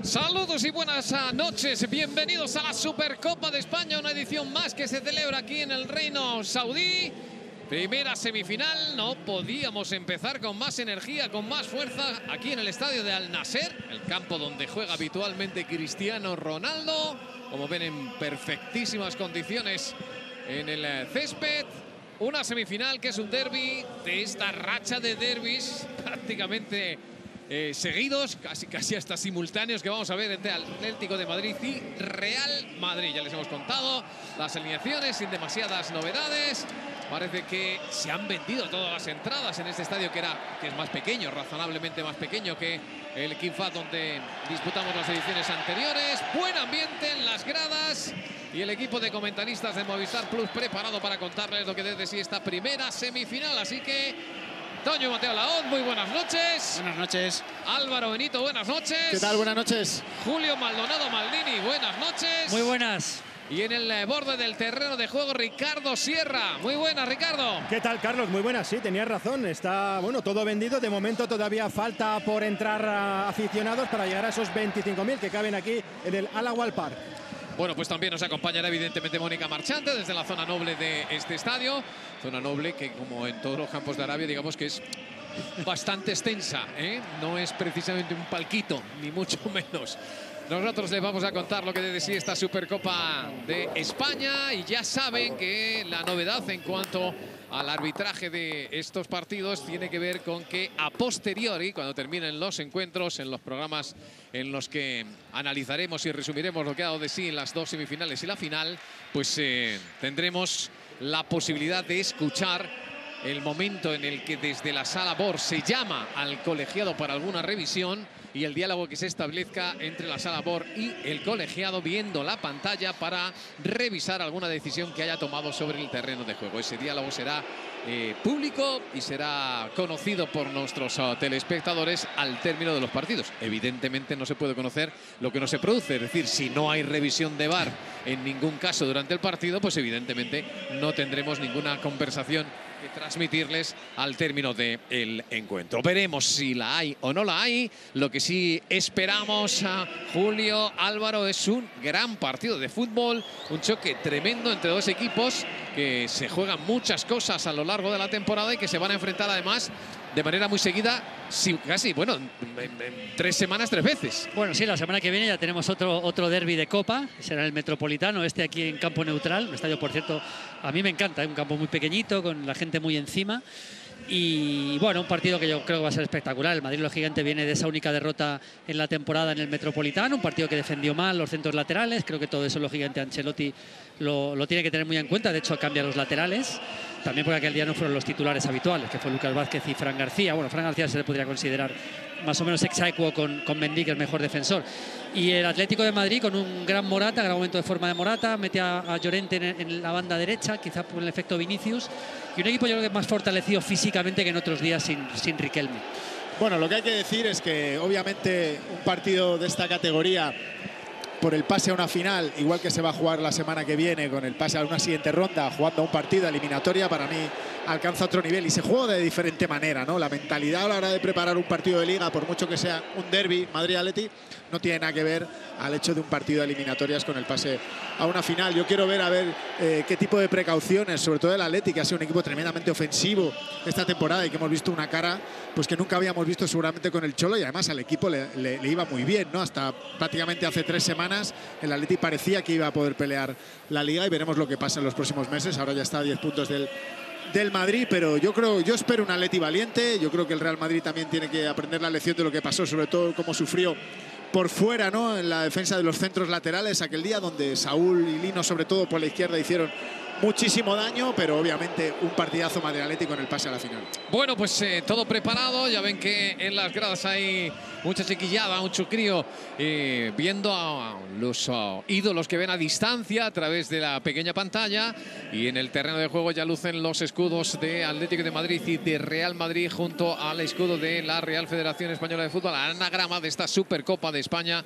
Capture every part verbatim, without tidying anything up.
Saludos y buenas noches, bienvenidos a la Supercopa de España, una edición más que se celebra aquí en el Reino Saudí. Primera semifinal, no podíamos empezar con más energía, con más fuerza aquí en el estadio de Al Nasser, el campo donde juega habitualmente Cristiano Ronaldo. Como ven, en perfectísimas condiciones en el césped. Una semifinal que es un derbi de esta racha de derbis prácticamente eh, seguidos, casi, casi hasta simultáneos, que vamos a ver entre Atlético de Madrid y Real Madrid. Ya les hemos contado las alineaciones sin demasiadas novedades. Parece que se han vendido todas las entradas en este estadio que, era, que es más pequeño, razonablemente más pequeño que el King Fahd donde disputamos las ediciones anteriores. Buen ambiente en las gradas y el equipo de comentaristas de Movistar Plus preparado para contarles lo que desde sí esta primera semifinal. Así que, Toño Mateo Laoz, muy buenas noches. Buenas noches. Álvaro Benito, buenas noches. ¿Qué tal? Buenas noches. Julio Maldonado Maldini, buenas noches. Muy buenas. Y en el borde del terreno de juego, Ricardo Sierra. Muy buenas, Ricardo. ¿Qué tal, Carlos? Muy buenas. Sí, tenías razón. Está, bueno, todo vendido. De momento todavía falta por entrar a aficionados para llegar a esos veinticinco mil que caben aquí en el Al Awal Park. Bueno, pues también nos acompañará evidentemente Mónica Marchante desde la zona noble de este estadio. Zona noble que, como en todos los campos de Arabia, digamos que es bastante extensa, ¿eh? No es precisamente un palquito, ni mucho menos. Nosotros les vamos a contar lo que desde sí esta Supercopa de España. Y ya saben que la novedad en cuanto al arbitraje de estos partidos tiene que ver con que a posteriori, cuando terminen los encuentros, en los programas en los que analizaremos y resumiremos lo que ha dado de sí en las dos semifinales y la final, pues eh, tendremos la posibilidad de escuchar el momento en el que desde la sala B O R se llama al colegiado para alguna revisión y el diálogo que se establezca entre la sala B O R y el colegiado viendo la pantalla para revisar alguna decisión que haya tomado sobre el terreno de juego. Ese diálogo será eh, público y será conocido por nuestros uh, telespectadores al término de los partidos. Evidentemente no se puede conocer lo que no se produce, es decir, si no hay revisión de V A R en ningún caso durante el partido, pues evidentemente no tendremos ninguna conversación que transmitirles al término del encuentro. Veremos si la hay o no la hay. Lo que sí esperamos, a Julio, Álvaro, es un gran partido de fútbol, un choque tremendo entre dos equipos que se juegan muchas cosas a lo largo de la temporada y que se van a enfrentar además de manera muy seguida, sí, casi, bueno, en, en tres semanas, tres veces. Bueno, sí, la semana que viene ya tenemos otro, otro derbi de Copa, será el Metropolitano, este aquí en campo neutral, un estadio, por cierto, a mí me encanta, es un campo muy pequeñito, con la gente muy encima. Y bueno, un partido que yo creo que va a ser espectacular. El Madrid, lógicamente, viene de esa única derrota en la temporada en el Metropolitano, un partido que defendió mal los centros laterales. Creo que todo eso, lógicamente, Ancelotti lo, lo tiene que tener muy en cuenta. De hecho, cambia los laterales. También porque aquel día no fueron los titulares habituales, que fue Lucas Vázquez y Fran García. Bueno, Fran García se le podría considerar más o menos ex aequo con, con Mendy, que es el mejor defensor. Y el Atlético de Madrid con un gran Morata, gran momento de forma de Morata, mete a, a Llorente en, en la banda derecha, quizás por el efecto Vinicius. Y un equipo yo creo que más fortalecido físicamente que en otros días sin, sin Riquelme. Bueno, lo que hay que decir es que obviamente un partido de esta categoría por el pase a una final, igual que se va a jugar la semana que viene con el pase a una siguiente ronda, jugando a un partido eliminatoria, para mí alcanza otro nivel y se juega de diferente manera, ¿no? La mentalidad a la hora de preparar un partido de liga, por mucho que sea un derbi Madrid-Atleti, no tiene nada que ver al hecho de un partido de eliminatorias con el pase a una final. Yo quiero ver a ver eh, qué tipo de precauciones, sobre todo el Atleti, que ha sido un equipo tremendamente ofensivo esta temporada y que hemos visto una cara pues que nunca habíamos visto seguramente con el Cholo, y además al equipo le, le, le iba muy bien, ¿no? Hasta prácticamente hace tres semanas el Atleti parecía que iba a poder pelear la liga y veremos lo que pasa en los próximos meses. Ahora ya está a diez puntos del del Madrid, pero yo creo, yo espero un Atleti valiente. Yo creo que el Real Madrid también tiene que aprender la lección de lo que pasó, sobre todo cómo sufrió por fuera, ¿no? En la defensa de los centros laterales aquel día, donde Saúl y Lino, sobre todo por la izquierda, hicieron muchísimo daño, pero obviamente un partidazo Madrid-Atleti con el pase a la final. Bueno, pues eh, todo preparado. Ya ven que en las gradas hay mucha chiquillada, mucho crío, eh, viendo a los uh, ídolos que ven a distancia a través de la pequeña pantalla. Y en el terreno de juego ya lucen los escudos de Atlético de Madrid y de Real Madrid junto al escudo de la Real Federación Española de Fútbol, al anagrama de esta Supercopa de España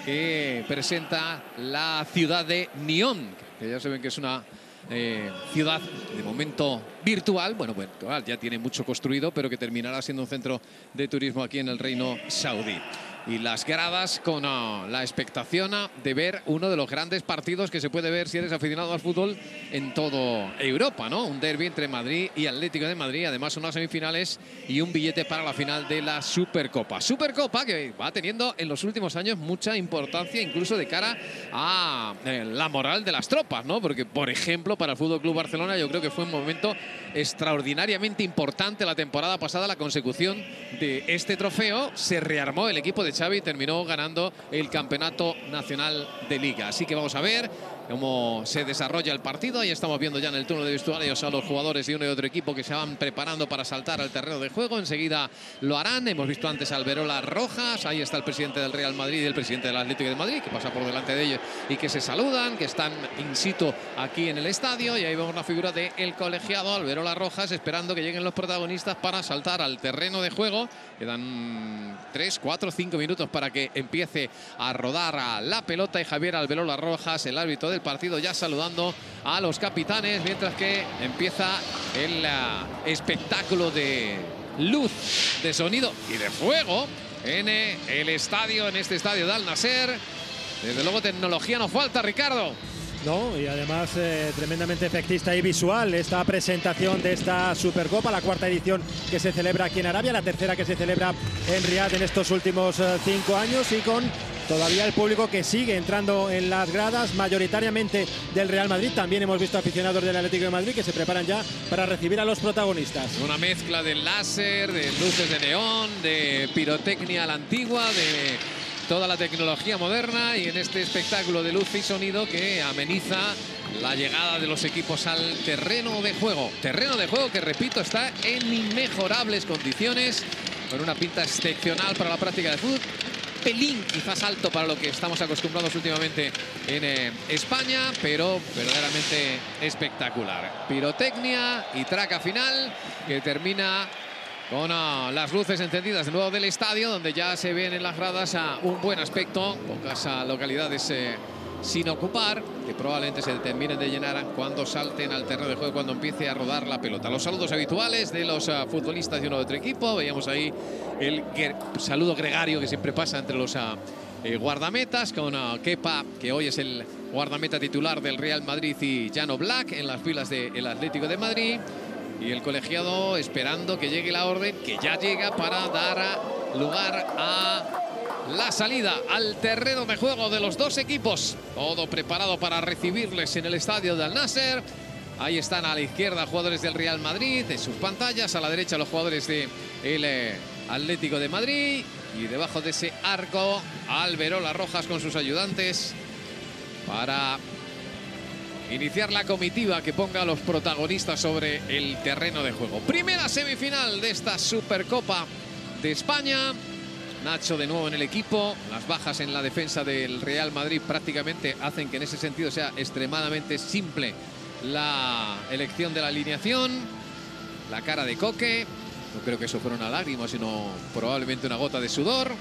que presenta la ciudad de Nyon, que ya se ven que es una Eh, ciudad de momento virtual, bueno, virtual, ya tiene mucho construido, pero que terminará siendo un centro de turismo aquí en el Reino Saudí. y las gradas con uh, la expectación uh, de ver uno de los grandes partidos que se puede ver si eres aficionado al fútbol en todo Europa, ¿no? Un derbi entre Madrid y Atlético de Madrid, además unas semifinales y un billete para la final de la Supercopa. Supercopa que va teniendo en los últimos años mucha importancia, incluso de cara a eh, la moral de las tropas, ¿no? Porque, por ejemplo, para el Fútbol Club Barcelona yo creo que fue un momento extraordinariamente importante la temporada pasada, la consecución de este trofeo. Se rearmó el equipo de Xavi y terminó ganando el Campeonato Nacional de Liga. Así que vamos a ver cómo se desarrolla el partido. Ahí estamos viendo ya en el turno de vestuarios a los jugadores de uno y otro equipo que se van preparando para saltar al terreno de juego. Enseguida lo harán. Hemos visto antes a Alberola Rojas. Ahí está el presidente del Real Madrid y el presidente del Atlético de Madrid, que pasa por delante de ellos y que se saludan, que están in situ aquí en el estadio. Y ahí vemos la figura del colegiado Alberola Rojas esperando que lleguen los protagonistas para saltar al terreno de juego. Quedan tres, cuatro, cinco minutos para que empiece a rodar a la pelota, y Javier Alberola Rojas, el árbitro del partido, ya saludando a los capitanes, mientras que empieza el uh, espectáculo de luz, de sonido y de fuego en eh, el estadio, en este estadio de Al Nasser. Desde luego tecnología no falta, Ricardo. No, y además eh, tremendamente efectista y visual esta presentación de esta Supercopa, la cuarta edición que se celebra aquí en Arabia, la tercera que se celebra en Riad en estos últimos eh, cinco años, y con todavía el público que sigue entrando en las gradas, mayoritariamente del Real Madrid. También hemos visto aficionados del Atlético de Madrid que se preparan ya para recibir a los protagonistas. Una mezcla de láser, de luces de neón, de pirotecnia a la antigua, de toda la tecnología moderna, y en este espectáculo de luz y sonido que ameniza la llegada de los equipos al terreno de juego. Terreno de juego que, repito, está en inmejorables condiciones, con una pinta excepcional para la práctica de fútbol. Pelín quizás alto para lo que estamos acostumbrados últimamente en eh, España, pero verdaderamente espectacular. Pirotecnia y traca final que termina con uh, las luces encendidas de nuevo del estadio, donde ya se ven en las gradas uh, un buen aspecto, pocas uh, localidades eh, sin ocupar, que probablemente se terminen de llenar cuando salten al terreno de juego, cuando empiece a rodar la pelota. Los saludos habituales de los uh, futbolistas de uno de otro equipo. Veíamos ahí el saludo gregario que siempre pasa entre los uh, eh, guardametas, con uh, Kepa, que hoy es el guardameta titular del Real Madrid, y Jan Oblak en las filas del Atlético de Madrid. Y el colegiado esperando que llegue la orden, que ya llega, para dar lugar a la salida al terreno de juego de los dos equipos. Todo preparado para recibirles en el estadio de Al Nasser. Ahí están a la izquierda jugadores del Real Madrid, de sus pantallas. A la derecha los jugadores del eh, Atlético de Madrid. Y debajo de ese arco, Alberola Rojas con sus ayudantes para iniciar la comitiva que ponga a los protagonistas sobre el terreno de juego. Primera semifinal de esta Supercopa de España. Nacho de nuevo en el equipo. Las bajas en la defensa del Real Madrid prácticamente hacen que en ese sentido sea extremadamente simple la elección de la alineación. La cara de Coque. No creo que eso fuera una lágrima, sino probablemente una gota de sudor.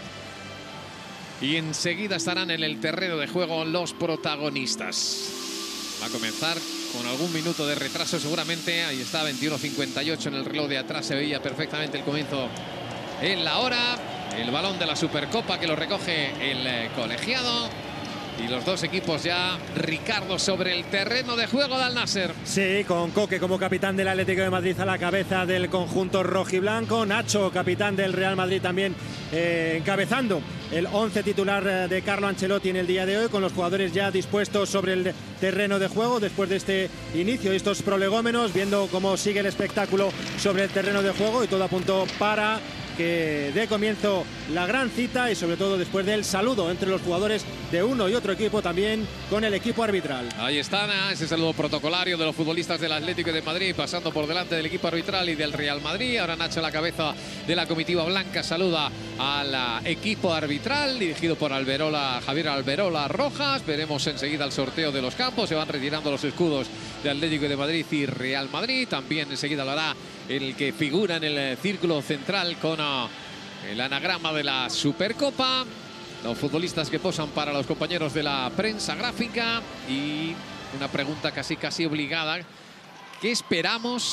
Y enseguida estarán en el terreno de juego los protagonistas. Va a comenzar con algún minuto de retraso seguramente. Ahí está, veintiuno cincuenta y ocho en el reloj de atrás. Se veía perfectamente el comienzo en la hora. El balón de la Supercopa que lo recoge el eh, colegiado. Y los dos equipos ya, Ricardo, sobre el terreno de juego de Al Nasser. Sí, con Coque como capitán del Atlético de Madrid a la cabeza del conjunto rojiblanco. Nacho, capitán del Real Madrid, también eh, encabezando el once titular de Carlo Ancelotti en el día de hoy, con los jugadores ya dispuestos sobre el terreno de juego después de este inicio y estos prolegómenos, viendo cómo sigue el espectáculo sobre el terreno de juego, y todo a punto para que dé comienzo la gran cita, y sobre todo después del saludo entre los jugadores de uno y otro equipo, también con el equipo arbitral. Ahí están, ese saludo protocolario de los futbolistas del Atlético de Madrid, pasando por delante del equipo arbitral y del Real Madrid. Ahora Nacho, a la cabeza de la comitiva blanca, saluda al equipo arbitral dirigido por Alberola, Javier Alberola Rojas. Veremos enseguida el sorteo de los campos. Se van retirando los escudos de Atlético de Madrid y Real Madrid. También enseguida lo hará el que figura en el círculo central con uh, el anagrama de la Supercopa. Los futbolistas que posan para los compañeros de la prensa gráfica. Y una pregunta casi casi obligada: ¿qué esperamos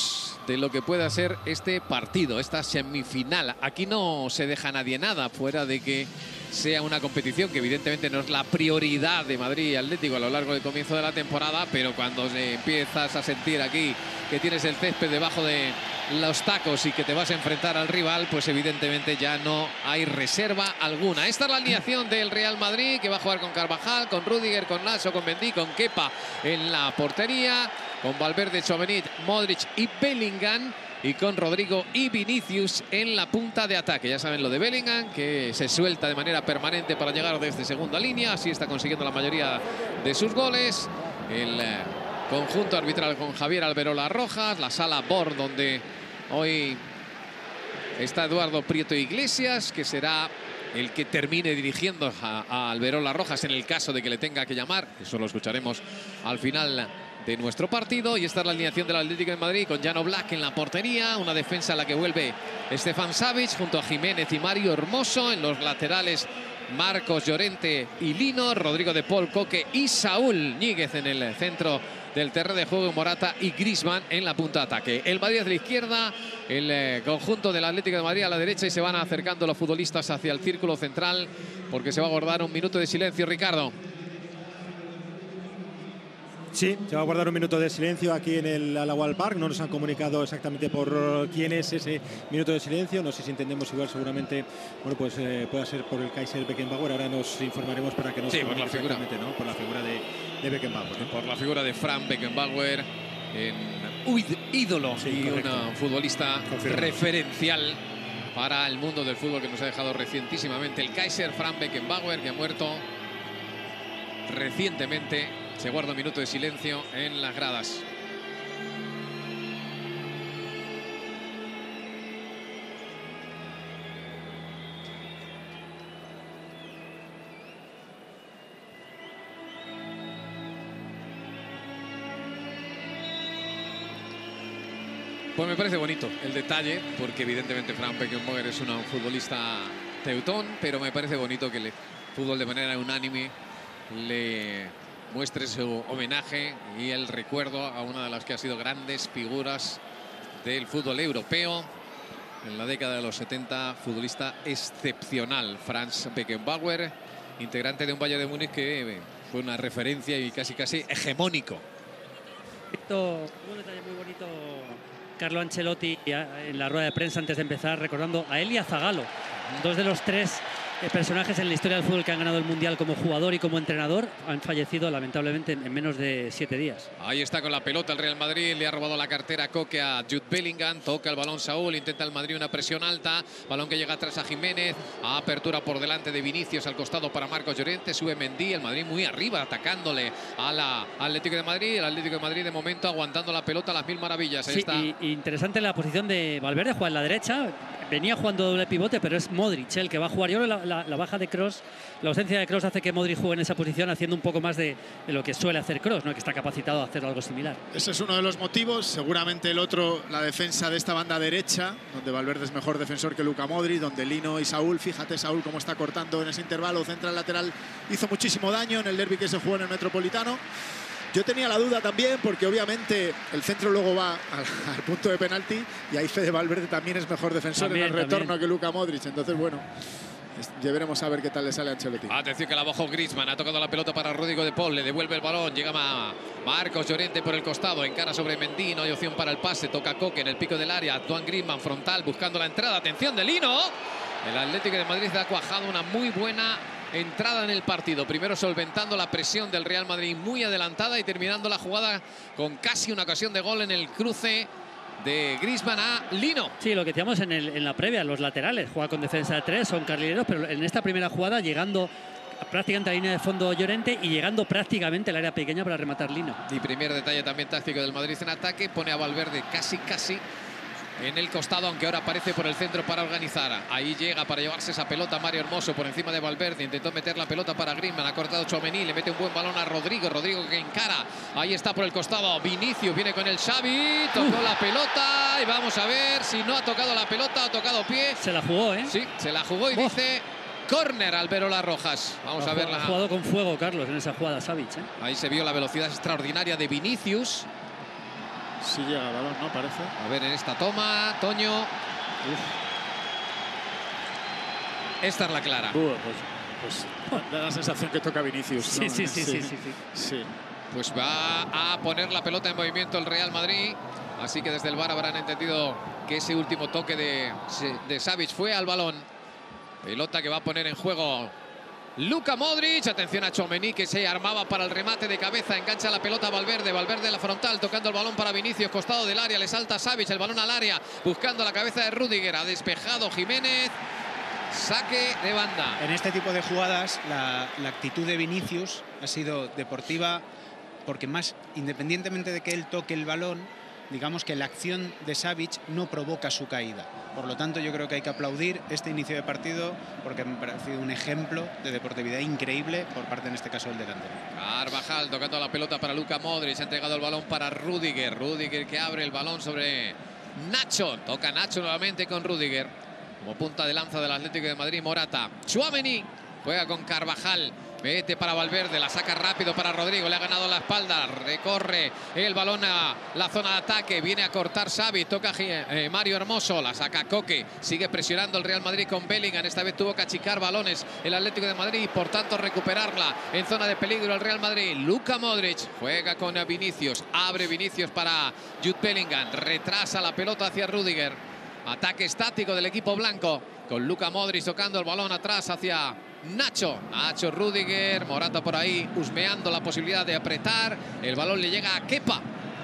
de lo que pueda ser este partido, esta semifinal. Aquí no se deja nadie nada, fuera de que sea una competición que evidentemente no es la prioridad de Madrid y Atlético a lo largo del comienzo de la temporada, pero cuando empiezas a sentir aquí que tienes el césped debajo de los tacos y que te vas a enfrentar al rival, pues evidentemente ya no hay reserva alguna. Esta es la alineación del Real Madrid, que va a jugar con Carvajal, con Rüdiger, con Nacho, con Mendy, con Kepa en la portería, con Valverde, Tchouaméni, Modric y Bellingham, y con Rodrigo y Vinicius en la punta de ataque. Ya saben lo de Bellingham, que se suelta de manera permanente para llegar desde segunda línea. Así está consiguiendo la mayoría de sus goles. El eh, conjunto arbitral con Javier Alberola Rojas. La sala B O R, donde hoy está Eduardo Prieto Iglesias, que será el que termine dirigiendo a, a Alberola Rojas en el caso de que le tenga que llamar. Eso lo escucharemos al final de nuestro partido. Y esta es la alineación del Atlético de Madrid, con Jan Oblak en la portería, una defensa a la que vuelve Stefan Savic junto a Jiménez y Mario Hermoso. En los laterales, Marcos Llorente y Lino, Rodrigo de Paul, Coque y Saúl Ñíguez en el centro del terreno de juego, Morata y Griezmann en la punta de ataque. El Madrid a la izquierda, el eh, conjunto del Atlético de Madrid a la derecha, y se van acercando los futbolistas hacia el círculo central porque se va a guardar un minuto de silencio, Ricardo. Sí, se va a guardar un minuto de silencio aquí en el Al-Awwal Park. No nos han comunicado exactamente por quién es ese minuto de silencio. No sé si entendemos igual, seguramente, bueno, pues eh, pueda ser por el Kaiser Beckenbauer. Ahora nos informaremos para que nos sí, por la figura, ¿no? Por la figura de, de Beckenbauer, ¿no? Por la figura de Frank Beckenbauer, en ídolo sí, y correcto. Un futbolista Confirmo. referencial para el mundo del fútbol, que nos ha dejado recientísimamente el Kaiser Frank Beckenbauer, que ha muerto recientemente. Se guarda un minuto de silencio en las gradas. Pues me parece bonito el detalle, porque evidentemente Frank Beckenbauer es una, un futbolista teutón, pero me parece bonito que el fútbol de manera unánime le muestre su homenaje y el recuerdo a una de las que ha sido grandes figuras del fútbol europeo en la década de los setenta, futbolista excepcional, Franz Beckenbauer, integrante de un Bayern de Múnich que fue una referencia y casi casi hegemónico. Un detalle muy bonito, Carlo Ancelotti, en la rueda de prensa antes de empezar, recordando a él y a Zagallo, dos de los tres Eh, personajes en la historia del fútbol que han ganado el Mundial como jugador y como entrenador, han fallecido lamentablemente en menos de siete días. Ahí está con la pelota el Real Madrid, le ha robado la cartera Coque a Jude Bellingham, toca el balón Saúl, intenta el Madrid una presión alta, balón que llega atrás a Jiménez, a apertura por delante de Vinicius, al costado para Marcos Llorente, sube Mendy, el Madrid muy arriba atacándole a la Atlético de Madrid, el Atlético de Madrid de momento aguantando la pelota a las mil maravillas. Ahí sí, está. Y, y interesante la posición de Valverde, juega en la derecha, venía jugando doble pivote, pero es Modric el que va a jugar. Yo creo que la, la, la baja de Kroos, la ausencia de Kroos hace que Modric juegue en esa posición, haciendo un poco más de, de lo que suele hacer Kroos, ¿no? Que está capacitado a hacer algo similar. Ese es uno de los motivos. Seguramente el otro, la defensa de esta banda derecha, donde Valverde es mejor defensor que Luka Modric, donde Lino y Saúl, fíjate Saúl cómo está cortando en ese intervalo central lateral, hizo muchísimo daño en el derbi que se jugó en el Metropolitano. Yo tenía la duda también, porque obviamente el centro luego va al, al punto de penalti, y ahí Fede Valverde también es mejor defensor también, en el retorno también. que Luka Modric. Entonces, bueno, ya veremos a ver qué tal le sale a Ancelotti. Atención que la bajó Griezmann, ha tocado la pelota para Rodrigo de Paul, le devuelve el balón, llega Ma Marcos Llorente por el costado, encara sobre Mendy, no hay opción para el pase, toca Coque en el pico del área, Antoine Griezmann frontal buscando la entrada, atención de Lino. El Atlético de Madrid ha cuajado una muy buena entrada en el partido, primero solventando la presión del Real Madrid muy adelantada y terminando la jugada con casi una ocasión de gol en el cruce de Griezmann a Lino. Sí, lo que decíamos en, el, en la previa, los laterales juega con defensa de tres, son carrileros, pero en esta primera jugada llegando prácticamente a la línea de fondo Llorente y llegando prácticamente al área pequeña para rematar Lino. Y primer detalle también táctico del Madrid en ataque, pone a Valverde casi casi en el costado, aunque ahora aparece por el centro para organizar. Ahí llega para llevarse esa pelota Mario Hermoso por encima de Valverde. Intentó meter la pelota para Griezmann. Ha cortado Tchouaméni. Le mete un buen balón a Rodrigo. Rodrigo que encara. Ahí está por el costado. Vinicius viene con el Xavi. Tocó uh. la pelota. Y vamos a ver si no ha tocado la pelota. Ha tocado pie. Se la jugó, ¿eh? Sí, se la jugó y oh. dice córner Alberola Rojas. Vamos ha a ver la... Ha jugado con fuego, Carlos, en esa jugada Savic, ¿eh? Ahí se vio la velocidad extraordinaria de Vinicius. Sí llega el balón, ¿no? Parece. A ver en esta toma, Toño. Uf. Esta es la clara. Uh, pues, pues da la sensación que toca Vinicius. Sí, ¿no? sí, sí, sí, sí, sí, sí. Sí. Pues va a poner la pelota en movimiento el Real Madrid. Así que desde el V A R habrán entendido que ese último toque de, de Savic fue al balón. Pelota que va a poner en juego Luka Modric. Atención a Tchouaméni, que se armaba para el remate de cabeza. Engancha la pelota a Valverde. Valverde en la frontal, tocando el balón para Vinicius. Costado del área, le salta Savic. El balón al área, buscando la cabeza de Rüdiger. Ha despejado Jiménez. Saque de banda. En este tipo de jugadas, la, la actitud de Vinicius ha sido deportiva, porque más, independientemente de que él toque el balón, digamos que la acción de Savic no provoca su caída. Por lo tanto, yo creo que hay que aplaudir este inicio de partido, porque me ha parecido un ejemplo de deportividad increíble por parte, en este caso, del delantero. Carvajal tocando la pelota para Luka Modric. Ha entregado el balón para Rüdiger. Rüdiger que abre el balón sobre Nacho. Toca Nacho nuevamente con Rüdiger. Como punta de lanza del Atlético de Madrid, Morata. Tchouaméni juega con Carvajal. Mete para Valverde, la saca rápido para Rodrigo. Le ha ganado la espalda. Recorre el balón a la zona de ataque. Viene a cortar Xavi. Toca eh, Mario Hermoso. La saca Coque. Sigue presionando el Real Madrid con Bellingham. Esta vez tuvo que achicar balones el Atlético de Madrid y por tanto recuperarla en zona de peligro el Real Madrid. Luka Modric juega con Vinicius. Abre Vinicius para Jude Bellingham. Retrasa la pelota hacia Rüdiger. Ataque estático del equipo blanco, con Luka Modric tocando el balón atrás hacia Nacho. Nacho, Rüdiger, Morata por ahí husmeando la posibilidad de apretar. El balón le llega a Kepa.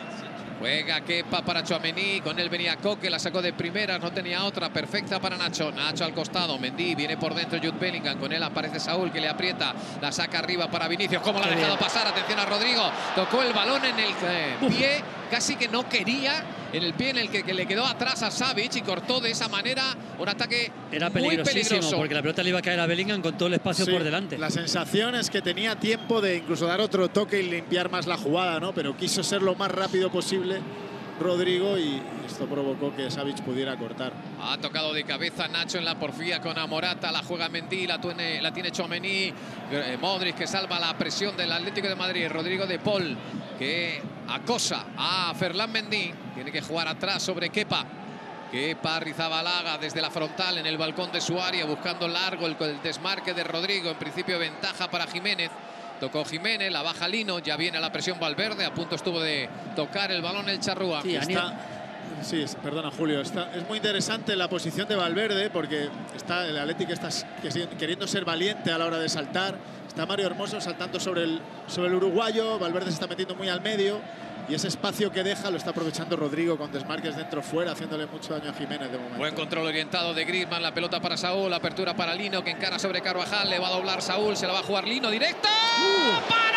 Juega Kepa para Tchouaméni. Con él venía Coque, la sacó de primeras, no tenía otra. Perfecta para Nacho. Nacho al costado. Mendy viene por dentro. Jude Bellingham. Con él aparece Saúl, que le aprieta. La saca arriba para Vinicius. ¿Cómo la ha dejado pasar? Atención a Rodrigo. Tocó el balón en el eh, pie. Casi que no quería. En el pie en el que, que le quedó atrás a Savic y cortó de esa manera un ataque Era muy peligrosísimo, peligroso. Porque la pelota le iba a caer a Bellingham con todo el espacio Sí, por delante. La sensación es que tenía tiempo de incluso dar otro toque y limpiar más la jugada, ¿no? Pero quiso ser lo más rápido posible Rodrigo y esto provocó que Savic pudiera cortar. Ha tocado de cabeza Nacho en la porfía con Morata. La juega Mendy, la tiene, la tiene Tchouaméni. Eh, Modric que salva la presión del Atlético de Madrid. Rodrigo de Paul que acosa a Ferland Mendy. Tiene que jugar atrás sobre Kepa. Kepa Arrizabalaga desde la frontal en el balcón de su área, buscando largo el, el desmarque de Rodrigo. En principio ventaja para Jiménez. Tocó Jiménez, la baja Lino, ya viene la presión Valverde, a punto estuvo de tocar el balón el Charrúa. Sí, Está, sí, perdona Julio, está, es muy interesante la posición de Valverde porque está el Atlético está queriendo ser valiente a la hora de saltar. Está Mario Hermoso saltando sobre el, sobre el uruguayo, Valverde se está metiendo muy al medio y ese espacio que deja lo está aprovechando Rodrigo con desmarques dentro-fuera, haciéndole mucho daño a Jiménez de momento. Buen control orientado de Griezmann, la pelota para Saúl, apertura para Lino que encara sobre Carvajal, le va a doblar Saúl, se la va a jugar Lino, directa. ¡Uh!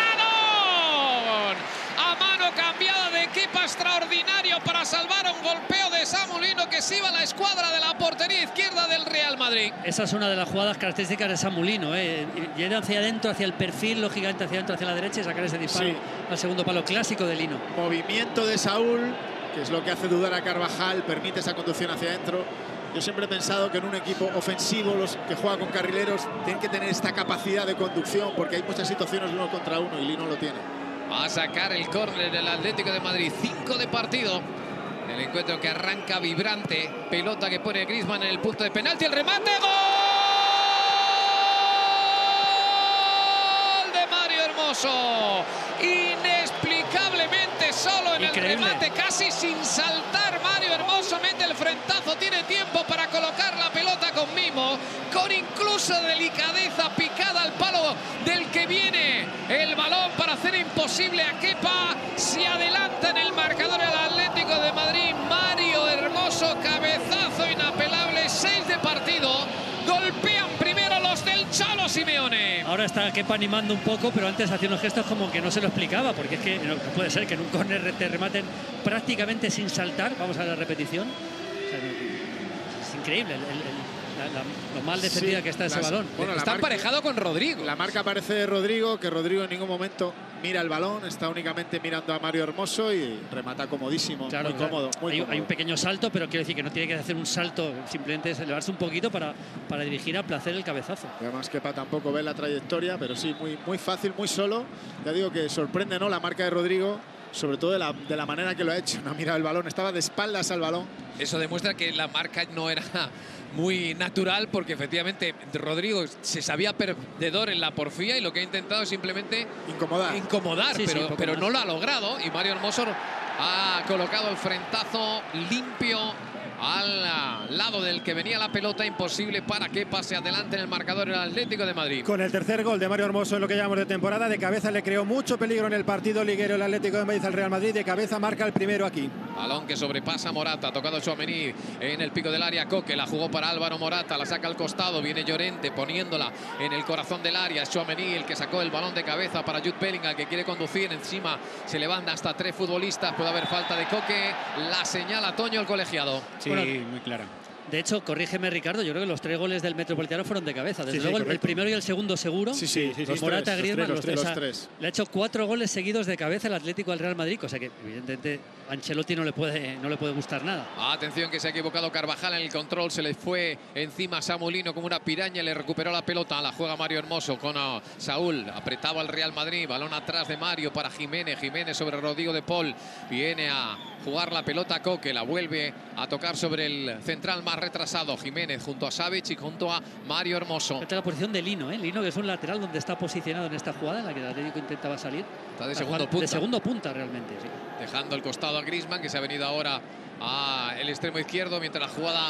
¡Paradón! A mano cambiada de Kepa, extraordinario para salvar un golpeo de Samu Lino que se iba a la escuadra de la portería izquierda del Real Madrid. Esa es una de las jugadas características de Samu Lino, ¿eh? Ir hacia adentro, hacia el perfil, lógicamente hacia adentro, hacia la derecha y sacar ese disparo Sí. al segundo palo clásico de Lino. Movimiento de Saúl, que es lo que hace dudar a Carvajal, permite esa conducción hacia adentro. Yo siempre he pensado que en un equipo ofensivo, los que juegan con carrileros tienen que tener esta capacidad de conducción porque hay muchas situaciones de uno contra uno y Lino lo tiene. Va a sacar el córner del Atlético de Madrid. Cinco de partido. El encuentro que arranca vibrante. Pelota que pone Griezmann en el punto de penalti. El remate. ¡Gol de Mario Hermoso! Inexplicablemente solo en Increíble. el remate. Casi sin saltar. Mario Hermoso mete el frentazo. Tiene tiempo para colocar la pelota con mimo. Con incluso delicadeza picada al palo del que viene el balón para hacer imposible a Kepa. Se adelanta en el marcador el Atlético de Madrid. Mario Hermoso, cabezazo inapelable. Seis de partido. Golpean primero los del Cholo Simeone. Ahora está Kepa animando un poco, pero antes hacía unos gestos como que no se lo explicaba, porque es que no puede ser que en un córner te rematen prácticamente sin saltar. Vamos a la repetición. O sea, es increíble el, el, la, la, lo mal defendida Sí, que está ese las, balón. Bueno, Está marca, emparejado con Rodrigo. La marca aparece de Rodrigo, que Rodrigo en ningún momento mira el balón, está únicamente mirando a Mario Hermoso y remata comodísimo, Claro, muy claro. cómodo. Muy hay, cómodo. hay un pequeño salto, pero quiero decir que no tiene que hacer un salto, simplemente es elevarse un poquito para, para dirigir a placer el cabezazo. Y además Kepa tampoco ve la trayectoria, pero sí, muy, muy fácil, muy solo. Ya digo que sorprende, ¿no?, la marca de Rodrigo, sobre todo de la, de la manera que lo ha hecho. No ha mirado el balón, estaba de espaldas al balón. Eso demuestra que la marca no era muy natural, porque efectivamente Rodrigo se sabía perdedor en la porfía y lo que ha intentado es simplemente incomodar, incomodar sí, pero, sí, pero no lo ha logrado, y Mario Hermoso ha colocado el frentazo limpio al lado del que venía la pelota, imposible para que pase adelante en el marcador el Atlético de Madrid. Con el tercer gol de Mario Hermoso en lo que llevamos de temporada, de cabeza le creó mucho peligro en el partido liguero el Atlético de Madrid al Real Madrid. De cabeza marca el primero aquí. Balón que sobrepasa Morata, tocado Tchouaméni en el pico del área. Coque la jugó para Álvaro Morata, la saca al costado, viene Llorente poniéndola en el corazón del área. Es Tchouaméni el que sacó el balón de cabeza para Jude Bellingham, que quiere conducir. Encima se levanta hasta tres futbolistas, puede haber falta de Coque, la señala Toño el colegiado. Sí, bueno, muy clara. De hecho, corrígeme Ricardo, yo creo que los tres goles del Metropolitano fueron de cabeza. Desde Sí, sí, luego el, el correcto. primero y el segundo seguro. Sí, sí, sí, sí, Los Morata, tres, Griezmann, los los tres, tres. los ha- tres. Le ha hecho cuatro goles seguidos de cabeza el Atlético al Real Madrid, cosa que evidentemente a Ancelotti no le puede, no le puede gustar nada. Atención que se ha equivocado Carvajal en el control, se le fue encima Samulino como una piraña, le recuperó la pelota, la juega Mario Hermoso con uh, Saúl, apretaba al Real Madrid, balón atrás de Mario para Jiménez, Jiménez sobre Rodrigo de Paul, viene a jugar la pelota Coque, la vuelve a tocar sobre el central más retrasado, Jiménez junto a Savic y junto a Mario Hermoso. Esta es la posición de Lino, ¿eh? Lino, que es un lateral donde está posicionado en esta jugada en la que el Atlético intentaba salir. Está de segundo punta. De segundo punta realmente, sí. Dejando el costado a Griezmann, que se ha venido ahora al extremo izquierdo, mientras la jugada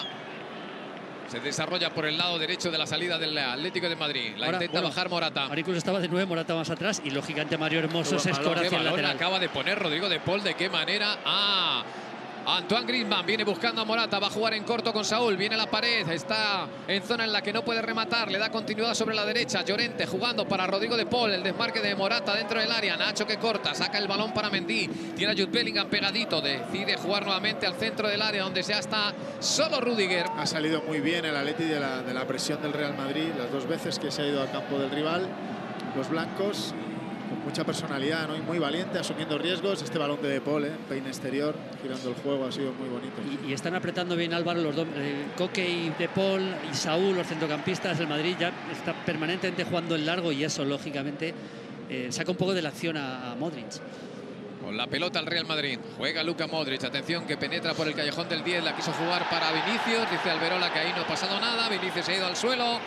se desarrolla por el lado derecho de la salida del Atlético de Madrid. La Ahora, intenta bueno, bajar Morata. Ahora incluso estaba de nueve, Morata más atrás y lógicamente Mario Hermoso se escora ¿Qué hacia el balón lateral. acaba de poner Rodrigo de Paul? ¿De qué manera? Ah, Antoine Griezmann viene buscando a Morata, va a jugar en corto con Saúl, viene la pared, está en zona en la que no puede rematar, le da continuidad sobre la derecha, Llorente jugando para Rodrigo de Paul, el desmarque de Morata dentro del área, Nacho que corta, saca el balón para Mendy, tiene a Jude Bellingham pegadito, decide jugar nuevamente al centro del área donde ya está solo Rüdiger. Ha salido muy bien el Atleti de la, de la presión del Real Madrid, las dos veces que se ha ido al campo del rival, los blancos, con mucha personalidad, ¿no? Y muy valiente, asumiendo riesgos. Este balón de De Paul, ¿eh? Peine exterior, girando el juego, ha sido muy bonito. Y, y están apretando bien Álvaro, los dos, eh, Coque y De Paul y Saúl, los centrocampistas. El Madrid ya está permanentemente jugando en largo y eso, lógicamente, eh, saca un poco de la acción a, a Modric. Con la pelota al Real Madrid, juega Luka Modric, atención que penetra por el callejón del diez, la quiso jugar para Vinicius, dice Alberola que ahí no ha pasado nada, Vinicius se ha ido al suelo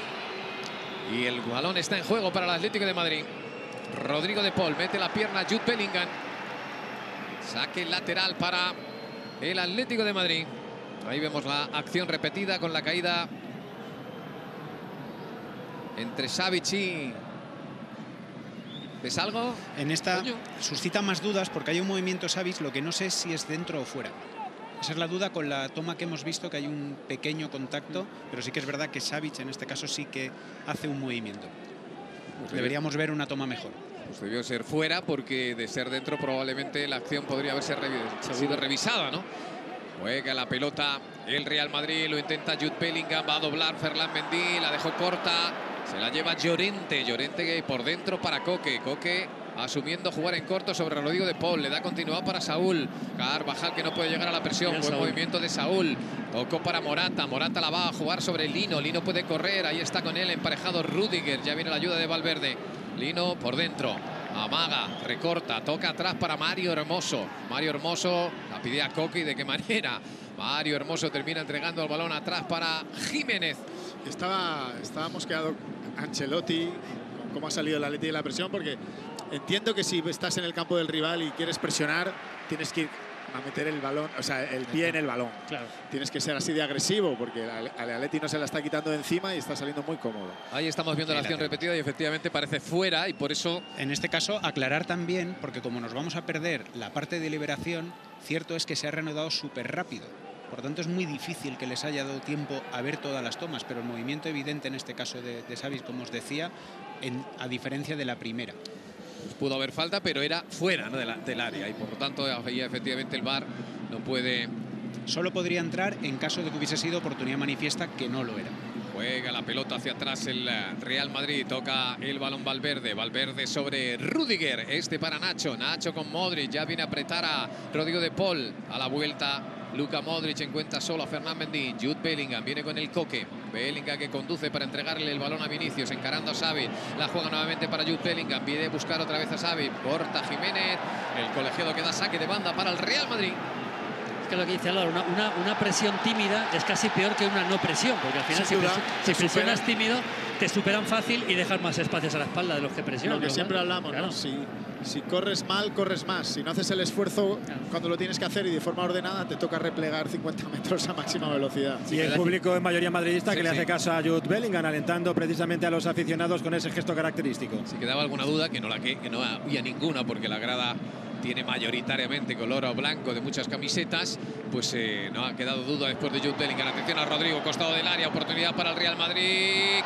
y el balón está en juego para el Atlético de Madrid. Rodrigo de Paul mete la pierna a Jude Bellingham, saque lateral para el Atlético de Madrid. Ahí vemos la acción repetida con la caída entre Savic y... ¿Ves algo? En esta Coño. suscita más dudas porque hay un movimiento Savic, lo que no sé si es dentro o fuera. Esa es la duda con la toma que hemos visto, que hay un pequeño contacto, pero sí que es verdad que Savic en este caso sí que hace un movimiento. Deberíamos ver una toma mejor. Pues debió ser fuera, porque de ser dentro probablemente la acción podría haberse revi sido revisada, ¿no? Juega la pelota el Real Madrid, lo intenta Jude Bellingham, va a doblar Ferland Mendy, la dejó corta, se la lleva Llorente, Llorente por dentro para Coque, Coque asumiendo jugar en corto sobre Rodrigo de Paul, le da continuidad para Saúl, Carvajal que no puede llegar a la presión, Bien, buen Saúl. movimiento de Saúl, tocó para Morata, Morata la va a jugar sobre Lino, Lino puede correr, ahí está con él emparejado Rüdiger, ya viene la ayuda de Valverde, Lino por dentro, amaga, recorta, toca atrás para Mario Hermoso, Mario Hermoso la pide a Coque y de qué manera, Mario Hermoso termina entregando el balón atrás para Jiménez. Estaba, estaba mosqueado Ancelotti con cómo ha salido el Atleti de la presión, porque entiendo que si estás en el campo del rival y quieres presionar, tienes que ir a meter el balón, o sea, el pie en el balón. Claro. Tienes que ser así de agresivo, porque al al Atleti no se la está quitando de encima y está saliendo muy cómodo. Ahí estamos viendo la acción repetida y efectivamente parece fuera, y por eso En este caso, aclarar también, porque como nos vamos a perder la parte de liberación, cierto es que se ha reanudado súper rápido. Por tanto, es muy difícil que les haya dado tiempo a ver todas las tomas, pero el movimiento evidente en este caso de, de Savic, como os decía, en, a diferencia de la primera. pues, pudo haber falta, pero era fuera, ¿no? de la- del área, y por lo tanto ahí efectivamente el V A R no puede. Solo podría entrar en caso de que hubiese sido oportunidad manifiesta, que no lo era. Juega la pelota hacia atrás el eh, Real Madrid, toca el balón Valverde, Valverde sobre Rüdiger, este para Nacho, Nacho con Modric, ya viene a apretar a Rodrigo de Paul, a la vuelta Luka Modric encuentra solo a Ferland Mendy. Jude Bellingham viene con el coque. Bellingham que conduce para entregarle el balón a Vinicius, encarando a Xavi. La juega nuevamente para Jude Bellingham. Viene a buscar otra vez a Xavi. Corta Jiménez. El colegiado que da saque de banda para el Real Madrid. Es que lo que dice Álvaro, una, una, una presión tímida es casi peor que una no presión, porque al final si, duda, presi si presionas tímido te superan fácil y dejas más espacios a la espalda de los que presionan. Lo que siempre hablamos, claro. ¿no? Si, si corres mal, corres más. Si no haces el esfuerzo claro. cuando lo tienes que hacer y de forma ordenada, te toca replegar cincuenta metros a máxima velocidad. Y el público en mayoría madridista sí, que sí. le hace caso a Jude Bellingham, alentando precisamente a los aficionados con ese gesto característico. Si quedaba alguna duda, que no la que, que no había ninguna, porque la grada tiene mayoritariamente color blanco de muchas camisetas, pues eh, no ha quedado duda después de Jude Bellingham. Atención a Rodrigo, costado del área, oportunidad para el Real Madrid.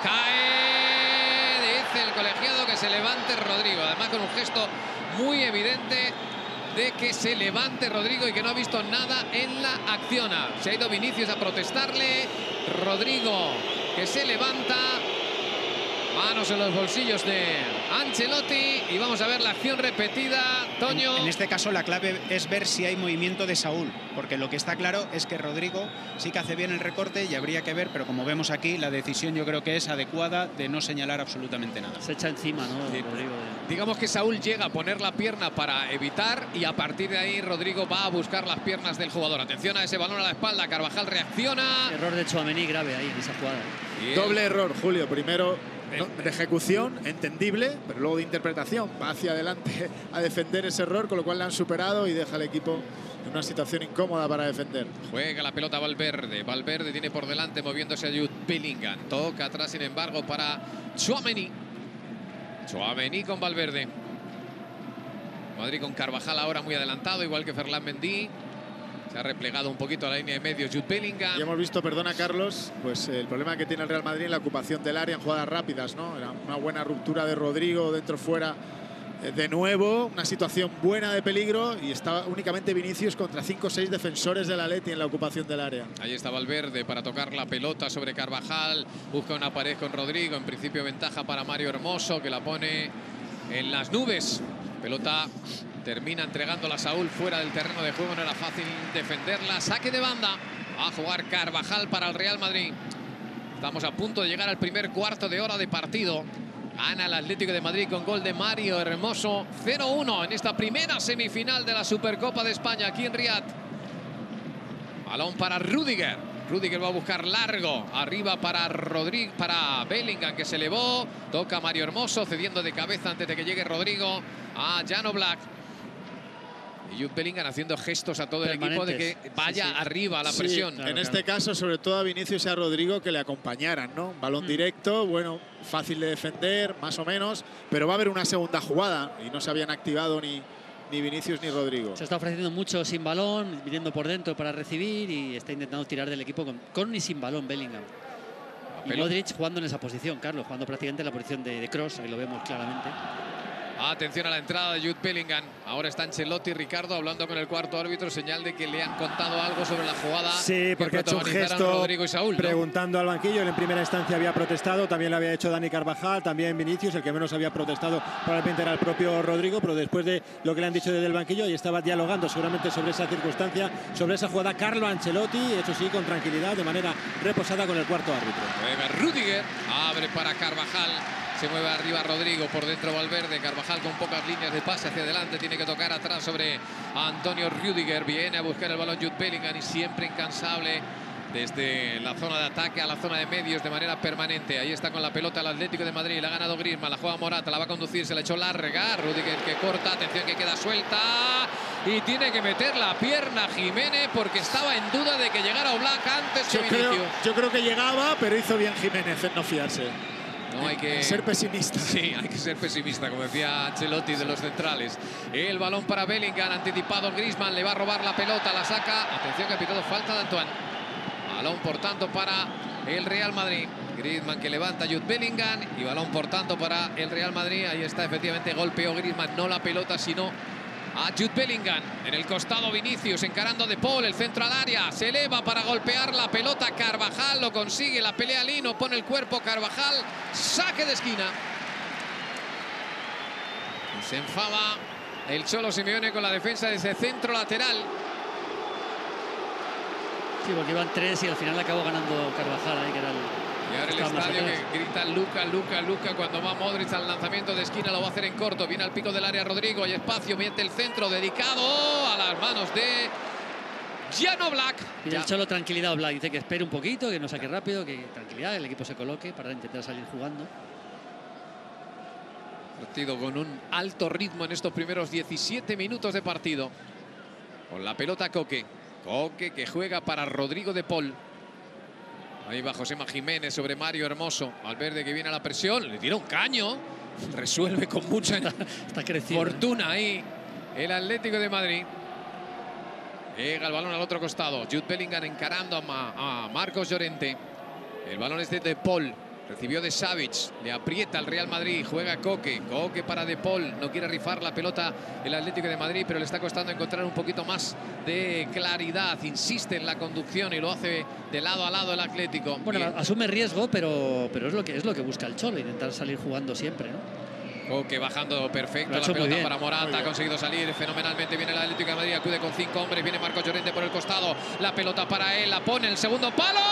Cae, dice el colegiado que se levante Rodrigo, además con un gesto muy evidente de que se levante Rodrigo y que no ha visto nada en la acción. Se ha ido Vinicius a protestarle. Rodrigo que se levanta. Manos en los bolsillos de Ancelotti y vamos a ver la acción repetida. Toño. En, en este caso la clave es ver si hay movimiento de Saúl, porque lo que está claro es que Rodrigo sí que hace bien el recorte y habría que ver, pero como vemos aquí, la decisión yo creo que es adecuada de no señalar absolutamente nada. Se echa encima, ¿no? Sí. Rodrigo. Digamos que Saúl llega a poner la pierna para evitar y a partir de ahí Rodrigo va a buscar las piernas del jugador. Atención a ese balón a la espalda, Carvajal reacciona. Error de Tchouaméni grave ahí en esa jugada. El... Doble error, Julio. Primero no, de ejecución, entendible, pero luego de interpretación. Va hacia adelante a defender ese error, con lo cual le han superado y deja al equipo en una situación incómoda para defender. Juega la pelota Valverde. Valverde tiene por delante moviéndose a Jude Bellingham. Toca atrás, sin embargo, para Tchouaméni. Tchouaméni con Valverde. Madrid con Carvajal ahora muy adelantado, igual que Ferland Mendy. Se ha replegado un poquito a la línea de medios Jude Bellingham. Y hemos visto, perdona Carlos, pues el problema que tiene el Real Madrid en la ocupación del área en jugadas rápidas, ¿no? Era una buena ruptura de Rodrigo, dentro fuera eh, de nuevo, una situación buena de peligro y estaba únicamente Vinicius contra cinco o seis defensores del Atleti en la ocupación del área. Ahí está Valverde para tocar la pelota sobre Carvajal, busca una pared con Rodrigo, en principio ventaja para Mario Hermoso, que la pone en las nubes. Pelota termina entregándola a Saúl fuera del terreno de juego, no era fácil defenderla. Saque de banda, va a jugar Carvajal para el Real Madrid. Estamos a punto de llegar al primer cuarto de hora de partido. Gana el Atlético de Madrid con gol de Mario Hermoso. cero uno en esta primera semifinal de la Supercopa de España aquí en Riad. Balón para Rüdiger. Rüdiger va a buscar largo. Arriba para Rodrigo, para Bellingham, que se elevó. Toca Mario Hermoso, cediendo de cabeza antes de que llegue Rodrigo a Jan Oblak. Y Jude Bellingham haciendo gestos a todo el equipo de que vaya sí, sí. arriba a la sí, presión. Claro, en claro. este caso, sobre todo a Vinicius y a Rodrigo, que le acompañaran, ¿no? Balón mm. directo, bueno, fácil de defender, más o menos, pero va a haber una segunda jugada y no se habían activado ni, ni Vinicius ni Rodrigo. Se está ofreciendo mucho sin balón, viniendo por dentro para recibir y está intentando tirar del equipo con, con y sin balón Bellingham. Y Modric jugando en esa posición, Carlos, jugando prácticamente en la posición de, de Kroos, ahí lo vemos claramente. Atención a la entrada de Jude Bellingham. Ahora está Ancelotti, Ricardo, hablando con el cuarto árbitro, señal de que le han contado algo sobre la jugada. Sí, porque ha hecho un gesto Rodrigo y Saúl, ¿no? preguntando al banquillo. Él en primera instancia había protestado, también lo había hecho Dani Carvajal, también Vinicius, el que menos había protestado probablemente era el propio Rodrigo, pero después de lo que le han dicho desde el banquillo, y estaba dialogando seguramente sobre esa circunstancia, sobre esa jugada Carlo Ancelotti, eso sí, con tranquilidad, de manera reposada con el cuarto árbitro. Juega Rüdiger, abre para Carvajal. Se mueve arriba Rodrigo, por dentro Valverde. Carvajal con pocas líneas de pase hacia adelante. Tiene que tocar atrás sobre Antonio Rüdiger. Viene a buscar el balón Jude Bellingham y siempre incansable desde la zona de ataque a la zona de medios de manera permanente. Ahí está con la pelota el Atlético de Madrid. La ha ganado Griezmann, la juega Morata, la va a conducir, se la echó larga. Rüdiger que corta, atención que queda suelta. Y tiene que meter la pierna Jiménez porque estaba en duda de que llegara Oblak antes que yo Vinicius. Creo, yo creo que llegaba, pero hizo bien Jiménez en no fiarse. No hay que ser pesimista. Sí, hay que ser pesimista, como decía Ancelotti de los centrales. El balón para Bellingham, anticipado Griezmann, le va a robar la pelota, la saca. Atención que ha pitado falta de Antoine. Balón por tanto para el Real Madrid. Griezmann que levanta Jude Bellingham y balón por tanto para el Real Madrid. Ahí está, efectivamente, golpeó Griezmann, no la pelota, sino a Jude Bellingham. En el costado Vinicius encarando de Paul, el centro al área, se eleva para golpear la pelota Carvajal, lo consigue, la pelea Lino, pone el cuerpo Carvajal, saque de esquina. Y se enfada el Cholo Simeone con la defensa de ese centro lateral. Sí, porque iban tres y al final acabó ganando Carvajal ahí, que era el... Y ahora el estadio que grita Luca, Luca, Luca. Cuando va Modric al lanzamiento de esquina lo va a hacer en corto. Viene al pico del área Rodrigo. Hay espacio, mete el centro dedicado a las manos de Jan Oblak. Y el Cholo tranquilidad Oblak. Dice que espere un poquito, que no saque rápido, que tranquilidad, el equipo se coloque para intentar salir jugando. Partido con un alto ritmo en estos primeros diecisiete minutos de partido. Con la pelota Coque. Coque que juega para Rodrigo de Paul. Ahí va Josema Jiménez sobre Mario Hermoso. Valverde que viene a la presión. Le tira un caño. Resuelve con mucha está creciendo, fortuna ahí el Atlético de Madrid. Llega el balón al otro costado. Jude Bellingham encarando a, Ma a Marcos Llorente. El balón es de De Paul. Recibió de Savic, le aprieta al Real Madrid, juega Coque, Coque para De Paul, no quiere rifar la pelota el Atlético de Madrid, pero le está costando encontrar un poquito más de claridad, insiste en la conducción y lo hace de lado a lado el Atlético. Bueno, Bien. asume riesgo, pero, pero es, lo que, es lo que busca el Cholo, intentar salir jugando siempre, ¿no? Coque bajando perfecto, la pelota para Morata, ha conseguido salir fenomenalmente bien el Atlético de Madrid, acude con cinco hombres, viene Marcos Llorente por el costado, la pelota para él, la pone el segundo palo.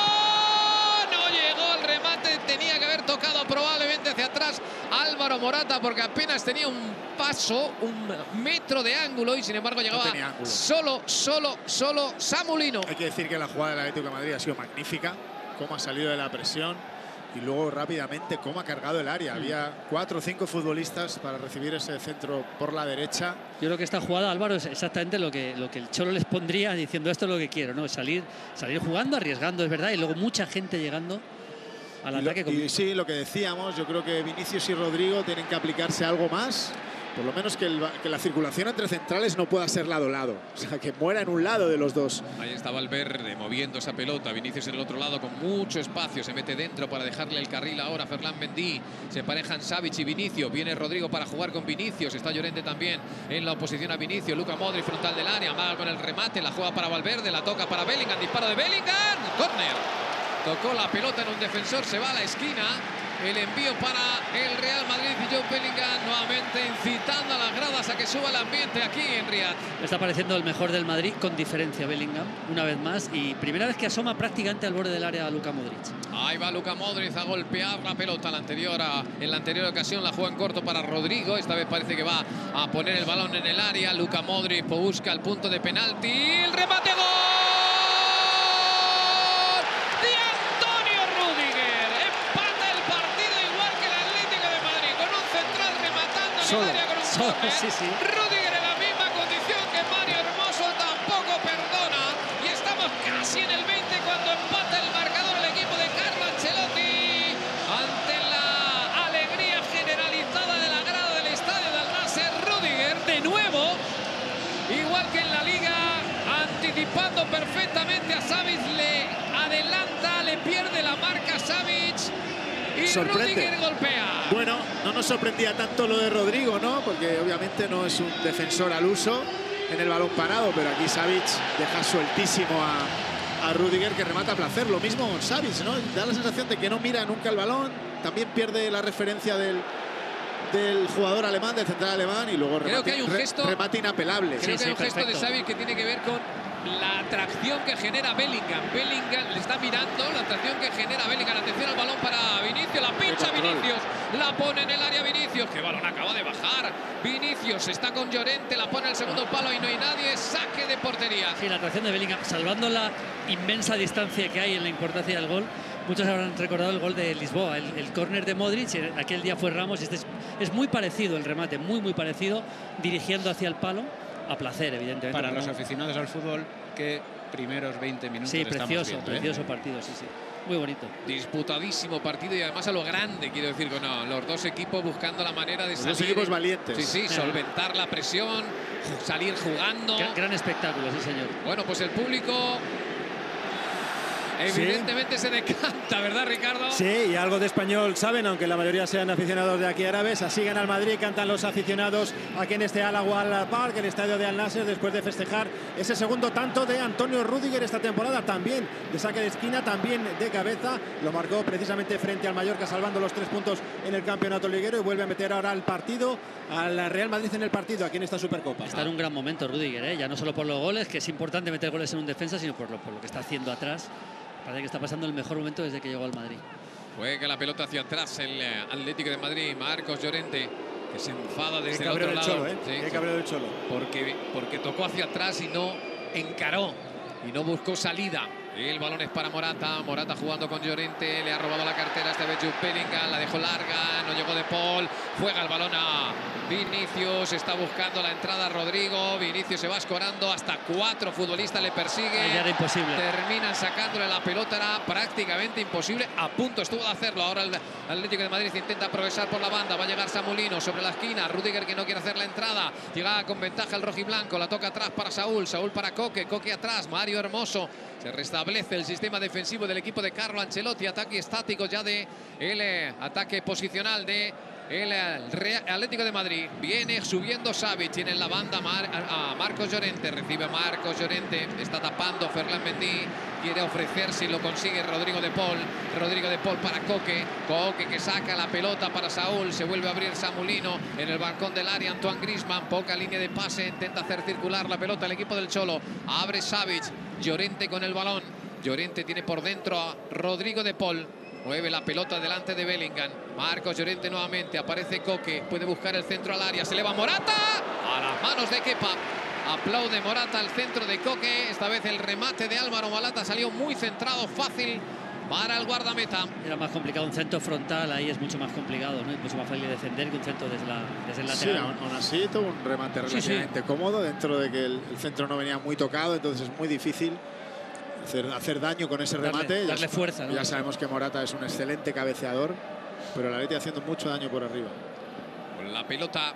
Llegó el remate, tenía que haber tocado probablemente hacia atrás Álvaro Morata porque apenas tenía un paso, un metro de ángulo y sin embargo llegaba no solo, solo, solo Samulino. Hay que decir que la jugada del Atlético de Madrid ha sido magnífica, cómo ha salido de la presión y luego rápidamente cómo ha cargado el área. Mm. Había cuatro o cinco futbolistas para recibir ese centro por la derecha. Yo creo que esta jugada, Álvaro, es exactamente lo que, lo que el Cholo les pondría diciendo esto es lo que quiero, ¿no? Salir, salir jugando, arriesgando, es verdad, y luego mucha gente llegando al y ataque. Lo, y sí, lo que decíamos, yo creo que Vinicius y Rodrigo tienen que aplicarse algo más. Por lo menos que, el, que la circulación entre centrales no pueda ser lado-lado. O sea, que muera en un lado de los dos. Ahí está Valverde moviendo esa pelota. Vinicius en el otro lado con mucho espacio. Se mete dentro para dejarle el carril ahora a Ferland Mendy. Se parejan Savic y Vinicius. Viene Rodrigo para jugar con Vinicius. Está Llorente también en la oposición a Vinicius. Luka Modric frontal del área. Amaga con el remate. La juega para Valverde. La toca para Bellingham. Disparo de Bellingham. Córner. Tocó la pelota en un defensor. Se va a la esquina. El envío para el Real Madrid y Jude Bellingham nuevamente incitando a las gradas a que suba el ambiente aquí en Riyadh. Me está pareciendo el mejor del Madrid con diferencia Bellingham, una vez más, y primera vez que asoma prácticamente al borde del área a Luka Modric. Ahí va Luka Modric a golpear la pelota. La anterior a, en la anterior ocasión la juega en corto para Rodrigo. Esta vez parece que va a poner el balón en el área. Luka Modric busca el punto de penalti. ¡El remate! ¡Gol! Solo, solo, sí, sí. Rüdiger en la misma condición que Mario Hermoso, tampoco perdona. Y estamos casi en el veinte cuando empata el marcador el equipo de Carlo Ancelotti. Ante la alegría generalizada de la grada del estadio del Nasser, Rüdiger de nuevo, igual que en la Liga, anticipando perfectamente a Savic, le adelanta, le pierde la marca Savic. Y sorprende. Rüdiger golpea. Bueno, no nos sorprendía tanto lo de Rodrigo, ¿no? Porque obviamente no es un defensor al uso en el balón parado, pero aquí Savic deja sueltísimo a, a Rüdiger, que remata a placer. Lo mismo Savic, ¿no? Da la sensación de que no mira nunca el balón. También pierde la referencia del, del jugador alemán, del central alemán, y luego Creo remate, que hay un gesto, re, remate inapelable. Creo sí, que hay sí, un gesto de perfecto. Savic que tiene que ver con la atracción que genera Bellingham. Bellingham le está mirando, la atracción que genera Bellingham. Atención al balón para Vinicius, la pincha Vinicius, la pone en el área Vinicius. Que balón acaba de bajar. Vinicius está con Llorente, la pone al segundo palo y no hay nadie. Saque de portería. Sí, la atracción de Bellingham, salvando la inmensa distancia que hay en la importancia del gol. Muchos habrán recordado el gol de Lisboa, el, el córner de Modric. Aquel día fue Ramos. Este es, es muy parecido el remate, muy, muy parecido, dirigiendo hacia el palo. A placer, evidentemente. Para los aficionados al fútbol, que primeros veinte minutos sí, estamos precioso, viendo, precioso ¿eh? partido, sí, sí. Muy bonito. Disputadísimo partido y además a lo grande, quiero decir, que no, los dos equipos buscando la manera de Los salir. dos equipos valientes. Sí, sí, solventar la presión, salir jugando. Gran, gran espectáculo, sí, señor. Bueno, pues el público Evidentemente sí. Se decanta, ¿verdad, Ricardo? Sí, y algo de español saben, aunque la mayoría sean aficionados de aquí árabes. Así gana el Madrid, cantan los aficionados aquí en este Al Awal Park, el estadio de Al Nasser, después de festejar ese segundo tanto de Antonio Rüdiger esta temporada, también de saque de esquina, también de cabeza. Lo marcó precisamente frente al Mallorca, salvando los tres puntos en el campeonato liguero, y vuelve a meter ahora al partido, al Real Madrid en el partido, aquí en esta Supercopa. Está en un gran momento Rüdiger, ¿eh? Ya no solo por los goles, que es importante meter goles en un defensa, sino por lo, por lo que está haciendo atrás. Parece que está pasando el mejor momento desde que llegó al Madrid. Juega la pelota hacia atrás el Atlético de Madrid. Marcos Llorente, que se enfada desde el otro lado. Cholo, ¿eh? Sí, Qué cabreo del Cholo. Porque, porque tocó hacia atrás y no encaró y no buscó salida. El balón es para Morata. Morata jugando con Llorente. Le ha robado la cartera esta vez Jude Bellingham. La dejó larga. No llegó De Paul. Juega el balón a Vinicius. Está buscando la entrada Rodrigo. Vinicius se va escorando. Hasta cuatro futbolistas le persiguen. Ya era imposible. Terminan sacándole la pelota. Era prácticamente imposible. A punto estuvo de hacerlo. Ahora el Atlético de Madrid intenta progresar por la banda. Va a llegar Samulino sobre la esquina. Rüdiger, que no quiere hacer la entrada. Llega con ventaja el rojiblanco. La toca atrás para Saúl. Saúl para Coque. Coque atrás. Mario Hermoso. Se restablece el sistema defensivo del equipo de Carlo Ancelotti. Ataque estático ya de el eh, ataque posicional de el eh, Real Atlético de Madrid. Viene subiendo Savic. Tiene en la banda Mar a Marcos Llorente. Recibe Marcos Llorente. Está tapando Ferland Mendy. Quiere ofrecerse y lo consigue Rodrigo De Paul. Rodrigo De Paul para Coque. Coque que saca la pelota para Saúl. Se vuelve a abrir Samulino en el balcón del área. Antoine Griezmann. Poca línea de pase. Intenta hacer circular la pelota el equipo del Cholo. Abre Savic. Llorente con el balón. Llorente tiene por dentro a Rodrigo De Paul. Mueve la pelota delante de Bellingham. Marcos Llorente nuevamente. Aparece Coque. Puede buscar el centro al área. Se le va Morata. A las manos de Kepa. Aplaude Morata al centro de Coque. Esta vez el remate de Álvaro Morata salió muy centrado, fácil para el guardameta. Era más complicado un centro frontal, ahí es mucho más complicado, ¿no? Es mucho más fácil de defender que un centro desde, la, desde el lateral. Sí, aún, aún así tuvo un remate relativamente sí, sí. cómodo, dentro de que el, el centro no venía muy tocado, entonces es muy difícil hacer, hacer daño con ese darle, remate. Darle ya, fuerza, ¿no? Ya sabemos que Morata es un excelente cabeceador, pero la Leti haciendo mucho daño por arriba. Con la pelota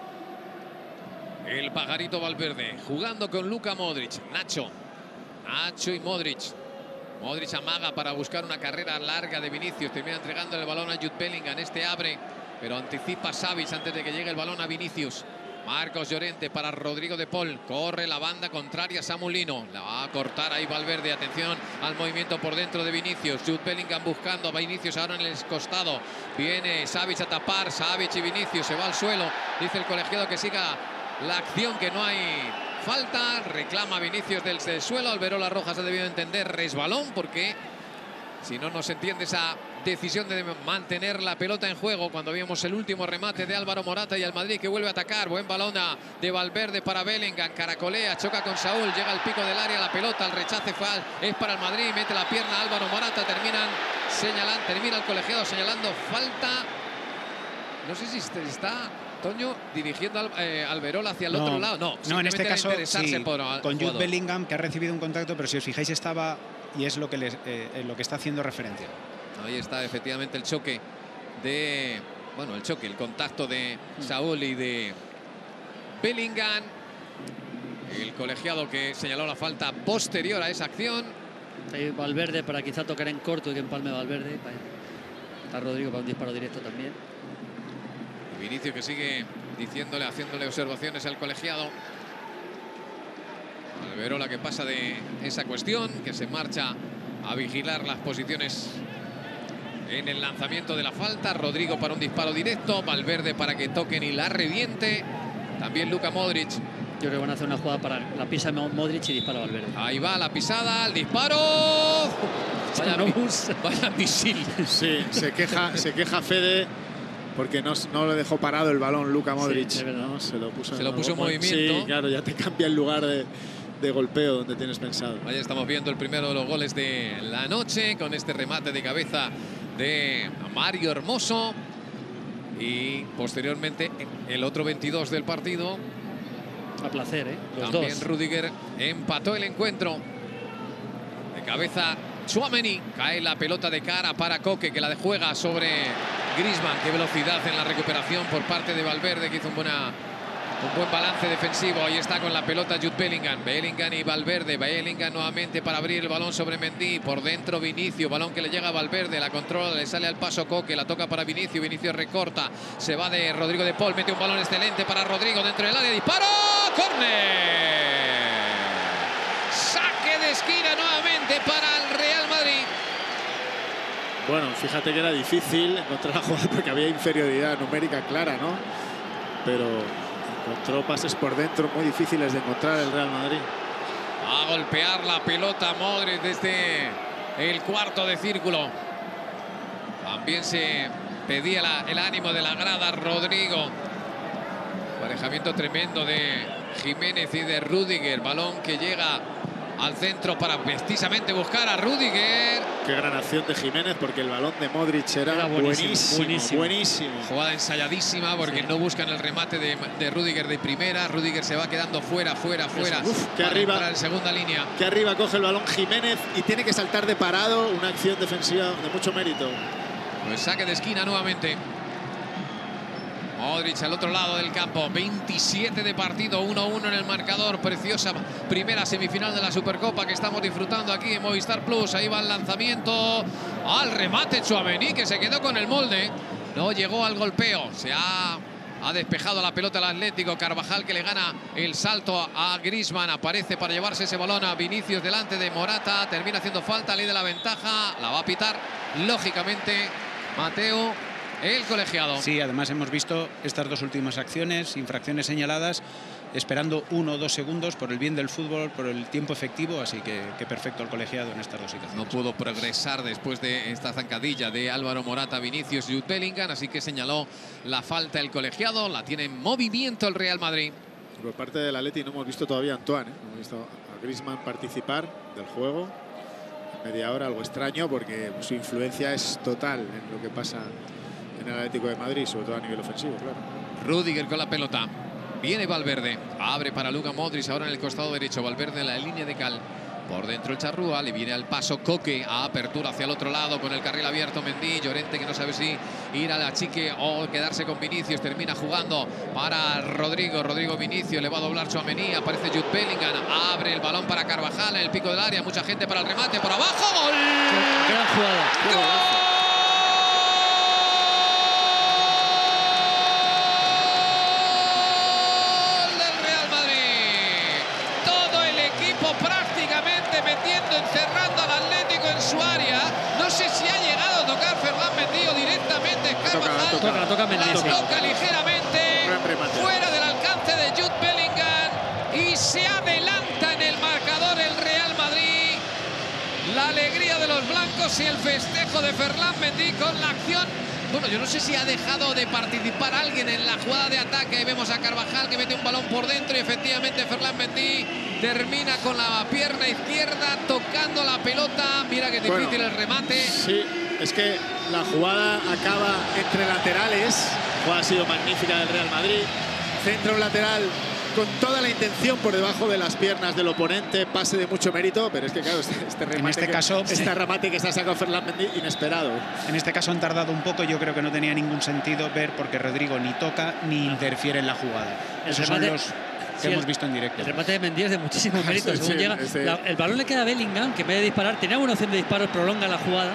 el pajarito Valverde, jugando con Luka Modric. Nacho. Nacho y Modric. Modric amaga para buscar una carrera larga de Vinicius. Termina entregando el balón a Jude Bellingham. Este abre, pero anticipa Savic antes de que llegue el balón a Vinicius. Marcos Llorente para Rodrigo De Paul. Corre la banda contraria Samulino. La va a cortar ahí Valverde. Atención al movimiento por dentro de Vinicius. Jude Bellingham buscando a Vinicius ahora en el costado. Viene Savic a tapar. Savic y Vinicius. Se va al suelo. Dice el colegiado que siga la acción, que no hay falta. Reclama Vinicius del, del suelo. Alberola Rojas ha debido entender resbalón, porque si no, no se entiende esa decisión de mantener la pelota en juego cuando vimos el último remate de Álvaro Morata y el Madrid que vuelve a atacar. Buen balón de Valverde para Bellingham. Caracolea, choca con Saúl. Llega al pico del área la pelota. El rechace es para el Madrid. Mete la pierna Álvaro Morata. Terminan señalando, termina el colegiado señalando falta. No sé si está Toño dirigiendo al, eh, Alberola hacia el no, otro lado. No, no en este caso sí, por, con Jude Bellingham, que ha recibido un contacto, pero si os fijáis estaba, y es lo que, les, eh, lo que está haciendo referencia. Ahí está efectivamente el choque de, bueno, el choque, el contacto de Saúl y de Bellingham. El colegiado que señaló la falta posterior a esa acción. Ahí Valverde para quizá tocar en corto y que empalme Valverde. Está Rodrigo para un disparo directo también. Vinicius que sigue diciéndole, haciéndole observaciones al colegiado. Alberola que pasa de esa cuestión, que se marcha a vigilar las posiciones en el lanzamiento de la falta. Rodrigo para un disparo directo. Valverde para que toquen y la reviente. También Luka Modric. Yo creo que van a hacer una jugada para la pisa Modric y dispara Valverde. Ahí va la pisada, el disparo. Vaya, no vaya misil. Sí, se queja, se queja Fede porque no, no le dejó parado el balón Luka Modric. Sí, ¿no? Se lo puso, se lo puso en movimiento. Sí, claro, ya te cambia el lugar de, de golpeo donde tienes pensado. Ahí estamos viendo el primero de los goles de la noche con este remate de cabeza de Mario Hermoso. Y posteriormente el otro veintidós del partido. A placer, ¿eh? Los También dos. Rüdiger empató el encuentro. De cabeza Tchouaméni. Cae la pelota de cara para Coque, que la juega sobre Griezmann. Qué velocidad en la recuperación por parte de Valverde, que hizo una buena Un buen balance defensivo. Ahí está con la pelota Jude Bellingham. Bellingham y Valverde. Bellingham nuevamente para abrir el balón sobre Mendy. Por dentro Vinicius. Balón que le llega a Valverde. La controla, le sale al paso Coque. La toca para Vinicius. Vinicius recorta. Se va de Rodrigo de Paul. Mete un balón excelente para Rodrigo dentro del área. Disparo. ¡Córner! Saque de esquina nuevamente para el Real Madrid. Bueno, fíjate que era difícil encontrar la jugada porque había inferioridad numérica clara, ¿no? Pero encontró pases por dentro muy difíciles de encontrar el Real Madrid. A golpear la pelota Modric desde el cuarto de círculo. También se pedía la, el ánimo de la grada Rodrigo. Emparejamiento tremendo de Jiménez y de Rüdiger. Balón que llega al centro para precisamente buscar a Rüdiger. Qué gran acción de Jiménez porque el balón de Modric era, era buenísimo, buenísimo, buenísimo. buenísimo. Jugada ensayadísima porque sí. no buscan el remate de, de Rüdiger de primera. Rüdiger se va quedando fuera, fuera, fuera. Uf, que para arriba, entrar en segunda línea. Que arriba coge el balón Jiménez y tiene que saltar de parado. Una acción defensiva de mucho mérito. Pues saque de esquina nuevamente. Modric al otro lado del campo. veintisiete de partido, uno a uno en el marcador. Preciosa primera semifinal de la Supercopa que estamos disfrutando aquí en Movistar Plus. Ahí va el lanzamiento al remate Tchouaméni, que se quedó con el molde. No llegó al golpeo. Se ha, ha despejado la pelota al Atlético. Carvajal, que le gana el salto a Griezmann. Aparece para llevarse ese balón a Vinicius delante de Morata. Termina haciendo falta, ley de la ventaja. La va a pitar, lógicamente, Mateo, el colegiado. Sí, además hemos visto estas dos últimas acciones, infracciones señaladas, esperando uno o dos segundos por el bien del fútbol, por el tiempo efectivo, así que, que perfecto el colegiado en estas dos situaciones. No pudo progresar después de esta zancadilla de Álvaro Morata, Vinicius y Jude Bellingham, así que señaló la falta el colegiado. La tiene en movimiento el Real Madrid. Por parte del Atleti no hemos visto todavía a Antoine, ¿eh? No hemos visto a Griezmann participar del juego. Media hora, algo extraño porque su influencia es total en lo que pasa en el Atlético de Madrid, sobre todo a nivel ofensivo, claro. Rüdiger con la pelota. Viene Valverde. Abre para Luka Modric ahora en el costado derecho. Valverde en la línea de cal. Por dentro el Charrúa. Le viene al paso Coque. A apertura hacia el otro lado con el carril abierto. Mendy. Llorente, que no sabe si ir a la chique o quedarse con Vinicius. Termina jugando para Rodrigo. Rodrigo Vinicius. Le va a doblar Tchouaméni. Aparece Jude Bellingham. Abre el balón para Carvajal en el pico del área. Mucha gente para el remate. Por abajo. ¡Gol! Gran jugada. ¡Gol! Metiendo, encerrando al Atlético en su área. No sé si ha llegado a tocar Ferland Mendy o directamente Carvajal. Toca, toca, toca, Mendy, la sí. toca ligeramente fuera del alcance de Jude Bellingham y se adelanta en el marcador el Real Madrid. La alegría de los blancos y el festejo de Ferland Mendy con la acción. Bueno, yo no sé si ha dejado de participar alguien en la jugada de ataque. Ahí vemos a Carvajal que mete un balón por dentro y efectivamente Ferland Mendy termina con la pierna izquierda tocando la pelota. Mira que difícil bueno, el remate. Sí, es que la jugada acaba entre laterales. La jugada ha sido magnífica del Real Madrid. Centro lateral con toda la intención por debajo de las piernas del oponente, pase de mucho mérito, pero es que claro, este, este remate, en este que, caso, este sí. remate que se ha sacado Ferland Mendy, inesperado. En este caso han tardado un poco, yo creo que no tenía ningún sentido ver porque Rodrigo ni toca ni interfiere en la jugada. El Esos remate, son los que sí, hemos el, visto en directo. El remate de Mendy es de muchísimo mérito. sí, según sí, llega, ese... la, el balón le queda a Bellingham, que en vez de disparar, tenía una opción de disparo, prolonga la jugada.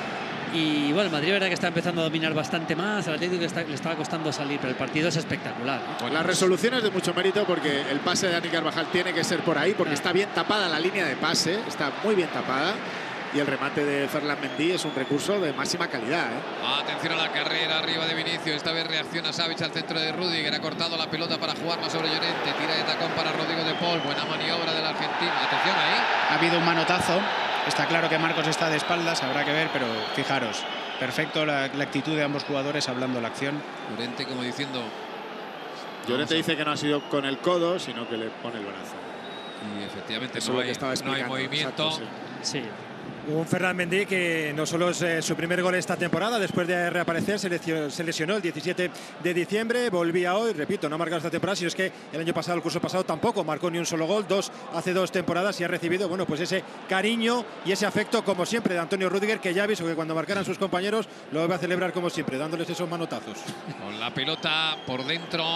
Y bueno, el Madrid, verdad que está empezando a dominar bastante más. Al Atlético está, le estaba costando salir, pero el partido es espectacular, ¿no? Pues la resolución es de mucho mérito porque el pase de Dani Carvajal tiene que ser por ahí, porque está bien tapada la línea de pase, está muy bien tapada. Y el remate de Ferland Mendy es un recurso de máxima calidad, ¿eh? Atención a la carrera arriba de Vinicius. Esta vez reacciona Savic al centro de Rüdiger. Ha cortado la pelota para jugarla sobre Llorente. Tira de tacón para Rodrigo de Paul. Buena maniobra del argentino. Atención ahí. Ha habido un manotazo. Está claro que Marcos está de espaldas. Habrá que ver, pero fijaros. Perfecto la, la actitud de ambos jugadores hablando la acción. Llorente como diciendo... Llorente dice que no ha sido con el codo, sino que le pone el brazo. Y efectivamente Eso no, es lo que hay, estaba no hay movimiento. Exacto, sí. Sí. Un Ferland Mendy que no solo es eh, su primer gol esta temporada, después de reaparecer se lesionó, se lesionó el diecisiete de diciembre, volvía hoy, repito, no ha marcado esta temporada, sino es que el año pasado, el curso pasado, tampoco marcó ni un solo gol, dos hace dos temporadas, y ha recibido, bueno, pues ese cariño y ese afecto, como siempre, de Antonio Rüdiger, que ya avisó que cuando marcaran sus compañeros lo va a celebrar como siempre, dándoles esos manotazos. Con la pelota por dentro,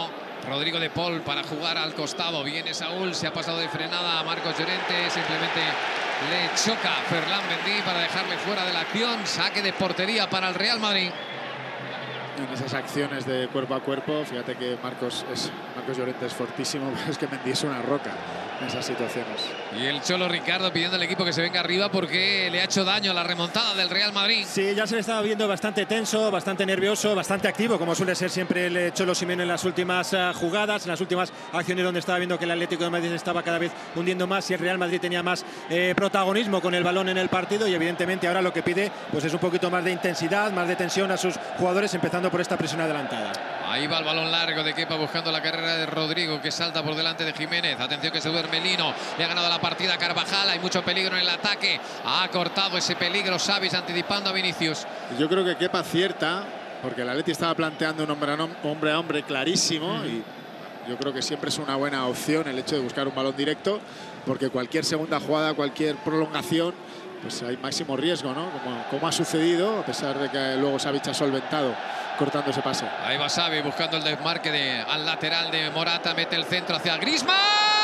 Rodrigo de Paul para jugar al costado. Viene Saúl, se ha pasado de frenada a Marcos Llorente. Simplemente le choca Ferland Mendy para dejarle fuera de la acción. Saque de portería para el Real Madrid. En esas acciones de cuerpo a cuerpo, fíjate que Marcos, es, Marcos Llorente es fortísimo, pero es que Mendy es una roca en esas situaciones. Y el Cholo Ricardo pidiendo al equipo que se venga arriba porque le ha hecho daño a la remontada del Real Madrid. Sí, ya se le estaba viendo bastante tenso, bastante nervioso, bastante activo, como suele ser siempre el Cholo Simeone en las últimas uh, jugadas, en las últimas acciones donde estaba viendo que el Atlético de Madrid estaba cada vez hundiendo más y el Real Madrid tenía más eh, protagonismo con el balón en el partido, y evidentemente ahora lo que pide pues es un poquito más de intensidad, más de tensión a sus jugadores, empezando por esta presión adelantada. Ahí va el balón largo de Kepa buscando la carrera de Rodrigo, que salta por delante de Jiménez. Atención que se duerme Lino. Le ha ganado la partida a Carvajal. Hay mucho peligro en el ataque. Ha cortado ese peligro Savic anticipando a Vinicius. Yo creo que Kepa acierta, porque el Atleti estaba planteando un hombre a hombre, a hombre clarísimo. Mm. Y yo creo que siempre es una buena opción el hecho de buscar un balón directo, porque cualquier segunda jugada, cualquier prolongación, pues hay máximo riesgo, ¿no? Como, como ha sucedido, a pesar de que luego Savic ha solventado cortando ese pase. Ahí va Xavi buscando el desmarque de, al lateral de Morata, mete el centro hacia Griezmann.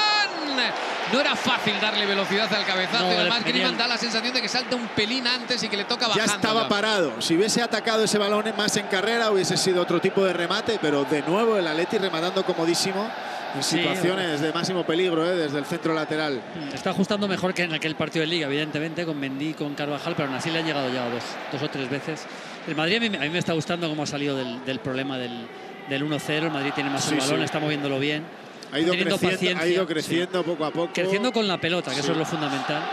No era fácil darle velocidad al cabezazo, no, además Griezmann da la sensación de que salta un pelín antes y que le toca bajando. Ya estaba parado. Si hubiese atacado ese balón más en carrera hubiese sido otro tipo de remate, pero de nuevo el Atleti rematando comodísimo en situaciones sí, de máximo peligro, ¿eh? Desde el centro lateral. Está ajustando mejor que en aquel partido de Liga, evidentemente, con Mendy y con Carvajal, pero aún así le han llegado ya dos, dos o tres veces. El Madrid a mí, a mí me está gustando cómo ha salido del, del problema del, del uno cero. El Madrid tiene más sí, el balón, sí. está moviéndolo bien. Ha ido creciendo, ha ido creciendo sí. poco a poco. Creciendo con la pelota, que sí. eso es lo fundamental.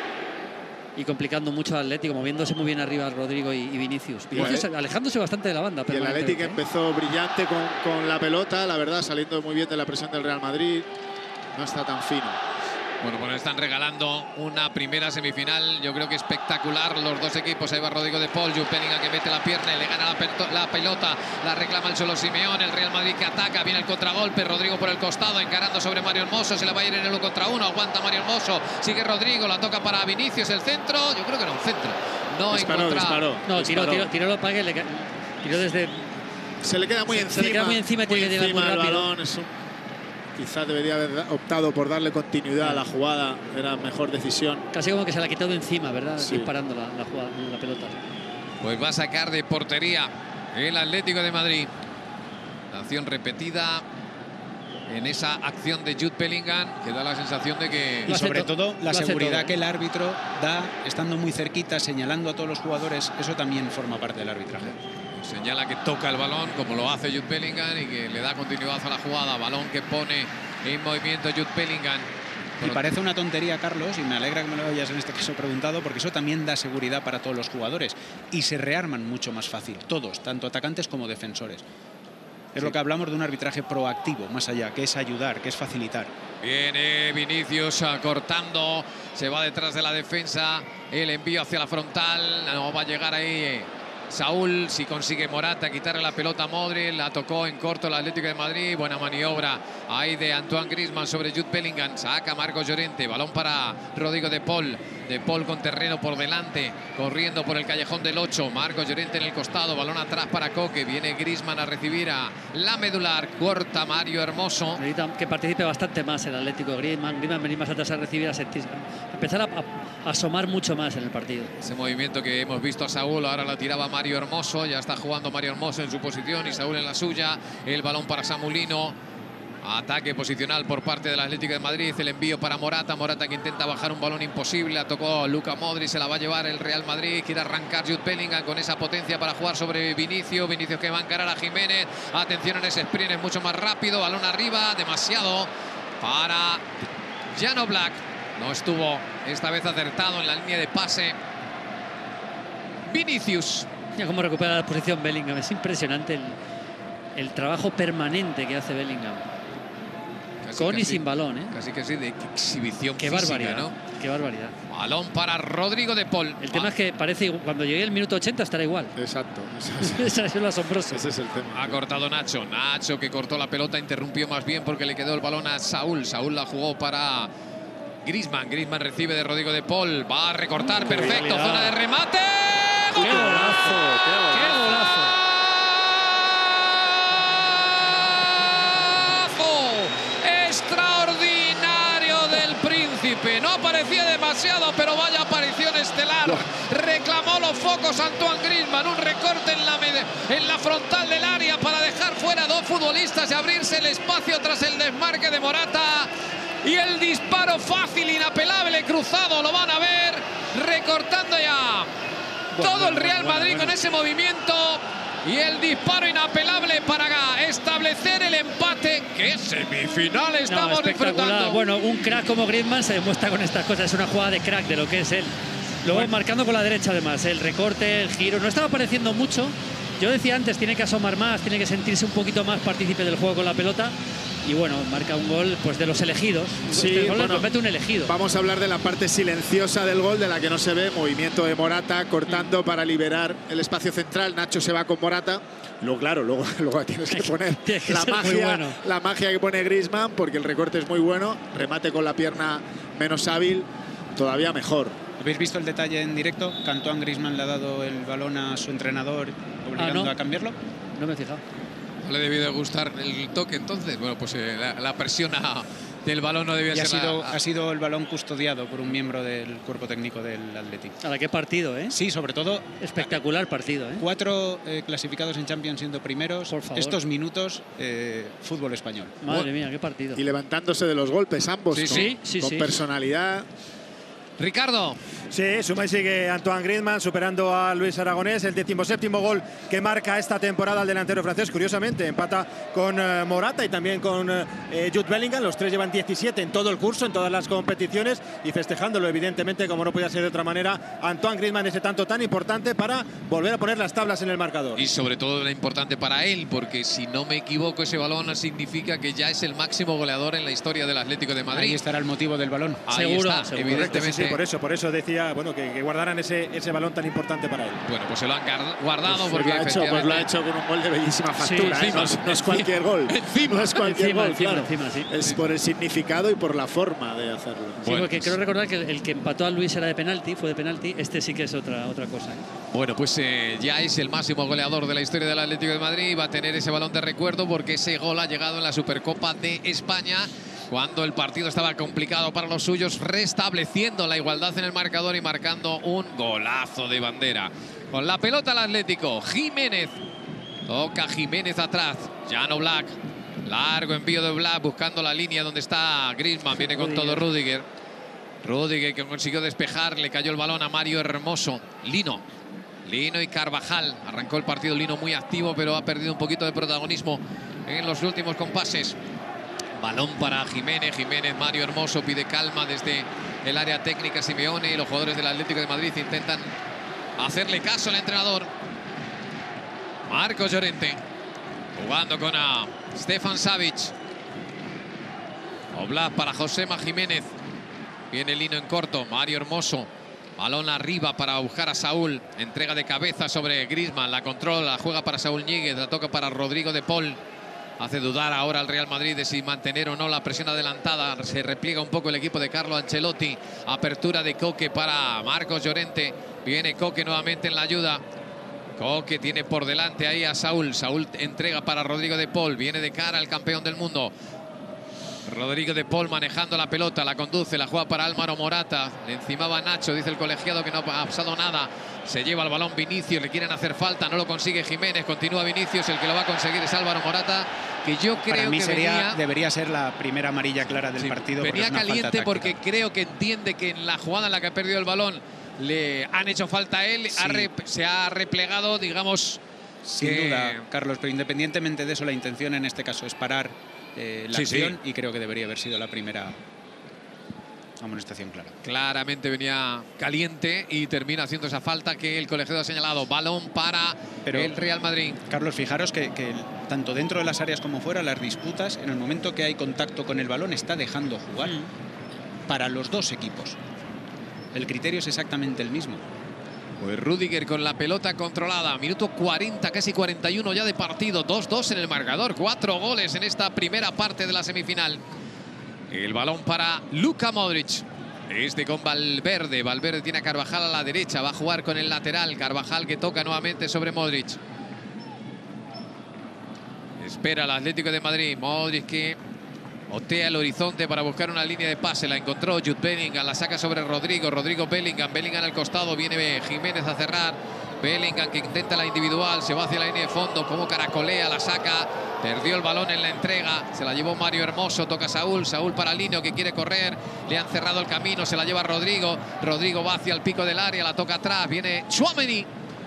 Y complicando mucho al Atlético, moviéndose muy bien arriba Rodrigo y, y Vinicius. Vinicius el, alejándose bastante de la banda. Y el Atlético empezó brillante con, con la pelota, la verdad, saliendo muy bien de la presión del Real Madrid. No está tan fino. Bueno, pues están regalando una primera semifinal, yo creo que espectacular, los dos equipos. Ahí va Rodrigo de Paul, Jude Bellingham que mete la pierna y le gana la, la pelota, la reclama el Cholo Simeone, el Real Madrid que ataca, viene el contragolpe, Rodrigo por el costado, encarando sobre Mario Hermoso, se la va a ir en el uno contra uno, aguanta Mario Hermoso, sigue Rodrigo, la toca para Vinicius, el centro, yo creo que era un centro, no disparó, encontrado. Disparó, no, disparó. tiró, tiró, tiró lo pague, le, tiró desde... Se le queda muy se, encima, se le queda muy encima, muy tiene que encima llegar muy el rápido. balón, es un... Quizás debería haber optado por darle continuidad a la jugada, era mejor decisión. Casi como que se la ha quitado de encima, ¿verdad? Sí. Disparando la, la, jugada, la pelota. Pues va a sacar de portería el Atlético de Madrid. La acción repetida en esa acción de Jude Bellingham, que da la sensación de que... Y sobre todo la seguridad todo. que el árbitro da, estando muy cerquita, señalando a todos los jugadores, eso también forma parte del arbitraje. Señala que toca el balón, como lo hace Jude Bellingham, y que le da continuidad a la jugada. Balón que pone en movimiento Jude Bellingham. Y parece una tontería, Carlos, y me alegra que me lo hayas en este caso preguntado, porque eso también da seguridad para todos los jugadores. Y se rearman mucho más fácil, todos, tanto atacantes como defensores. Es sí. lo que hablamos de un arbitraje proactivo, más allá, que es ayudar, que es facilitar. Viene Vinicius cortando, se va detrás de la defensa, el envío hacia la frontal, no va a llegar ahí Saúl, si consigue Morata quitarle la pelota a Modric, la tocó en corto el Atlético de Madrid, buena maniobra ahí de Antoine Griezmann sobre Jude Bellingham, saca Marcos Llorente, balón para Rodrigo de Paul, de Paul con terreno por delante, corriendo por el callejón del ocho, Marcos Llorente en el costado, balón atrás para Coque, viene Griezmann a recibir a la medular, corta Mario Hermoso. Necesita que participe bastante más el Atlético, Griezmann, Griezmann venir más atrás a recibir, a sentir, a empezar a, a, a asomar mucho más en el partido. Ese movimiento que hemos visto a Saúl, ahora la tiraba Mario Hermoso, ya está jugando Mario Hermoso en su posición y Saúl en la suya, el balón para Samulino. Ataque posicional por parte del Atlético de Madrid, el envío para Morata, Morata que intenta bajar un balón imposible, la tocó Luka Modric, se la va a llevar el Real Madrid, quiere arrancar Jude Bellingham con esa potencia para jugar sobre Vinicius, Vinicius que va a encarar a Jiménez, atención en ese sprint, es mucho más rápido, balón arriba, demasiado para Jan Oblak, no estuvo esta vez acertado en la línea de pase Vinicius. Mira cómo recupera la posición Bellingham, es impresionante el, el trabajo permanente que hace Bellingham. Casi, con casi, y sin balón, ¿eh? Casi que sí, de exhibición Qué física, barbaridad, ¿no? Qué barbaridad. Balón para Rodrigo de Paul. El tema es que parece, cuando llegue el minuto ochenta estará igual. Exacto. Eso es lo asombroso. Ese es el tema. Ha cortado Nacho. Nacho que cortó la pelota, interrumpió más bien porque le quedó el balón a Saúl. Saúl la jugó para Griezmann. Griezmann recibe de Rodrigo de Paul. Va a recortar, perfecto. Zona de remate. ¡Qué golazo! ¡Qué golazo! pero vaya aparición estelar. Reclamó los focos Antoine Griezmann, un recorte en la, en la frontal del área para dejar fuera a dos futbolistas y abrirse el espacio tras el desmarque de Morata. Y el disparo fácil, inapelable, cruzado, lo van a ver, recortando ya bueno, todo el Real bueno, Madrid bueno, bueno. con ese movimiento. Y el disparo inapelable para establecer el empate. ¡Qué semifinal estamos no, disfrutando! Bueno, un crack como Griezmann se demuestra con estas cosas. Es una jugada de crack de lo que es él. Luego bueno. marcando con la derecha además. El recorte, el giro. No estaba apareciendo mucho. Yo decía antes, tiene que asomar más, tiene que sentirse un poquito más partícipe del juego con la pelota. Y bueno, marca un gol pues de los elegidos. Sí, este gol bueno, lo mete un elegido. Vamos a hablar de la parte silenciosa del gol, de la que no se ve. Movimiento de Morata, cortando mm. para liberar el espacio central. Nacho se va con Morata. Luego, claro, luego, luego tienes que poner Tiene que la, magia, bueno. la magia que pone Griezmann, porque el recorte es muy bueno. Remate con la pierna menos hábil, todavía mejor. ¿Habéis visto el detalle en directo? Que Antoine Griezmann le ha dado el balón a su entrenador obligando ah, ¿no? a cambiarlo. No me he fijado. ¿No le debió de gustar el toque entonces? Bueno, pues eh, la, la presión a, del balón no debía y ser... Ha sido, la, a... ha sido el balón custodiado por un miembro del cuerpo técnico del Athletic. Ahora, qué partido, ¿eh? Sí, sobre todo... Espectacular partido, ¿eh? Cuatro eh, clasificados en Champions siendo primeros. Por favor. Estos minutos, eh, fútbol español. Madre mía, qué partido. Y levantándose de los golpes ambos, sí, con, sí, sí, con sí. personalidad. Ricardo. Sí, suma y sigue Antoine Griezmann superando a Luis Aragonés, el decimoséptimo gol que marca esta temporada el delantero francés. Curiosamente empata con uh, Morata y también con uh, Jude Bellingham. Los tres llevan diecisiete en todo el curso, en todas las competiciones, y festejándolo evidentemente, como no podía ser de otra manera, Antoine Griezmann, ese tanto tan importante para volver a poner las tablas en el marcador. Y sobre todo era importante para él, porque si no me equivoco, ese balón significa que ya es el máximo goleador en la historia del Atlético de Madrid. Ahí estará el motivo del balón. Ahí seguro, está, seguro. evidentemente. Sí, sí, por eso, por eso decía bueno, que, que guardaran ese, ese balón tan importante para él. Bueno, pues se lo han guardado Pues, porque lo ha hecho, pues lo ha hecho con un gol de bellísima factura. Sí, ¿eh? encima, no, es, no es cualquier gol. Encima, no es cualquier encima, gol, encima, claro. encima, sí. Es por el significado y por la forma de hacerlo. Sí, bueno, porque pues, creo recordar que el que empató a Luis era de penalti, fue de penalti. Este sí que es otra, otra cosa, ¿eh? Bueno, pues eh, ya es el máximo goleador de la historia del Atlético de Madrid. Va a tener ese balón de recuerdo porque ese gol ha llegado en la Supercopa de España, cuando el partido estaba complicado para los suyos, restableciendo la igualdad en el marcador y marcando un golazo de bandera. Con la pelota el Atlético, Jiménez. Toca Jiménez atrás, Jan Oblak. Largo envío de Oblak buscando la línea donde está Griezmann. Viene con todo Rüdiger. Rüdiger que consiguió despejar, le cayó el balón a Mario Hermoso. Lino. Lino y Carvajal. Arrancó el partido Lino muy activo, pero ha perdido un poquito de protagonismo en los últimos compases. Balón para Jiménez, Jiménez, Mario Hermoso pide calma desde el área técnica Simeone, y los jugadores del Atlético de Madrid intentan hacerle caso al entrenador. Marcos Llorente jugando con a Stefan Savic. Oblak para Josema Jiménez. Viene Lino en corto, Mario Hermoso. Balón arriba para buscar a Saúl. Entrega de cabeza sobre Griezmann, la controla, la juega para Saúl Ñíguez, la toca para Rodrigo de Paul. Hace dudar ahora al Real Madrid de si mantener o no la presión adelantada. Se repliega un poco el equipo de Carlo Ancelotti. Apertura de Coque para Marcos Llorente. Viene Coque nuevamente en la ayuda. Coque tiene por delante ahí a Saúl. Saúl entrega para Rodrigo de Paul. Viene de cara al campeón del mundo. Rodrigo de Paul manejando la pelota, la conduce, la juega para Álvaro Morata. Le encimaba Nacho, dice el colegiado que no ha pasado nada. Se lleva el balón Vinicius, le quieren hacer falta, no lo consigue Jiménez. Continúa Vinicius, el que lo va a conseguir es Álvaro Morata, que yo creo Para mí que sería, venía, debería ser la primera amarilla clara del sí, partido. venía porque caliente porque creo que entiende que en la jugada en la que ha perdido el balón le han hecho falta a él. Sí. Ha rep, se ha replegado, digamos. Sin que... duda, Carlos, pero independientemente de eso, la intención en este caso es parar eh, la sí, acción, sí. y creo que debería haber sido la primera amonestación clara. Claramente venía caliente y termina haciendo esa falta que el colegiado ha señalado. Balón para Pero, el Real Madrid. Carlos, fijaros que, que tanto dentro de las áreas como fuera, las disputas, en el momento que hay contacto con el balón, está dejando jugar mm. para los dos equipos. El criterio es exactamente el mismo. Pues Rüdiger con la pelota controlada. Minuto cuarenta, casi cuarenta y uno ya de partido. dos dos en el marcador. Cuatro goles en esta primera parte de la semifinal. El balón para Luka Modric. Este con Valverde. Valverde tiene a Carvajal a la derecha. Va a jugar con el lateral. Carvajal que toca nuevamente sobre Modric. Espera el Atlético de Madrid. Modric que Otea el horizonte para buscar una línea de pase. La encontró Jude Bellingham. La saca sobre Rodrigo. Rodrigo Bellingham. Bellingham al costado. Viene Jiménez a cerrar. Bellingham que intenta la individual. Se va hacia la línea de fondo. Como caracolea. La saca. Perdió el balón en la entrega. Se la llevó Mario Hermoso. Toca Saúl. Saúl para Lino que quiere correr. Le han cerrado el camino. Se la lleva Rodrigo. Rodrigo va hacia el pico del área. La toca atrás. Viene Tchouaméni.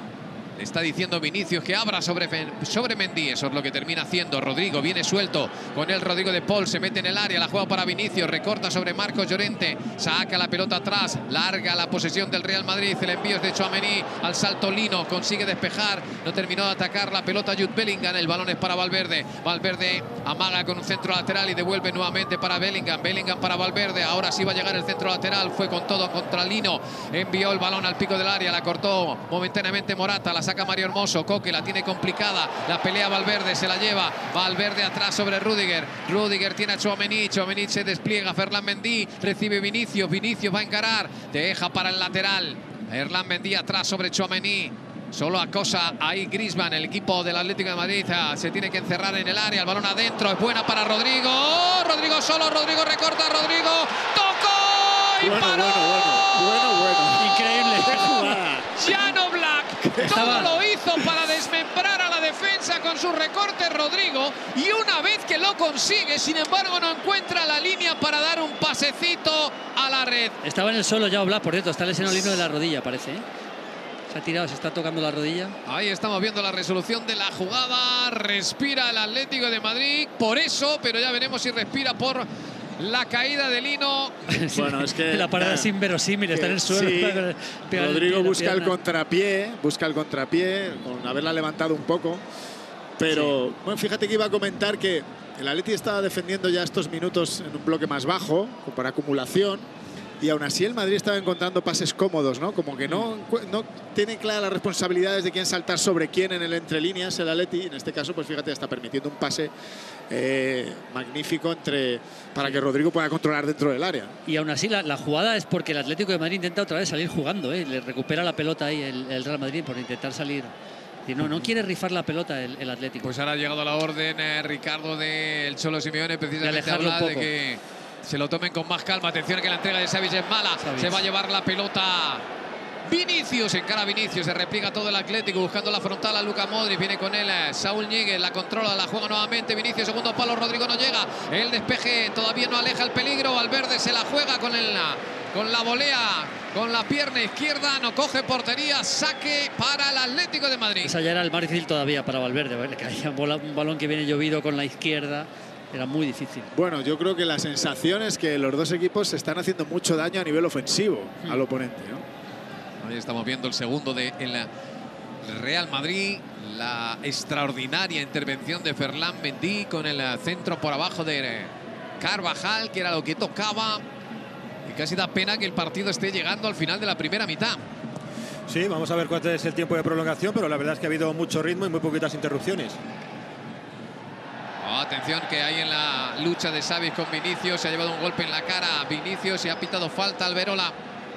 Le está diciendo Vinicius que abra sobre, sobre Mendy. Eso es lo que termina haciendo. Rodrigo viene suelto. Con él Rodrigo de Paul. Se mete en el área. La juega para Vinicius. Recorta sobre Marcos Llorente. Saca la pelota atrás. Larga la posesión del Real Madrid. El envío es de Tchouaméni. Al salto Lino. Consigue despejar. No terminó de atacar la pelota Jude Bellingham. El balón es para Valverde. Valverde amaga con un centro lateral y devuelve nuevamente para Bellingham. Bellingham para Valverde. Ahora sí va a llegar el centro lateral. Fue con todo contra Lino. Envió el balón al pico del área. La cortó momentáneamente Morata. La saca Mario Hermoso. Coque la tiene complicada. La pelea Valverde. Se la lleva. Valverde atrás sobre Rüdiger. Rüdiger tiene a Tchouaméni. Tchouaméni se despliega. Ferland Mendy. Recibe Vinicius. Vinicius va a encarar. Deja para el lateral. Ferland Mendy atrás sobre Tchouaméni. Solo acosa ahí Griezmann. El equipo del Atlético de Madrid se tiene que encerrar en el área. El balón adentro. Es buena para Rodrigo. ¡Oh! Rodrigo solo. Rodrigo recorta. Rodrigo. ¡Tocó! ¡Y Bueno, paró! bueno, bueno, bueno, bueno. Increíble. ¡Qué jugada! Llano Black. Estaba- Todo lo hizo para desmembrar a la defensa con sus recortes Rodrigo. Y una vez que lo consigue, sin embargo, no encuentra la línea para dar un pasecito a la red. Estaba en el suelo ya Oblak, por cierto. Está lesionado el himno de la rodilla, parece, ¿eh? Se ha tirado, se está tocando la rodilla. Ahí estamos viendo la resolución de la jugada. Respira el Atlético de Madrid por eso, pero ya veremos si respira por la caída de Lino. Bueno, es que la parada eh, es inverosímil, está en el suelo. sí, pega- pega el Rodrigo pie, la busca el pierna. contrapié, busca el contrapié, con haberla levantado un poco. Pero, bueno, fíjate que iba a comentar que el Atleti estaba defendiendo ya estos minutos en un bloque más bajo, por acumulación. Y aún así el Madrid estaba encontrando pases cómodos, ¿no? Como que no, no tiene claras las responsabilidades de quién saltar sobre quién en el entre líneas el Atleti. En este caso, pues fíjate, está permitiendo un pase eh, magnífico entre, para que Rodrigo pueda controlar dentro del área. Y aún así la, la jugada es porque el Atlético de Madrid intenta otra vez salir jugando, ¿eh? Le recupera la pelota ahí el, el Real Madrid por intentar salir. Y no, no quiere rifar la pelota el, el Atlético. Pues ahora ha llegado la orden, eh, Ricardo, del Cholo Simeone, precisamente alejarlo habla un de poco. que se lo tomen con más calma. Atención que la entrega de Savic es mala. Savic. Se va a llevar la pelota Vinicius, encara Vinicius, se repliega todo el Atlético buscando la frontal a Luka Modric, viene con él eh, Saúl Ñíguez, la controla, la juega nuevamente Vinicius, segundo palo, Rodrigo no llega, el despeje todavía no aleja el peligro, Valverde se la juega con el con la volea, con la pierna izquierda, no coge portería, saque para el Atlético de Madrid. Esa ya era el más difícil todavía para Valverde, ¿vale? Le caía un, bola, un balón que viene llovido con la izquierda, era muy difícil. Bueno, yo creo que la sensación es que los dos equipos se están haciendo mucho daño a nivel ofensivo Mm. al oponente, ¿no? Ahí estamos viendo el segundo de el Real Madrid, la extraordinaria intervención de Ferland Mendy con el centro por abajo de Carvajal, que era lo que tocaba. Y casi da pena que el partido esté llegando al final de la primera mitad. Sí, vamos a ver cuánto es el tiempo de prolongación, pero la verdad es que ha habido mucho ritmo y muy poquitas interrupciones. Oh, atención que hay en la lucha de Savic con Vinicius, se ha llevado un golpe en la cara a Vinicius y ha pitado falta Alberola.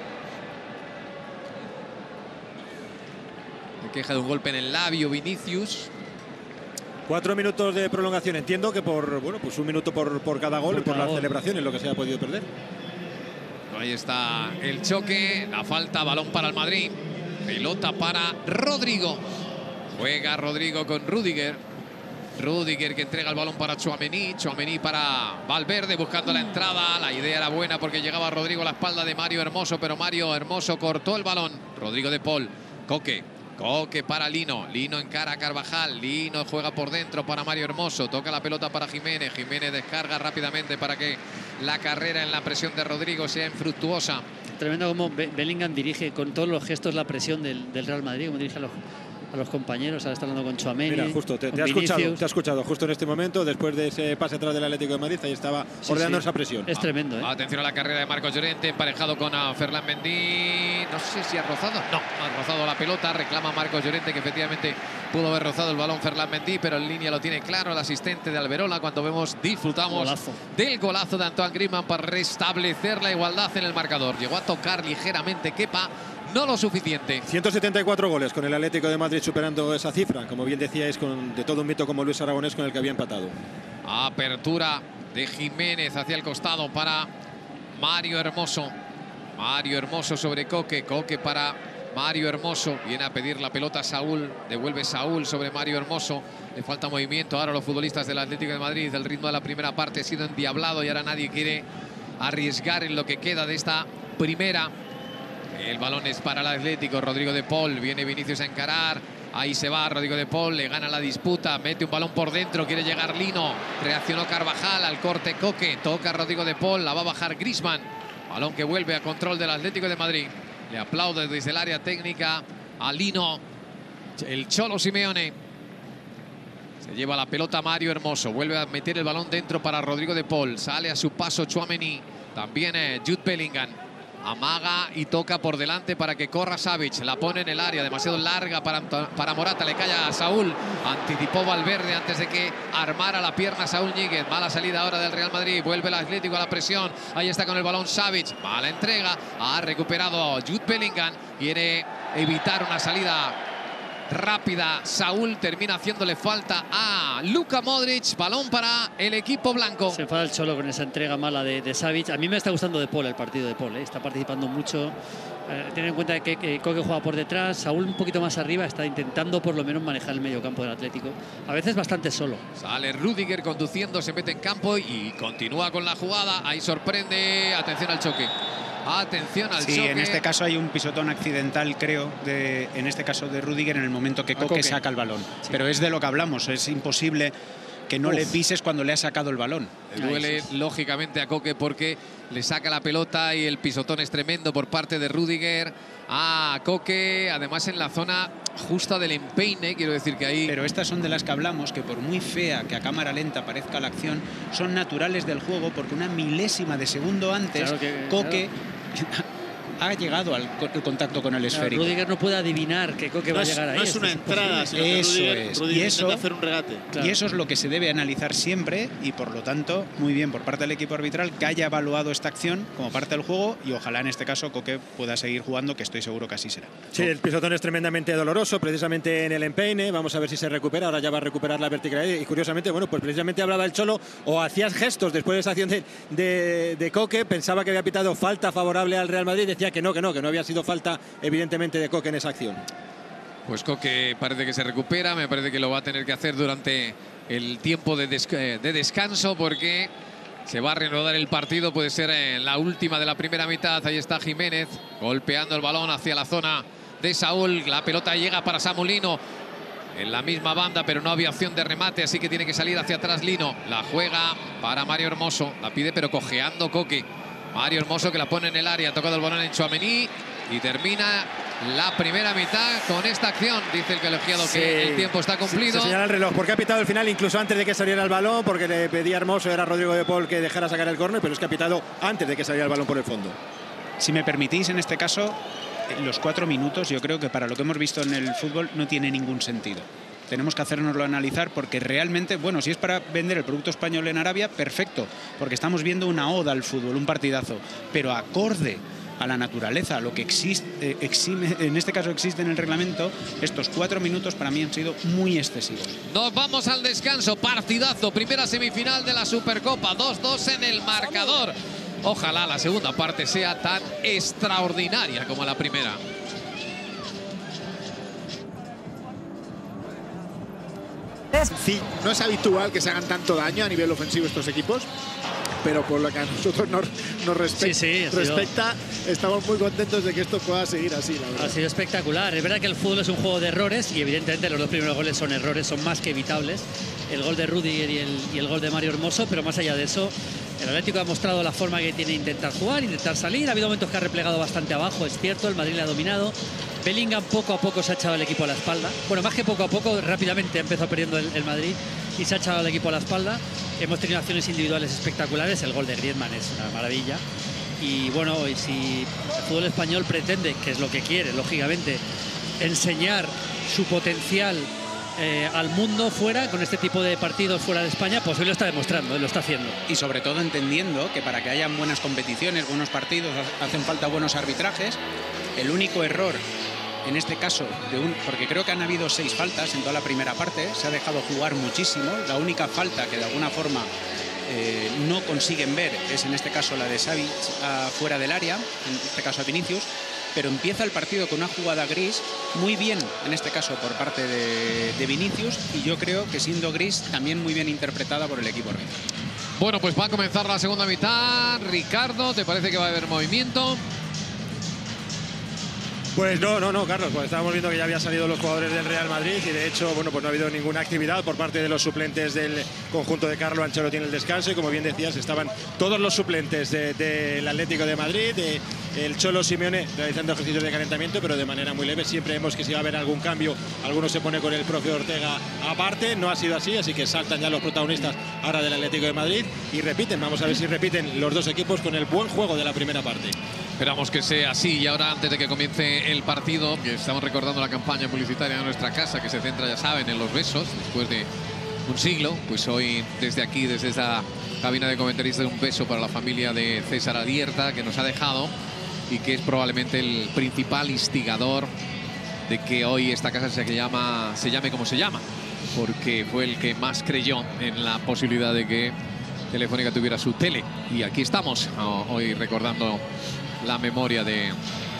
Se queja de un golpe en el labio Vinicius. Cuatro minutos de prolongación. Entiendo que por bueno, pues un minuto por, por cada gol Por y por cada las gol. celebraciones, lo que se ha podido perder. Ahí está el choque, la falta, balón para el Madrid. Pelota para Rodrigo. Juega Rodrigo con Rüdiger. Rüdiger que entrega el balón para Tchouaméni. Tchouaméni para Valverde buscando la entrada. La idea era buena porque llegaba Rodrigo a la espalda de Mario Hermoso, pero Mario Hermoso cortó el balón. Rodrigo de Paul. Coque. Coque para Lino. Lino encara a Carvajal. Lino juega por dentro para Mario Hermoso. Toca la pelota para Jiménez. Jiménez descarga rápidamente para que la carrera en la presión de Rodrigo sea infructuosa. Tremendo como Be- Bellingham dirige con todos los gestos la presión del, del Real Madrid, como dirige a los, a los compañeros. Ahora está hablando con Tchouaméni. Mira, justo, te, con te ha escuchado, Vinicius. te ha escuchado justo en este momento, después de ese pase atrás del Atlético de Madrid, ahí estaba Sí, ordenando sí. esa presión. Es tremendo, ¿eh? Atención a la carrera de Marcos Llorente, emparejado con a Ferland Mendy. No sé si ha rozado. No, ha rozado la pelota. Reclama Marcos Llorente que efectivamente pudo haber rozado el balón Ferland Mendy, pero en línea lo tiene claro el asistente de Alberola. Cuando vemos, disfrutamos Golazo. del golazo de Antoine Griezmann para restablecer la igualdad en el marcador. Llegó a tocar ligeramente Kepa, no lo suficiente. ciento setenta y cuatro goles con el Atlético de Madrid superando esa cifra, como bien decíais, con de todo un mito como Luis Aragonés con el que había empatado. Apertura de Jiménez hacia el costado para Mario Hermoso. Mario Hermoso sobre Coque. Coque para Mario Hermoso. Viene a pedir la pelota a Saúl. Devuelve Saúl sobre Mario Hermoso. Le falta movimiento ahora a los futbolistas del Atlético de Madrid. El ritmo de la primera parte ha sido endiablado y ahora nadie quiere arriesgar en lo que queda de esta primera. El balón es para el Atlético. Rodrigo de Paul. Viene Vinicius a encarar. Ahí se va Rodrigo de Paul. Le gana la disputa. Mete un balón por dentro. Quiere llegar Lino. Reaccionó Carvajal al corte Coque. Toca Rodrigo de Paul. La va a bajar Griezmann. Balón que vuelve a control del Atlético de Madrid. Le aplaude desde el área técnica a Lino. El Cholo Simeone. Se lleva la pelota Mario Hermoso. Vuelve a meter el balón dentro para Rodrigo de Paul. Sale a su paso Tchouaméni. También eh, Jude Bellingham. Amaga y toca por delante para que corra Savic. La pone en el área, demasiado larga para, para Morata. Le cae a Saúl. Anticipó Valverde antes de que armara la pierna Saúl Ñíguez. Mala salida ahora del Real Madrid. Vuelve el Atlético a la presión. Ahí está con el balón Savic. Mala entrega. Ha recuperado Jude Bellingham. Quiere evitar una salida rápida. Saúl termina haciéndole falta a Luka Modric. Balón para el equipo blanco. Se enfada el Cholo con esa entrega mala de, de Savic. A mí me está gustando de Paul el partido de Paul, ¿eh? Está participando mucho. Eh, tener en cuenta que, que Coque juega por detrás, Saúl un poquito más arriba, está intentando por lo menos manejar el medio campo del Atlético. A veces bastante solo. Sale Rüdiger conduciendo, se mete en campo y continúa con la jugada. Ahí sorprende. Atención al choque. Atención al sí, choque. En este caso hay un pisotón accidental, creo, de, en este caso de Rüdiger, en el momento que Coque, Coque. saca el balón. Sí. Pero es de lo que hablamos, es imposible que no Uf. le pises cuando le ha sacado el balón. Le duele lógicamente a Coque porque le saca la pelota y el pisotón es tremendo por parte de Rüdiger a Coque, además en la zona justa del empeine, quiero decir que ahí... Pero estas son de las que hablamos, que por muy fea que a cámara lenta parezca la acción, son naturales del juego, porque una milésima de segundo antes, claro que, Coque... Claro. ha llegado al contacto con el esférico. Rüdiger no puede adivinar que Coque no va es, a llegar ahí. No es una entrada, sino que eso Rüdiger, es. Rüdiger y eso, hacer un regate. Claro. Y eso es lo que se debe analizar siempre y, por lo tanto, muy bien por parte del equipo arbitral que haya evaluado esta acción como parte del juego y ojalá en este caso Coque pueda seguir jugando, que estoy seguro que así será. Sí, el pisotón es tremendamente doloroso, precisamente en el empeine. Vamos a ver si se recupera. Ahora ya va a recuperar la verticalidad. Y curiosamente, bueno, pues precisamente hablaba el Cholo o hacías gestos después de esa acción de, de, de Coque. Pensaba que había pitado falta favorable al Real Madrid. Decía que no, que no, que no había sido falta evidentemente de Coque en esa acción. Pues Coque parece que se recupera, me parece que lo va a tener que hacer durante el tiempo de, des de descanso porque se va a reanudar el partido, puede ser en la última de la primera mitad. Ahí está Jiménez golpeando el balón hacia la zona de Saúl, la pelota llega para Samu Lino en la misma banda, pero no había opción de remate, así que tiene que salir hacia atrás Lino. La juega para Mario Hermoso, la pide pero cojeando Coque. Mario Hermoso que la pone en el área, tocado el balón en Tchouaméni y termina la primera mitad con esta acción. Dice el colegiado sí, que el tiempo está cumplido. Se señala el reloj porque ha pitado el final incluso antes de que saliera el balón, porque le pedía Hermoso, era Rodrigo de Paul, que dejara sacar el córner, pero es que ha pitado antes de que saliera el balón por el fondo. Si me permitís, en este caso, los cuatro minutos, yo creo que para lo que hemos visto en el fútbol no tiene ningún sentido. Tenemos que hacérnoslo analizar porque realmente, bueno, si es para vender el producto español en Arabia, perfecto, porque estamos viendo una oda al fútbol, un partidazo, pero acorde a la naturaleza, a lo que existe, eh, exime, en este caso existe en el reglamento, estos cuatro minutos para mí han sido muy excesivos. Nos vamos al descanso, partidazo, primera semifinal de la Supercopa, dos dos en el marcador. Ojalá la segunda parte sea tan extraordinaria como la primera. Sí, no es habitual que se hagan tanto daño a nivel ofensivo estos equipos, pero por lo que a nosotros nos, nos respecta, sí, sí, respecta sido... estamos muy contentos de que esto pueda seguir así, la verdad. Ha sido espectacular. Es verdad que el fútbol es un juego de errores y evidentemente los dos primeros goles son errores, son más que evitables. El gol de Rüdiger y el, y el gol de Mario Hermoso, pero más allá de eso, el Atlético ha mostrado la forma que tiene de intentar jugar, intentar salir. Ha habido momentos que ha replegado bastante abajo, es cierto, el Madrid le ha dominado. Bellingham poco a poco se ha echado el equipo a la espalda. Bueno, más que poco a poco, rápidamente ha empezado perdiendo el, el Madrid y se ha echado el equipo a la espalda. Hemos tenido acciones individuales espectaculares. El gol de Griezmann es una maravilla. Y bueno, y si el fútbol español pretende, que es lo que quiere, lógicamente, enseñar su potencial eh, al mundo fuera, con este tipo de partidos fuera de España, pues hoy lo está demostrando, lo está haciendo. Y sobre todo entendiendo que para que hayan buenas competiciones, buenos partidos, hacen falta buenos arbitrajes. El único error en este caso, de un, porque creo que han habido seis faltas en toda la primera parte, se ha dejado jugar muchísimo. La única falta que de alguna forma eh, no consiguen ver, es en este caso la de Savic uh, fuera del área, en este caso a Vinicius, pero empieza el partido con una jugada gris muy bien, en este caso por parte de, de Vinicius, y yo creo que siendo gris también muy bien interpretada por el equipo rival. Bueno, pues va a comenzar la segunda mitad. Ricardo, ¿te parece que va a haber movimiento? Pues no, no, no, Carlos, pues estábamos viendo que ya habían salido los jugadores del Real Madrid y de hecho, bueno, pues no ha habido ninguna actividad por parte de los suplentes del conjunto de Carlo Ancelotti en el descanso y como bien decías, estaban todos los suplentes del de, de Atlético de Madrid, de, el Cholo Simeone realizando ejercicios de calentamiento, pero de manera muy leve. Siempre vemos que si va a haber algún cambio, alguno se pone con el profe Ortega aparte, no ha sido así, así que saltan ya los protagonistas ahora del Atlético de Madrid y repiten, vamos a ver si repiten los dos equipos con el buen juego de la primera parte. Esperamos que sea así. Y ahora, antes de que comience el partido, que estamos recordando la campaña publicitaria de nuestra casa, que se centra, ya saben, en los besos, después de un siglo, pues hoy desde aquí, desde esta cabina de comentaristas, un beso para la familia de César Alierta, que nos ha dejado y que es probablemente el principal instigador de que hoy esta casa se llama, se llame como se llama, porque fue el que más creyó en la posibilidad de que Telefónica tuviera su tele. Y aquí estamos hoy recordando la memoria de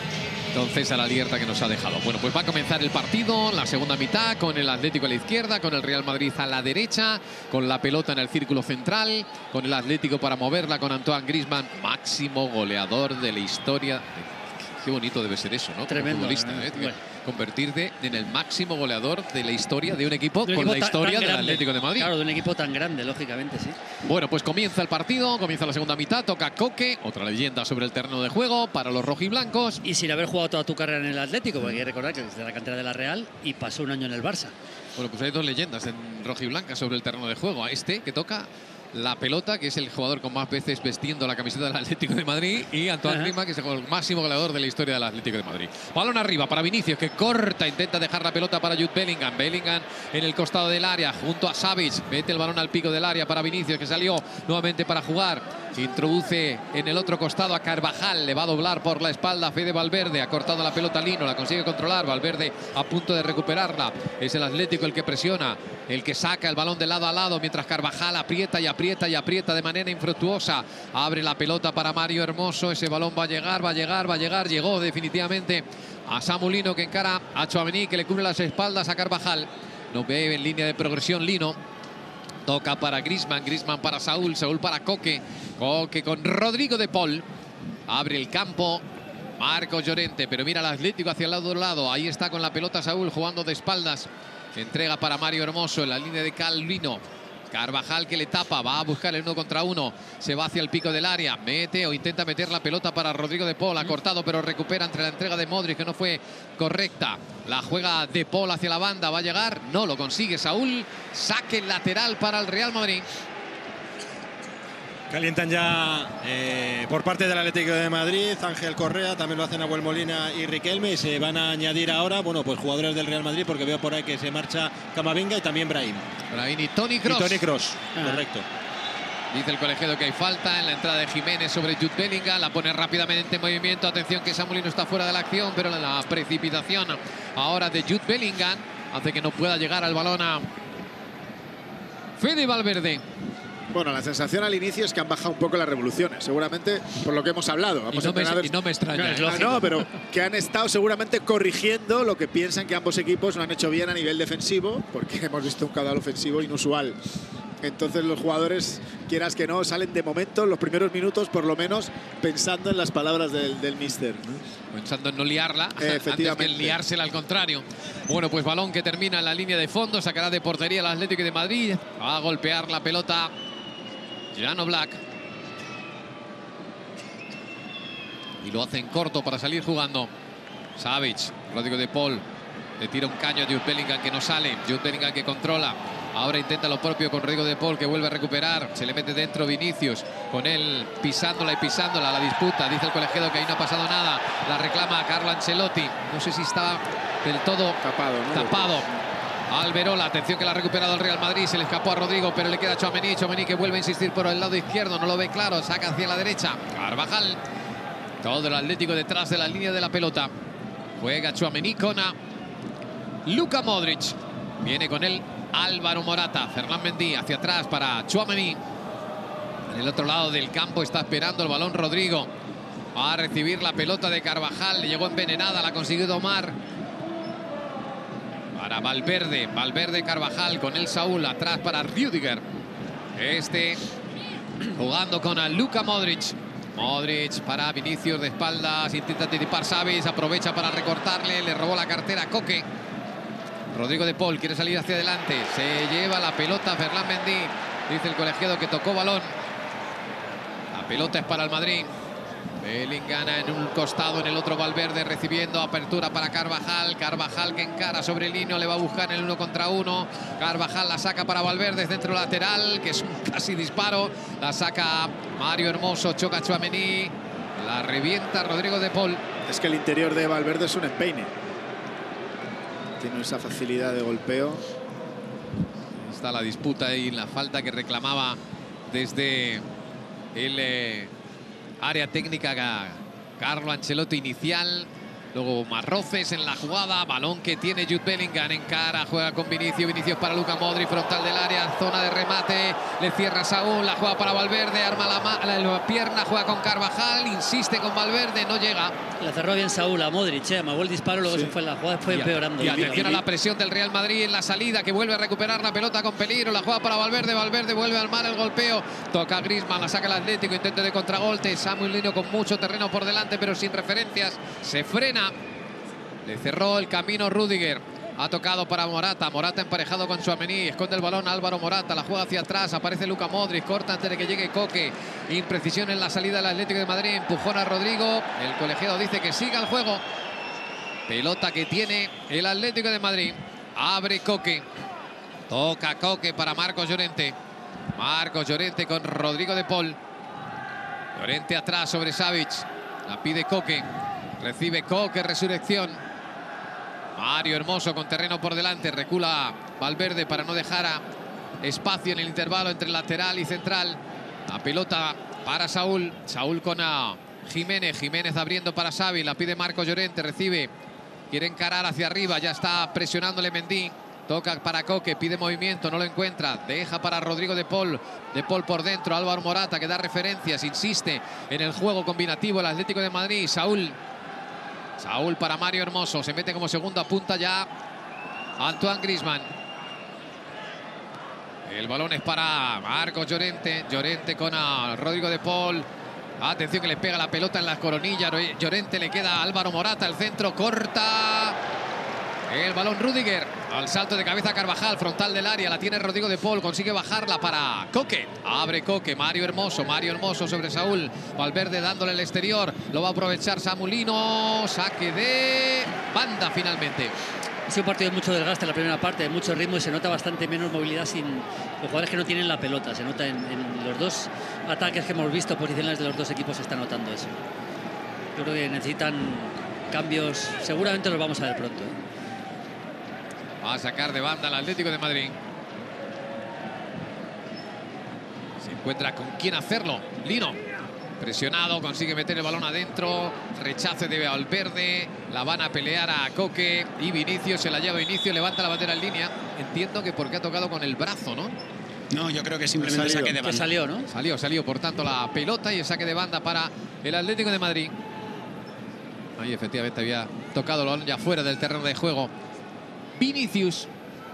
don César Alierta que nos ha dejado. Bueno, pues va a comenzar el partido, la segunda mitad, con el Atlético a la izquierda, con el Real Madrid a la derecha, con la pelota en el círculo central, con el Atlético para moverla, con Antoine Griezmann, máximo goleador de la historia. Qué bonito debe ser eso, ¿no? Tremendo. Como futbolista, ¿eh? Bueno. Convertirte en el máximo goleador de la historia de un equipo De un con equipo la tan- historia tan del grande. Atlético de Madrid. Claro, de un equipo tan grande, lógicamente, sí. Bueno, pues comienza el partido, comienza la segunda mitad, toca Coque, otra leyenda sobre el terreno de juego para los rojiblancos. Y sin haber jugado toda tu carrera en el Atlético, porque hay que recordar que desde la cantera de la Real y pasó un año en el Barça. Bueno, pues hay dos leyendas en rojiblanca sobre el terreno de juego. A este que toca la pelota, que es el jugador con más veces vestiendo la camiseta del Atlético de Madrid, y Antoine Ajá. Griezmann, que es el máximo goleador de la historia del Atlético de Madrid. Balón arriba para Vinicius, que corta, intenta dejar la pelota para Jude Bellingham. Bellingham en el costado del área, junto a Savic. Mete el balón al pico del área para Vinicius, que salió nuevamente para jugar. Introduce en el otro costado a Carvajal. Le va a doblar por la espalda Fede Valverde. Ha cortado la pelota Lino, la consigue controlar. Valverde a punto de recuperarla. Es el Atlético el que presiona, el que saca el balón de lado a lado, mientras Carvajal aprieta y aprieta y aprieta de manera infructuosa. Abre la pelota para Mario Hermoso. Ese balón va a llegar, va a llegar, va a llegar. Llegó definitivamente a Samu Lino, que encara a Tchouaméni, que le cubre las espaldas a Carvajal. No ve en línea de progresión Lino. Toca para Griezmann, Griezmann para Saúl, Saúl para Coque. Coque con Rodrigo de Paul. Abre el campo Marcos Llorente, pero mira el Atlético hacia el lado del lado. Ahí está con la pelota Saúl jugando de espaldas. Entrega para Mario Hermoso en la línea de Calvino. Carvajal que le tapa, va a buscar el uno contra uno. Se va hacia el pico del área, mete o intenta meter la pelota para Rodrigo de Paul. Ha cortado, pero recupera entre la entrega de Modric, que no fue correcta. La juega de Paul hacia la banda, va a llegar, no lo consigue Saúl. Saque lateral para el Real Madrid. Calientan ya eh, por parte del Atlético de Madrid, Ángel Correa, también lo hacen Nahuel Molina y Riquelme, y se van a añadir ahora, bueno, pues jugadores del Real Madrid, porque veo por ahí que se marcha Camavinga y también Brahim. Brahim y Toni Kroos. Y Toni Kroos, Ah. correcto. Dice el colegiado que hay falta en la entrada de Jiménez sobre Jude Bellingham. La pone rápidamente en movimiento. Atención que Samu Lino está fuera de la acción, pero la precipitación ahora de Jude Bellingham hace que no pueda llegar al balón a Fede Valverde. Bueno, la sensación al inicio es que han bajado un poco las revoluciones, seguramente por lo que hemos hablado. Y Ambos no, me, entrenadores- y no me extraña. No, es ¿eh? lógico. Ah, no, pero que han estado seguramente corrigiendo lo que piensan que ambos equipos lo han hecho bien a nivel defensivo, porque hemos visto un caudal ofensivo inusual. Entonces los jugadores, quieras que no, salen de momento, los primeros minutos por lo menos, pensando en las palabras del, del míster. Pensando en no liarla, antes que Efectivamente. en liársela al contrario. Bueno, pues balón que termina en la línea de fondo. Sacará de portería el Atlético de Madrid. Va a golpear la pelota Jan Oblak. Y lo hace en corto para salir jugando. Savic, Rodrigo de Paul. Le tira un caño a Jude Bellingham que no sale. Jude Bellingham que controla. Ahora intenta lo propio con Rodrigo de Paul, que vuelve a recuperar. Se le mete dentro Vinicius, con él pisándola y pisándola. La disputa, dice el colegiado que ahí no ha pasado nada. La reclama a Carlo Ancelotti. No sé si está del todo Tapado, ¿no? tapado. Alberola, atención que la ha recuperado el Real Madrid. Se le escapó a Rodrigo, pero le queda a Tchouaméni. Tchouaméni que vuelve a insistir por el lado izquierdo. No lo ve claro, saca hacia la derecha. Carvajal. Todo el Atlético detrás de la línea de la pelota. Juega Tchouaméni con a Luka Modric. Viene con él Álvaro Morata. Ferland Mendy hacia atrás para Tchouaméni. En el otro lado del campo está esperando el balón Rodrigo. Va a recibir la pelota de Carvajal. Le llegó envenenada, la ha conseguido Omar. Para Valverde. Valverde, Carvajal con el Saúl. Atrás para Rüdiger. Este jugando con a Luka Modric. Modric para Vinicius de espaldas. Intenta anticipar Savic. Aprovecha para recortarle. Le robó la cartera a Koke. Rodrigo de Paul quiere salir hacia adelante. Se lleva la pelota Ferland Mendy. Dice el colegiado que tocó balón. La pelota es para el Madrid. Bellingham en un costado, en el otro Valverde recibiendo apertura para Carvajal. Carvajal que encara sobre el línea, le va a buscar en el uno contra uno. Carvajal la saca para Valverde, centro lateral, que es un casi disparo. La saca Mario Hermoso, choca Tchouaméni. La revienta Rodrigo de Paul. Es que el interior de Valverde es un empeine. Tiene esa facilidad de golpeo. Está la disputa y la falta que reclamaba desde el eh, área técnica Carlo Ancelotti inicial. Luego más roces en la jugada. Balón que tiene Jude Bellingham en cara. Juega con Vinicius. Vinicius para Luka Modric. Frontal del área. Zona de remate. Le cierra Saúl. La juega para Valverde. Arma la, la, la pierna. Juega con Carvajal. Insiste con Valverde. No llega. La cerró bien Saúl a Modric. Eh. Amagó el disparo. Luego Sí. se fue la jugada. Fue empeorando. Y atención a la presión del Real Madrid en la salida, que vuelve a recuperar la pelota con peligro. La juega para Valverde. Valverde vuelve a armar el golpeo. Toca a Griezmann. La saca el Atlético. Intento de contragolpe. Samuel Lino con mucho terreno por delante, pero sin referencias. Se frena. Le cerró el camino Rüdiger. Ha tocado para Morata. Morata emparejado con Tchouaméni. Esconde el balón Álvaro Morata. La juega hacia atrás. Aparece Luka Modric. Corta antes de que llegue Koke. Imprecisión en la salida del Atlético de Madrid. Empujón a Rodrigo. El colegiado dice que siga el juego. Pelota que tiene el Atlético de Madrid. Abre Koke. Toca Koke para Marcos Llorente. Marcos Llorente con Rodrigo de Paul. Llorente atrás sobre Savic. La pide Koke. Recibe Koke. Resurrección. Mario Hermoso con terreno por delante. Recula Valverde para no dejar a espacio en el intervalo entre lateral y central. La pelota para Saúl. Saúl con a Jiménez. Jiménez abriendo para Xavi. La pide Marcos Llorente. Recibe. Quiere encarar hacia arriba. Ya está presionándole Mendy. Toca para Koke. Pide movimiento. No lo encuentra. Deja para Rodrigo de Paul. De Paul por dentro. Álvaro Morata que da referencias. Insiste en el juego combinativo el Atlético de Madrid. Saúl. Saúl para Mario Hermoso. Se mete como segunda punta ya Antoine Griezmann. El balón es para Marcos Llorente. Llorente con a Rodrigo de Paul. Atención que le pega la pelota en las coronillas. Llorente le queda a Álvaro Morata. El centro corta. El balón Rüdiger. Al salto de cabeza Carvajal. Frontal del área. La tiene Rodrigo de Paul. Consigue bajarla para Koke. Abre Koke. Mario Hermoso. Mario Hermoso sobre Saúl. Valverde dándole el exterior. Lo va a aprovechar Samuel Lino. Saque de banda finalmente. Ha sido un partido de mucho desgaste en la primera parte, de mucho ritmo y se nota bastante menos movilidad sin los jugadores que no tienen la pelota. Se nota en, en los dos ataques que hemos visto, posiciones de los dos equipos se está notando eso. Yo creo que necesitan cambios, seguramente los vamos a ver pronto. ¿eh? Va a sacar de banda el Atlético de Madrid. Se encuentra con quién hacerlo. Lino. Presionado, consigue meter el balón adentro. Rechace de Valverde. La van a pelear a Koke. Y Vinicius se la lleva Vinicius. Levanta la bandera en línea. Entiendo que porque ha tocado con el brazo, ¿no? No, yo creo que simplemente saque de banda. Que salió, ¿no? Salió, salió. Por tanto, la pelota y el saque de banda para el Atlético de Madrid. Ahí efectivamente había tocado el balón ya fuera del terreno de juego. Vinicius.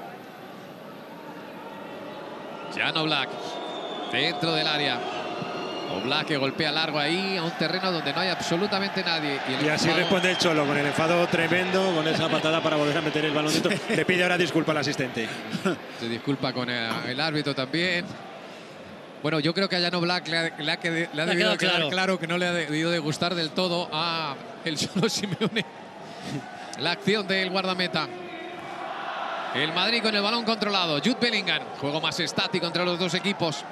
Jan Oblak. Dentro del área. Oblak que golpea largo ahí a un terreno donde no hay absolutamente nadie. Y, el y así enfado... responde el Cholo con el enfado tremendo, con esa patada para volver a meter el balón dentro. Le pide ahora disculpa al asistente. Se disculpa con el, el árbitro también. Bueno, yo creo que a Jan Oblak le ha, le ha, le ha debido quedar claro. claro que no le ha debido de gustar del todo a el Cholo Simeone la acción del guardameta. El Madrid con el balón controlado. Jude Bellingham. Juego más estático entre los dos equipos.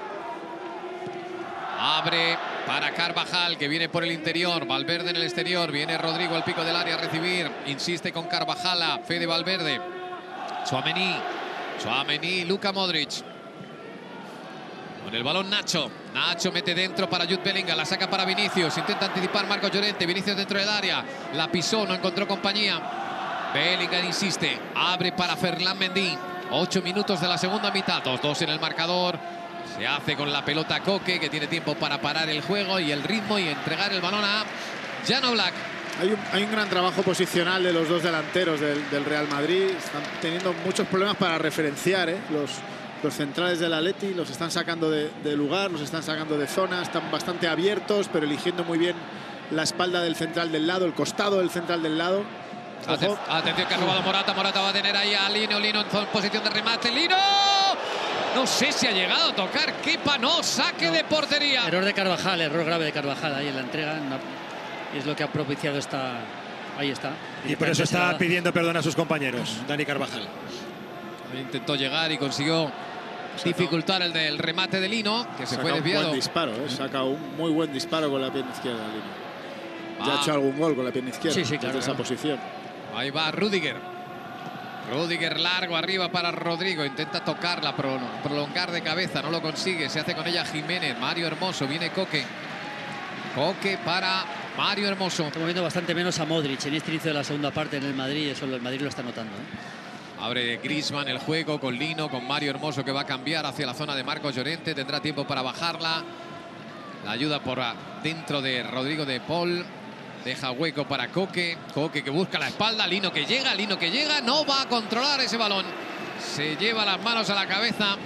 Abre para Carvajal, que viene por el interior. Valverde en el exterior. Viene Rodrigo al pico del área a recibir. Insiste con Carvajal a Fede Valverde. Tchouaméni. Tchouaméni, Luka Modric. Con el balón Nacho. Nacho mete dentro para Jude Bellingham. La saca para Vinicius. Intenta anticipar Marcos Llorente. Vinicius dentro del área. La pisó, no encontró compañía. Bellingham insiste. Abre para Ferland Mendy. Ocho minutos de la segunda mitad. dos dos en el marcador. Se hace con la pelota Koke, que tiene tiempo para parar el juego y el ritmo y entregar el balón a Jan Oblak. Hay un, hay un gran trabajo posicional de los dos delanteros del, del Real Madrid. Están teniendo muchos problemas para referenciar, ¿eh? los, los centrales del Atleti los están sacando de, de lugar, los están sacando de zona, están bastante abiertos, pero eligiendo muy bien la espalda del central del lado, el costado del central del lado. Aten atención que ha robado Morata. Morata va a tener ahí a Lino. Lino en posición de remate. ¡Lino! No sé si ha llegado a tocar. Kepa no. Saque no. de portería. Error de Carvajal, error grave de Carvajal ahí en la entrega. No, es lo que ha propiciado esta... Ahí está. Y por eso está pidiendo perdón a sus compañeros, Dani Carvajal. Intentó llegar y consiguió dificultar el del remate de Lino, que se fue desviado. Un buen disparo, ¿eh? Saca un muy buen disparo con la pierna izquierda, Lino. Ya ah. ha hecho algún gol con la pierna izquierda. Sí, sí, claro, desde claro. esa posición. Ahí va Rüdiger. Rüdiger largo arriba para Rodrigo. Intenta tocarla, prolongar de cabeza. No lo consigue. Se hace con ella Jiménez. Mario Hermoso. Viene Koke. Koke para Mario Hermoso. Estamos viendo bastante menos a Modric en este inicio de la segunda parte en el Madrid. Eso el Madrid lo está notando, ¿eh? Abre Griezmann el juego con Lino, con Mario Hermoso, que va a cambiar hacia la zona de Marcos Llorente. Tendrá tiempo para bajarla. La ayuda por dentro de Rodrigo de Paul. Deja hueco para Koke. Koke que busca la espalda. Lino que llega. Lino que llega. No va a controlar ese balón. Se lleva las manos a la cabeza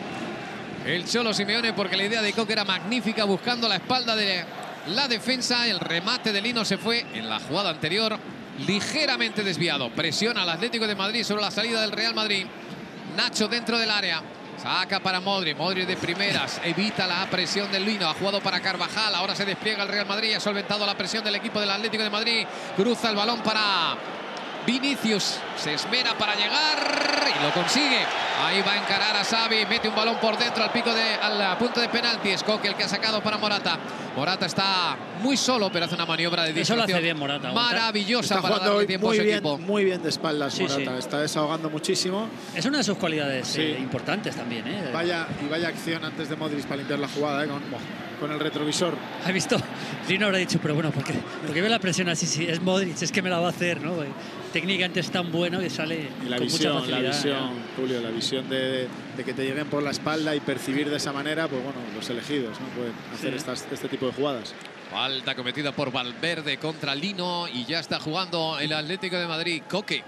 el Cholo Simeone, porque la idea de Koke era magnífica, buscando la espalda de la defensa. El remate de Lino se fue en la jugada anterior ligeramente desviado. Presiona al Atlético de Madrid sobre la salida del Real Madrid. Nacho dentro del área. Saca para Modric. Modric de primeras. Evita la presión del Lino. Ha jugado para Carvajal. Ahora se despliega el Real Madrid. Ha solventado la presión del equipo del Atlético de Madrid. Cruza el balón para Vinicius. Se esmera para llegar y lo consigue. Ahí va a encarar a Xavi. Mete un balón por dentro al pico de, al punto de penalti. Es Koke el que ha sacado para Morata. Morata está muy solo, pero hace una maniobra de distracción. Eso lo hace bien Morata. Maravillosa está para darle tiempo muy a su bien, equipo. Muy bien de espaldas, sí, Morata. Sí. Está desahogando muchísimo. Es una de sus cualidades sí. eh, importantes también, ¿eh? Vaya, y vaya acción antes de Modric para limpiar la jugada, ¿eh? con, con el retrovisor. Ha visto, Lino habrá dicho, pero bueno, ¿por qué, ¿por qué ve la presión así? Si es Modric, es que me la va a hacer, ¿no? Técnicamente es tan bueno que sale y la con visión, mucha facilidad. La visión, Julio, la visión de, de que te lleguen por la espalda y percibir de esa manera, pues bueno, los elegidos no pueden hacer sí. estas, este tipo de jugadas. Falta cometida por Valverde contra Lino y ya está jugando el Atlético de Madrid. Koke.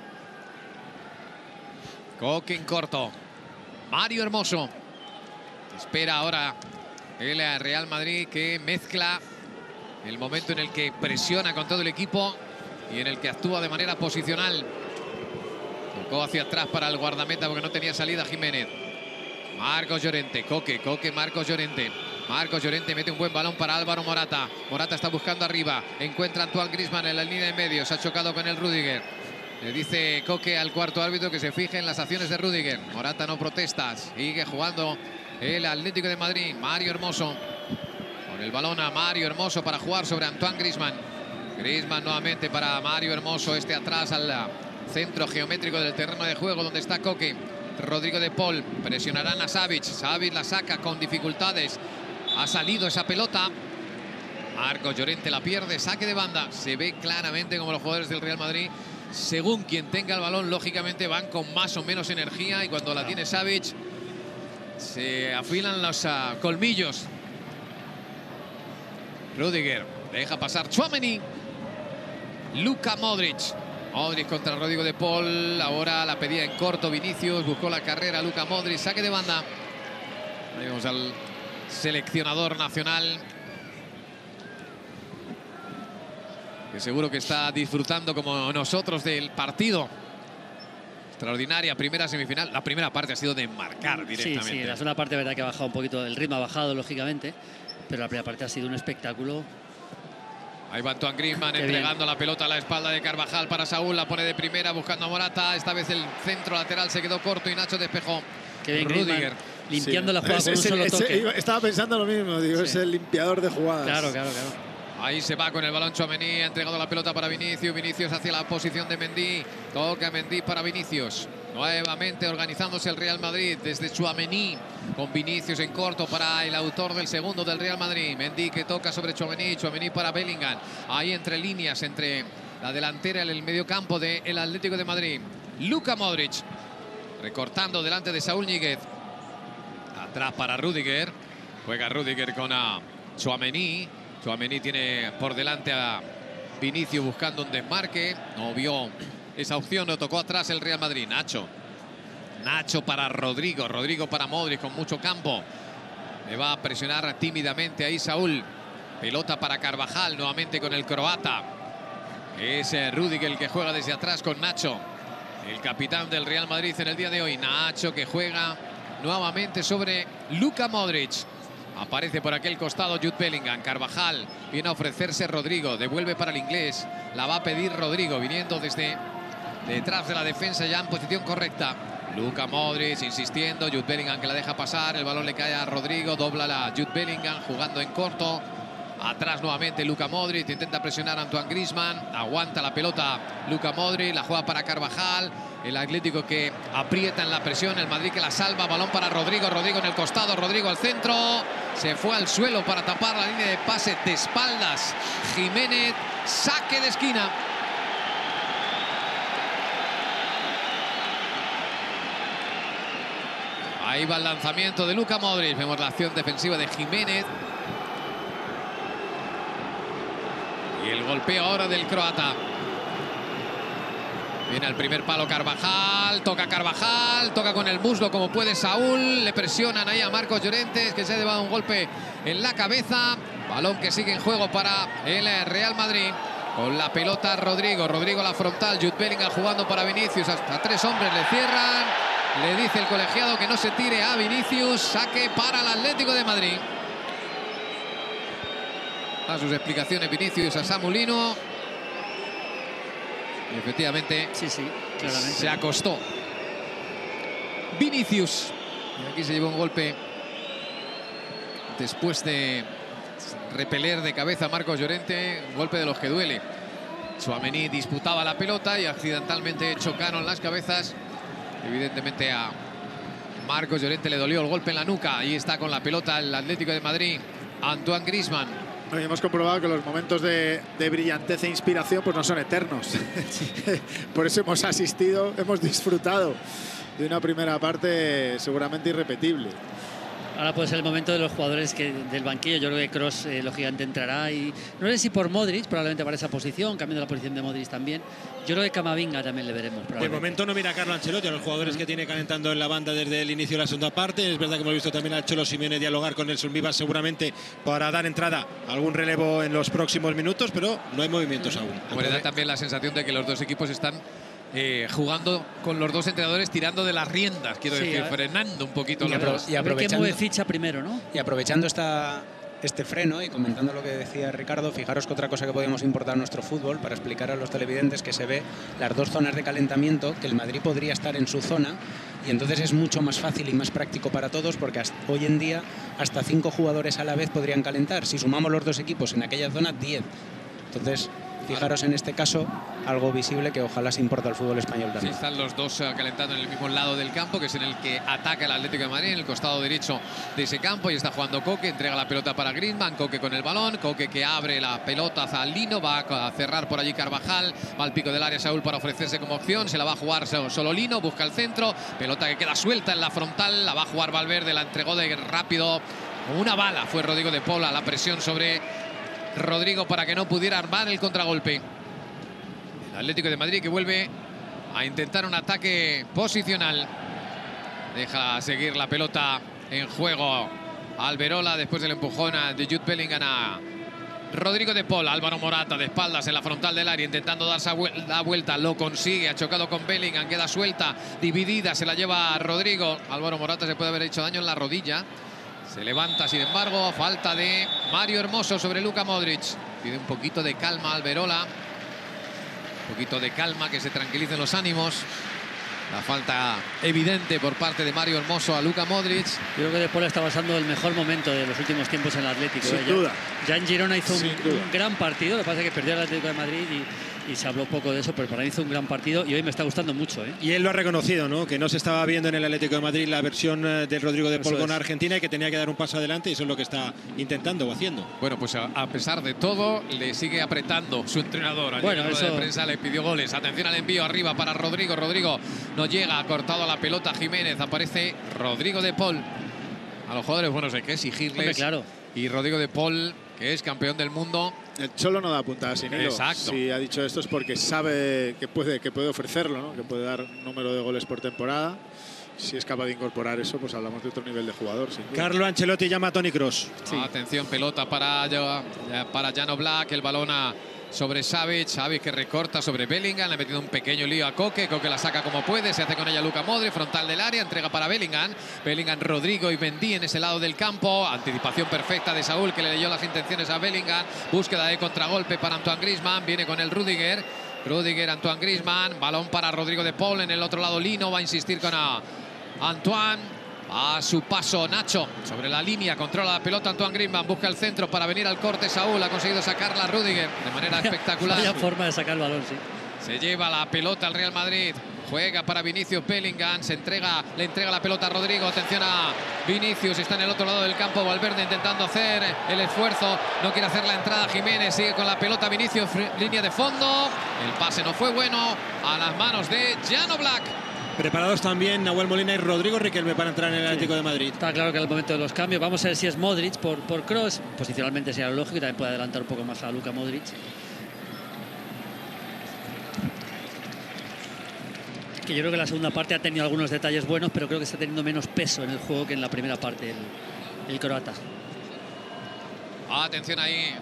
Koke en corto. Mario Hermoso. Espera ahora el Real Madrid, que mezcla el momento en el que presiona con todo el equipo y en el que actúa de manera posicional. Tocó hacia atrás para el guardameta porque no tenía salida Jiménez. Marcos Llorente. Koke. Koke, Marcos Llorente. Marcos Llorente mete un buen balón para Álvaro Morata. Morata está buscando arriba. Encuentra a Antoine Griezmann en la línea de medio. Se ha chocado con el Rüdiger. Le dice Koke al cuarto árbitro que se fije en las acciones de Rüdiger. Morata no protesta. Sigue jugando el Atlético de Madrid. Mario Hermoso. Con el balón a Mario Hermoso para jugar sobre Antoine Griezmann. Griezmann nuevamente para Mario Hermoso. Este atrás al centro geométrico del terreno de juego donde está Koke. Rodrigo de Paul. Presionarán a Savic. Savic la saca con dificultades. Ha salido esa pelota. Marcos Llorente la pierde. Saque de banda. Se ve claramente como los jugadores del Real Madrid, según quien tenga el balón, lógicamente van con más o menos energía. Y cuando la tiene Savic, se afilan los uh, colmillos. Rüdiger deja pasar Tchouaméni. Luka Modric. Modric contra Rodrigo de Paul. Ahora la pedía en corto Vinicius. Buscó la carrera Luka Modric. Saque de banda. Ahí vemos al seleccionador nacional, que seguro que está disfrutando como nosotros del partido. Extraordinaria primera semifinal. La primera parte ha sido de marcar directamente. Sí, sí, la segunda parte, verdad que ha bajado un poquito, el ritmo ha bajado lógicamente, pero la primera parte ha sido un espectáculo. Ahí va Antoine Griezmann Qué entregando bien. la pelota a la espalda de Carvajal para Saúl. La pone de primera buscando a Morata. Esta vez el centro lateral se quedó corto y Nacho despejó. Qué bien, Rüdiger. Limpiando sí. la jugada es, con un es, solo es, toque. Estaba pensando lo mismo, digo, sí. es el limpiador de jugadas. Claro, claro, claro. Ahí se va con el balón Tchouaméni, ha entregado la pelota para Vinicius. Vinicius hacia la posición de Mendy. Toca Mendy para Vinicius. Nuevamente organizándose el Real Madrid desde Tchouaméni, con Vinicius en corto para el autor del segundo del Real Madrid. Mendy que toca sobre Tchouaméni. Tchouaméni para Bellingham. Ahí entre líneas, entre la delantera y el mediocampo del Atlético de Madrid. Luka Modric recortando delante de Saúl Ñíguez. Atrás para Rüdiger. Juega Rüdiger con a Tchouaméni. Tchouaméni tiene por delante a Vinicius buscando un desmarque. No vio esa opción, no tocó atrás el Real Madrid. Nacho. Nacho para Rodrigo. Rodrigo para Modric con mucho campo. Le va a presionar tímidamente ahí Saúl. Pelota para Carvajal nuevamente con el croata. Es Rüdiger el que juega desde atrás con Nacho. El capitán del Real Madrid en el día de hoy. Nacho que juega nuevamente sobre Luka Modric. Aparece por aquel costado Jude Bellingham. Carvajal viene a ofrecerse Rodrigo. Devuelve para el inglés. La va a pedir Rodrigo viniendo desde detrás de la defensa ya en posición correcta. Luka Modric insistiendo. Jude Bellingham que la deja pasar. El balón le cae a Rodrigo. Dobla la Jude Bellingham jugando en corto. Atrás nuevamente Luka Modric. Intenta presionar a Antoine Griezmann. Aguanta la pelota Luka Modric. La juega para Carvajal. El Atlético que aprieta en la presión. El Madrid que la salva. Balón para Rodrigo. Rodrigo en el costado. Rodrigo al centro. Se fue al suelo para tapar la línea de pase de espaldas. Jiménez. Saque de esquina. Ahí va el lanzamiento de Luka Modric. Vemos la acción defensiva de Jiménez. Y el golpeo ahora del croata. Viene al primer palo Carvajal. Toca Carvajal. Toca con el muslo como puede Saúl. Le presionan ahí a Marcos Llorente, que se ha llevado un golpe en la cabeza. Balón que sigue en juego para el Real Madrid. Con la pelota Rodrigo. Rodrigo a la frontal. Jude Bellingham jugando para Vinicius. Hasta tres hombres le cierran. Le dice el colegiado que no se tire a Vinicius. Saque para el Atlético de Madrid. A sus explicaciones Vinicius a Samu Lino. Y efectivamente sí, sí, claramente. Se acostó Vinicius. Y aquí se llevó un golpe después de repeler de cabeza a Marcos Llorente. Un golpe de los que duele. Tchouaméni disputaba la pelota y accidentalmente chocaron las cabezas. Evidentemente a Marcos Llorente le dolió el golpe en la nuca. Ahí está con la pelota el Atlético de Madrid. Antoine Griezmann. Hoy hemos comprobado que los momentos de, de brillantez e inspiración pues no son eternos. Por eso hemos asistido, hemos disfrutado de una primera parte seguramente irrepetible. Ahora puede ser el momento de los jugadores que, del banquillo. Yo creo que Kroos, eh, lógicamente, entrará. Y no sé si por Modric, probablemente para esa posición, cambiando la posición de Modric también. Yo creo que Camavinga también le veremos. De momento no mira a Carlo Ancelotti, a los jugadores uh-huh. que tiene calentando en la banda desde el inicio de la segunda parte. Es verdad que hemos visto también al Cholo Simeone dialogar con Nelson Vivas seguramente para dar entrada a algún relevo en los próximos minutos, pero no hay movimientos aún. Como le da también la sensación de que los dos equipos están Eh, jugando con los dos entrenadores tirando de las riendas, quiero sí, decir, frenando un poquito. Y, apro y aprovechando que ficha primero, ¿no? Y aprovechando esta, este freno y comentando lo que decía Ricardo, fijaros que otra cosa que podemos importar a nuestro fútbol para explicar a los televidentes que se ve las dos zonas de calentamiento, que el Madrid podría estar en su zona y entonces es mucho más fácil y más práctico para todos porque hasta, hoy en día hasta cinco jugadores a la vez podrían calentar. Si sumamos los dos equipos en aquella zona, diez. Entonces, fijaros en este caso, algo visible que ojalá se importa al fútbol español también. Sí, están los dos uh, calentando en el mismo lado del campo, que es en el que ataca el Atlético de Madrid, en el costado derecho de ese campo. Y está jugando Coque, entrega la pelota para Griezmann, Coque con el balón, Coque que abre la pelota hacia Lino, va a cerrar por allí Carvajal, va al pico del área Saúl para ofrecerse como opción, se la va a jugar solo Lino, busca el centro, pelota que queda suelta en la frontal, la va a jugar Valverde, la entregó de rápido, como una bala fue Rodrigo de Paul, la presión sobre Rodrigo para que no pudiera armar el contragolpe. El Atlético de Madrid que vuelve a intentar un ataque posicional. Deja seguir la pelota en juego Alberola después del empujón de Jude Bellingham a Rodrigo de Paul. Álvaro Morata de espaldas en la frontal del área intentando darse la vuelta. Lo consigue, ha chocado con Bellingham, queda suelta, dividida, se la lleva Rodrigo. Álvaro Morata se puede haber hecho daño en la rodilla. Se levanta, sin embargo, falta de Mario Hermoso sobre Luka Modric. Pide un poquito de calma Alberola. Un poquito de calma, que se tranquilicen los ánimos. La falta evidente por parte de Mario Hermoso a Luka Modric. Yo creo que De Paul está pasando el mejor momento de los últimos tiempos en el Atlético. Sin ¿eh? duda. Ya, ya en Girona hizo un, un gran partido. Lo que pasa es que perdió el Atlético de Madrid y, y se habló poco de eso, pero para mí hizo un gran partido y hoy me está gustando mucho. ¿eh? Y él lo ha reconocido, ¿no? Que no se estaba viendo en el Atlético de Madrid la versión de Rodrigo de Paul con Argentina y que tenía que dar un paso adelante, y eso es lo que está intentando o haciendo. Bueno, pues a, a pesar de todo, le sigue apretando su entrenador. Ayer bueno, en eso... de prensa le pidió goles. Atención al envío arriba para Rodrigo. Rodrigo no llega, ha cortado la pelota Jiménez. Aparece Rodrigo de Paul. A los jugadores buenos hay que exigirles. Hombre, claro. Y Rodrigo de Paul, que es campeón del mundo. El Cholo no da puntada sin hilo. Exacto. Si ha dicho esto es porque sabe que puede, que puede ofrecerlo, ¿no? Que puede dar un número de goles por temporada. Si es capaz de incorporar eso, pues hablamos de otro nivel de jugador. Carlo Ancelotti llama a Toni Kroos. Sí. Atención, pelota para, para Jan Oblak. El balón a, sobre Savic. Savic que recorta sobre Bellingham. Le ha metido un pequeño lío a Koke. Koke la saca como puede. Se hace con ella Luka Modric. Frontal del área. Entrega para Bellingham. Bellingham, Rodrigo y Mendy en ese lado del campo. Anticipación perfecta de Saúl, que le leyó las intenciones a Bellingham. Búsqueda de contragolpe para Antoine Griezmann. Viene con el Rudiger. Rudiger, Antoine Griezmann. Balón para Rodrigo de Paul. En el otro lado Lino va a insistir con a Antoine. A su paso Nacho sobre la línea, controla la pelota Antoine Griezmann, busca el centro para venir al corte. Saúl ha conseguido sacarla a Rudiger de manera espectacular. Vaya forma de sacar el balón, sí. Se lleva la pelota al Real Madrid. Juega para Vinicius Bellingham. Se entrega, le entrega la pelota a Rodrigo. Atención a Vinicius. Está en el otro lado del campo. Valverde intentando hacer el esfuerzo. No quiere hacer la entrada Jiménez. Sigue con la pelota Vinicius. Línea de fondo. El pase no fue bueno. A las manos de Jan Oblak. Preparados también Nahuel Molina y Rodrigo Riquelme para entrar en el Atlético sí. de Madrid. Está claro que es el momento de los cambios. Vamos a ver si es Modric por, por Kroos. Posicionalmente sería lógico y también puede adelantar un poco más a Luka Modric. Que yo creo que la segunda parte ha tenido algunos detalles buenos, pero creo que está teniendo menos peso en el juego que en la primera parte el, el croata. Atención ahí.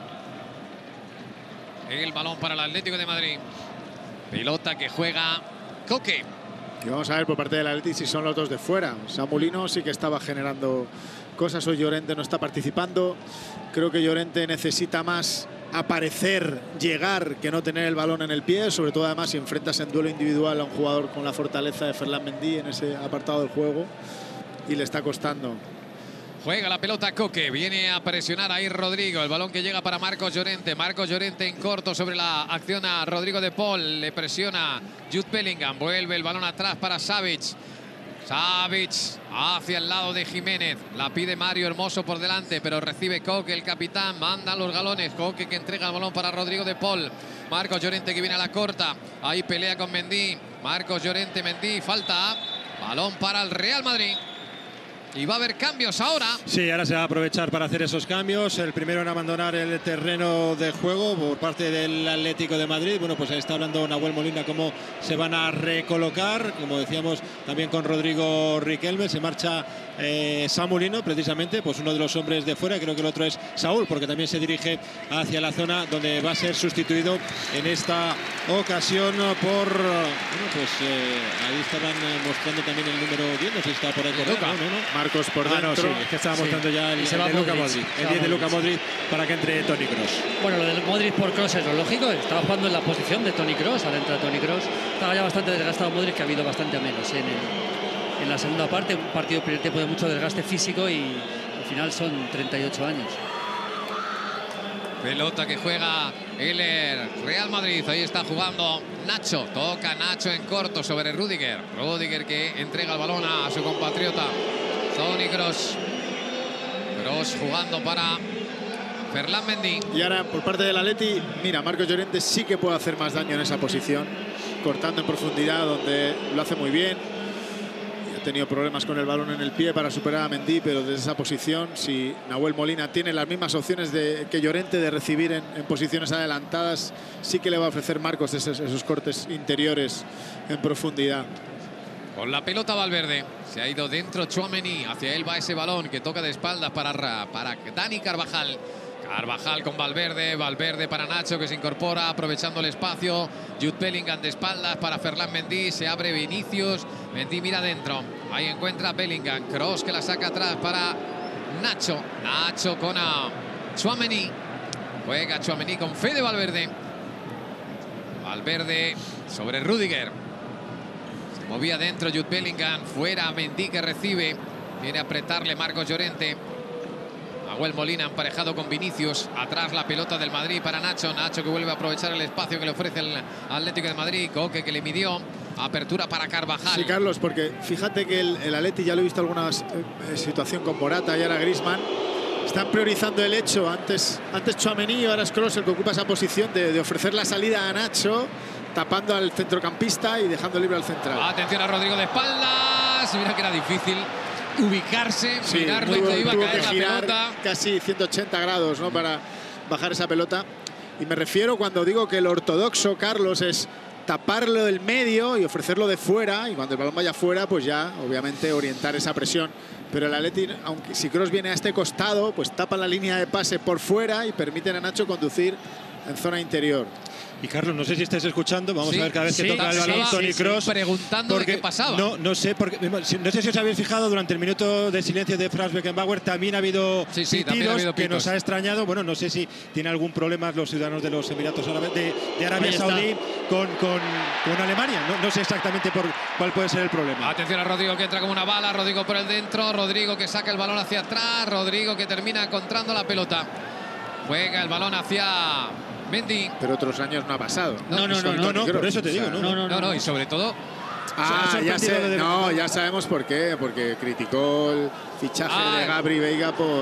El balón para el Atlético de Madrid. Pelota que juega Koke. Y vamos a ver por parte del Atleti si son los dos de fuera. Samulino sí que estaba generando cosas. Hoy Llorente no está participando. Creo que Llorente necesita más aparecer, llegar, que no tener el balón en el pie. Sobre todo además si enfrentas en duelo individual a un jugador con la fortaleza de Ferland Mendy en ese apartado del juego. Y le está costando. Juega la pelota Koke, viene a presionar ahí Rodrigo, el balón que llega para Marcos Llorente, Marcos Llorente en corto sobre la acción a Rodrigo de Paul, le presiona Jude Bellingham, vuelve el balón atrás para Savic, Savic hacia el lado de Jiménez, la pide Mario Hermoso por delante, pero recibe Koke, el capitán, manda los galones, Koke que entrega el balón para Rodrigo de Paul, Marcos Llorente que viene a la corta, ahí pelea con Mendy, Marcos Llorente, Mendy, falta, balón para el Real Madrid. Y va a haber cambios ahora. Sí, ahora se va a aprovechar para hacer esos cambios. El primero en abandonar el terreno de juego por parte del Atlético de Madrid. Bueno, pues ahí está hablando Nahuel Molina cómo se van a recolocar. Como decíamos también con Rodrigo Riquelme. Se marcha eh, Samulino, precisamente, pues uno de los hombres de fuera. Creo que el otro es Saúl, porque también se dirige hacia la zona donde va a ser sustituido en esta ocasión por... Bueno, pues eh, ahí estaban mostrando también el número diez. No sé si está por ahí. Por Luka. No, no, no. Marcos por ah, dentro. No, sí, es que estaba mostrando sí. ya el, se va el de Luka Modric. Modric. El diez de Luka Modric para que entre Toni Kroos. Bueno, lo del Modric por Kroos es lo lógico. Estaba jugando en la posición de Toni Kroos. Ahora entra Toni Kroos. Estaba ya bastante desgastado Modric, que ha habido bastante a menos en, el, en la segunda parte. Un partido primer tiempo de mucho desgaste físico y al final son treinta y ocho años. Pelota que juega el Real Madrid. Ahí está jugando Nacho. Toca Nacho en corto sobre Rudiger. Rudiger que entrega el balón a su compatriota Toni Kroos. Kroos jugando para Ferland Mendy. Y ahora por parte del Atleti, mira, Marcos Llorente sí que puede hacer más daño en esa posición. Cortando en profundidad, donde lo hace muy bien. Ha tenido problemas con el balón en el pie para superar a Mendy, pero desde esa posición, si Nahuel Molina tiene las mismas opciones de, que Llorente de recibir en, en posiciones adelantadas, sí que le va a ofrecer Marcos esos, esos cortes interiores en profundidad. Con la pelota Valverde, se ha ido dentro Tchouaméni, hacia él va ese balón que toca de espaldas para, para Dani Carvajal. Carvajal con Valverde, Valverde para Nacho que se incorpora aprovechando el espacio. Jude Bellingham de espaldas para Ferland Mendy, se abre Vinicius, Mendy mira adentro, ahí encuentra Bellingham, Kroos que la saca atrás para Nacho, Nacho con a Tchouaméni, juega Tchouaméni con Fede Valverde, Valverde sobre Rudiger, se movía adentro Jude Bellingham, fuera Mendy que recibe, viene a apretarle Marcos Llorente. Nahuel Molina emparejado con Vinicius. Atrás la pelota del Madrid para Nacho. Nacho que vuelve a aprovechar el espacio que le ofrece el Atlético de Madrid. Koke que le midió. Apertura para Carvajal. Sí, Carlos, porque fíjate que el, el Atleti, ya lo he visto alguna eh, situación con Morata y ahora Griezmann. Están priorizando el hecho. Antes, antes Tchouaméni, ahora es Kroos el que ocupa esa posición de, de ofrecer la salida a Nacho, tapando al centrocampista y dejando libre al central. Atención a Rodrigo de espaldas. Mira que era difícil ubicarse, Sí, mirar tuvo- dónde iba a tuvo caer que la girar pelota. casi ciento ochenta grados, ¿no?, para bajar esa pelota. Y me refiero cuando digo que el ortodoxo, Carlos, es taparlo del medio y ofrecerlo de fuera, y cuando el balón vaya fuera, pues ya, obviamente, orientar esa presión. Pero el Atleti, aunque si Kroos viene a este costado, pues tapa la línea de pase por fuera y permiten a Nacho conducir en zona interior. Y Carlos, no sé si estáis escuchando, vamos Sí, a ver cada vez que sí, toca el sí, balón sí, Toni sí, Kroos. preguntando de porque qué pasaba. No, no sé, porque, no sé si os habéis fijado, durante el minuto de silencio de Franz Beckenbauer también ha habido Sí, sí, también ha pitidos habido que pitos. nos ha extrañado. Bueno, no sé si tiene algún problema los ciudadanos de los Emiratos Árabes de, de Arabia Ahí está. Saudí con, con, con Alemania. No, no sé exactamente por cuál puede ser el problema. Atención a Rodrigo, que entra como una bala. Rodrigo por el dentro. Rodrigo que saca el balón hacia atrás. Rodrigo que termina encontrando la pelota. Juega el balón hacia Mendy. Pero otros años no ha pasado. No, no, Con no, No, Toni no, Kroos, por eso te o sea, digo, ¿no? No, no, No, no, y sobre todo Se ha Ah, ya sorprendido sé, lo de no, Beckenbauer. ya sabemos por qué, porque criticó el fichaje Ah, de Gabri Veiga por...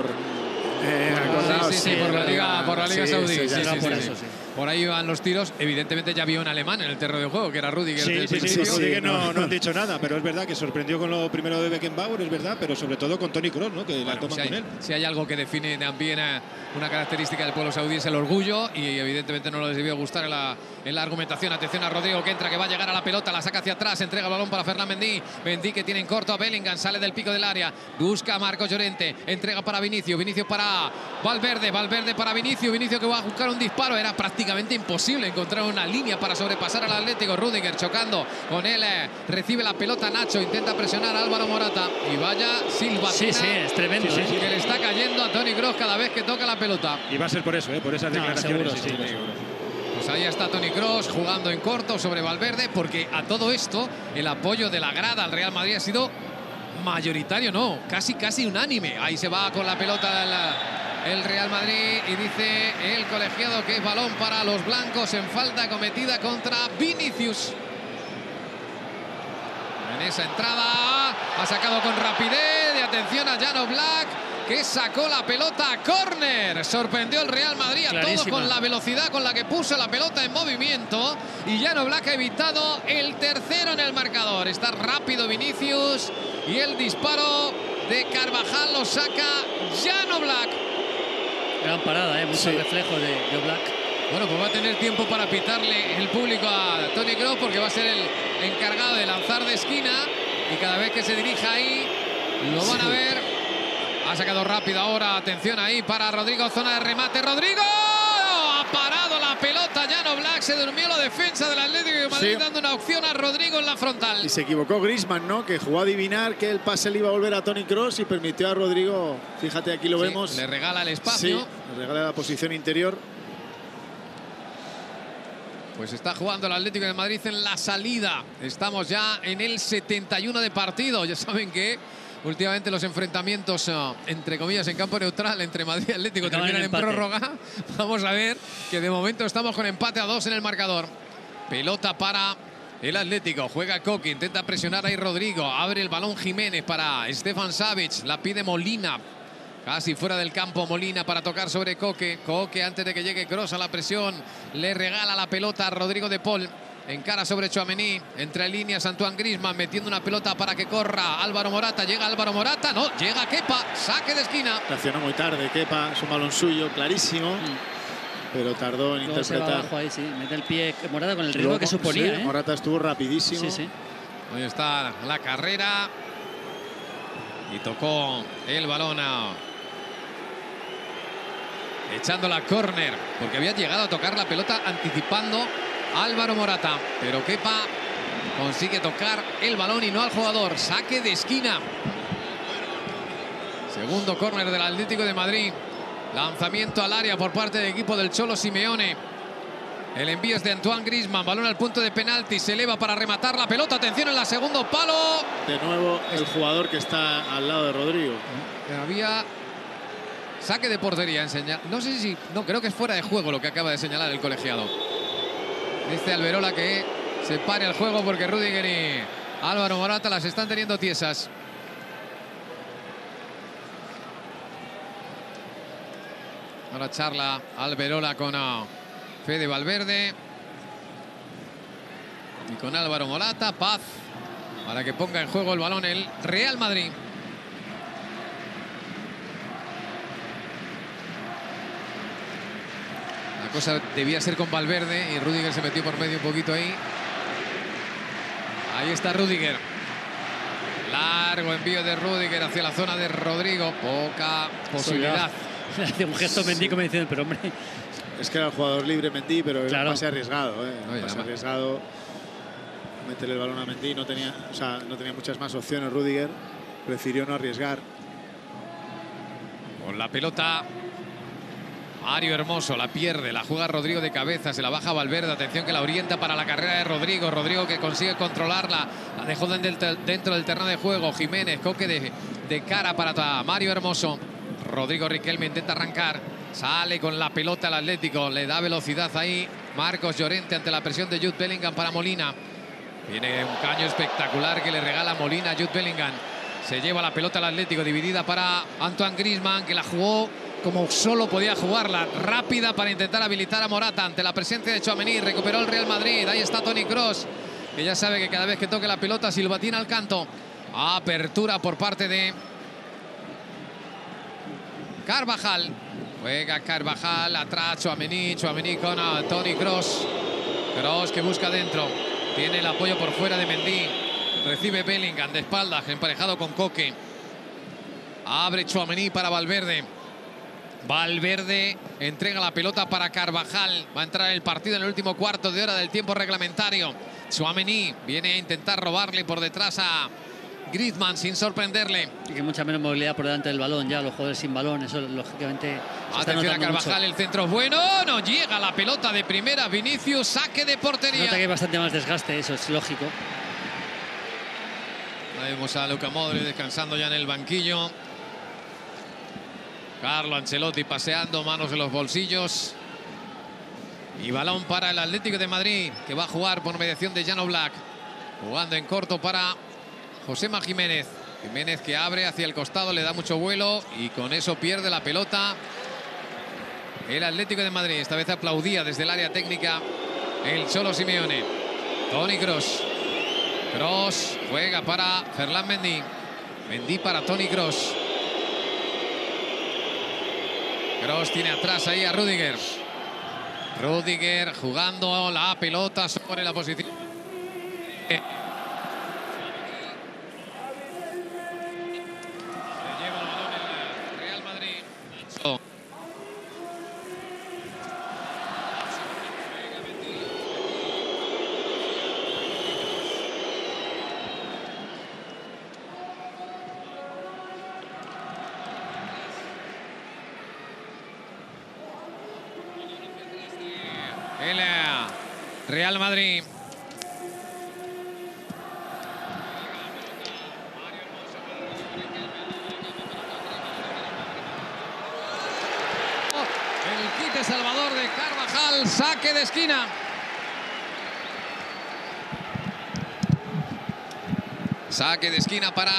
Eh, acordaos, sí, sí, sí, por la Liga, por la Liga sí, Saudí. sí, Sí, ya sí, está sí, por sí. eso. Por ahí van los tiros. Evidentemente ya vio un alemán en el terreno de juego, que era Rudiger. Sí, desde sí, el sí, principio. Rudiger no, no. no han dicho nada, pero es verdad que sorprendió con lo primero de Beckenbauer, es verdad, pero sobre todo con Toni Kroos, ¿no?, que la Bueno, toman si, hay, con él. si hay algo que define también a una característica del pueblo saudí es el orgullo, y evidentemente no les debió gustar en la, en la argumentación. Atención a Rodrigo, que entra, que va a llegar a la pelota, la saca hacia atrás, entrega el balón para Ferland Mendy. Mendy que tiene en corto a Bellingham, sale del pico del área, busca a Marcos Llorente, entrega para Vinicius, Vinicius para Valverde, Valverde para Vinicius, Vinicius que va a buscar un disparo. Era prácticamente imposible encontrar una línea para sobrepasar al Atlético. Rudiger chocando con él, eh, recibe la pelota Nacho, intenta presionar a Álvaro Morata, y vaya silbatina Sí, sí, es tremendo. Sí, sí, ¿eh? que le está cayendo a Toni Kroos cada vez que toca la pelota. Y va a ser por eso, ¿eh?, por esas No, declaraciones. seguro, sí, sí, seguro, seguro. Pues ahí está Toni Kroos jugando en corto sobre Valverde, porque a todo esto el apoyo de la grada al Real Madrid ha sido mayoritario, no, casi casi unánime. Ahí se va con la pelota el, el Real Madrid, y dice el colegiado que es balón para los blancos en falta cometida contra Vinicius. En esa entrada ha sacado con rapidez, y atención a Jan Oblak, que sacó la pelota a córner. Sorprendió el Real Madrid a todos Clarísima. con la velocidad con la que puso la pelota en movimiento, y Jan Oblak ha evitado el tercero en el marcador. Está rápido Vinicius, y el disparo de Carvajal lo saca Jan Oblak. Gran parada, ¿eh? Mucho Sí. reflejo de, de Oblak. Bueno, pues va a tener tiempo para pitarle el público a Toni Kroos, porque va a ser el encargado de lanzar de esquina, y cada vez que se dirija ahí lo van a ver. Ha sacado rápido ahora, atención ahí para Rodrigo, zona de remate. ¡Rodrigo! Ha parado la pelota Jan Oblak, se durmió la defensa del Atlético de Madrid, Sí. dando una opción a Rodrigo en la frontal. Y se equivocó Griezmann, ¿no?, que jugó a adivinar que el pase le iba a volver a Toni Kroos y permitió a Rodrigo, fíjate, aquí lo Sí, vemos. le regala el Sí, espacio. le regala la posición interior. Pues está jugando el Atlético de Madrid en la salida. Estamos ya en el setenta y uno de partido. Ya saben que últimamente los enfrentamientos, uh, entre comillas, en campo neutral entre Madrid y Atlético Acaban terminan en en empate. prórroga. Vamos a ver que de momento estamos con empate a dos en el marcador. Pelota para el Atlético. Juega Coque, intenta presionar ahí Rodrigo. Abre el balón Jiménez para Stefan Savic. La pide Molina. Casi fuera del campo Molina para tocar sobre Coque. Coque, antes de que llegue Kroos a la presión, le regala la pelota a Rodrigo de Paul. Encara sobre Tchouaméni. Entre líneas Antoine Griezmann metiendo una pelota para que corra Álvaro Morata. Llega Álvaro Morata. No, llega Kepa. Saque de esquina. Reaccionó muy tarde, Kepa, es un balón suyo, clarísimo. Pero tardó en Luego se va interpretar. abajo ahí, sí. Mete el pie Morata con el ritmo Luego, que suponía, sí, ¿eh? Morata estuvo rapidísimo. Sí, sí. Ahí está la carrera. Y tocó el balón a... echando la córner, porque había llegado a tocar la pelota anticipando a Álvaro Morata, pero Kepa consigue tocar el balón y no al jugador. Saque de esquina. Segundo córner del Atlético de Madrid. Lanzamiento al área por parte del equipo del Cholo Simeone. El envío es de Antoine Griezmann. Balón al punto de penalti. Se eleva para rematar la pelota. Atención en la segundo palo. De nuevo el jugador que está al lado de Rodrigo. Había saque de portería. Enseña... No sé si... No, creo que es fuera de juego lo que acaba de señalar el colegiado. Dice Alberola que se pare el juego porque Rudiger y Álvaro Morata las están teniendo tiesas. Ahora charla Alberola con uh, Fede Valverde y con Álvaro Morata. Paz para que ponga en juego el balón el Real Madrid. La cosa debía ser con Valverde y Rüdiger se metió por medio un poquito ahí. Ahí está Rüdiger. Largo envío de Rüdiger hacia la zona de Rodrigo. Poca posibilidad. Hace un gesto Mendy como diciendo, pero hombre... Es que era el jugador libre Mendy, pero era Claro. un pase arriesgado. ¿eh? Oye, Un pase nada. arriesgado. Meterle el balón a Mendy. No tenía, o sea, no tenía muchas más opciones Rüdiger. Prefirió no arriesgar. Con la pelota, Mario Hermoso la pierde, la juega Rodrigo de cabeza, se la baja Valverde, atención que la orienta para la carrera de Rodrigo, Rodrigo que consigue controlarla, la dejó dentro del terreno de juego, Jiménez, Coque de, de cara para Mario Hermoso, Rodrigo Riquelme intenta arrancar, sale con la pelota al Atlético, le da velocidad ahí, Marcos Llorente ante la presión de Jude Bellingham para Molina, viene un caño espectacular que le regala Molina a Jude Bellingham. Se lleva la pelota al Atlético, dividida para Antoine Griezmann, que la jugó como solo podía jugarla, rápida para intentar habilitar a Morata ante la presencia de Tchouaméni. Recuperó el Real Madrid, ahí está Toni Kroos, que ya sabe que cada vez que toque la pelota silbatina al canto. Apertura por parte de Carvajal. Juega Carvajal, atrás Tchouaméni, Tchouaméni con Toni Kroos. Kroos que busca dentro, tiene el apoyo por fuera de Mendy. Recibe Bellingham de espaldas, emparejado con Coque. Abre Tchouaméni para Valverde. Valverde entrega la pelota para Carvajal. Va a entrar el partido en el último cuarto de hora del tiempo reglamentario. Tchouaméni viene a intentar robarle por detrás a Griezmann sin sorprenderle. Y que mucha menos movilidad por delante del balón ya, los jugadores sin balón, eso lógicamente se está Atención a notando Carvajal, mucho. el centro es bueno. No llega la pelota de primera. Vinicius, saque de Se portería. nota que hay bastante más desgaste, eso es lógico. Ahí vemos a Luka Modric descansando ya en el banquillo. Carlo Ancelotti paseando, manos en los bolsillos. Y balón para el Atlético de Madrid, que va a jugar por mediación de Jan Oblak. Jugando en corto para Josema Jiménez. Jiménez que abre hacia el costado, le da mucho vuelo y con eso pierde la pelota. El Atlético de Madrid, esta vez aplaudía desde el área técnica el Cholo Simeone. Toni Kroos. Kroos juega para Ferland Mendy. Mendy para Toni Kroos. Kroos tiene atrás ahí a Rüdiger. Rüdiger jugando la pelota sobre la posición. Se lleva el balón el Real Madrid. El Real Madrid. El quite salvador de Carvajal, saque de esquina. Saque de esquina para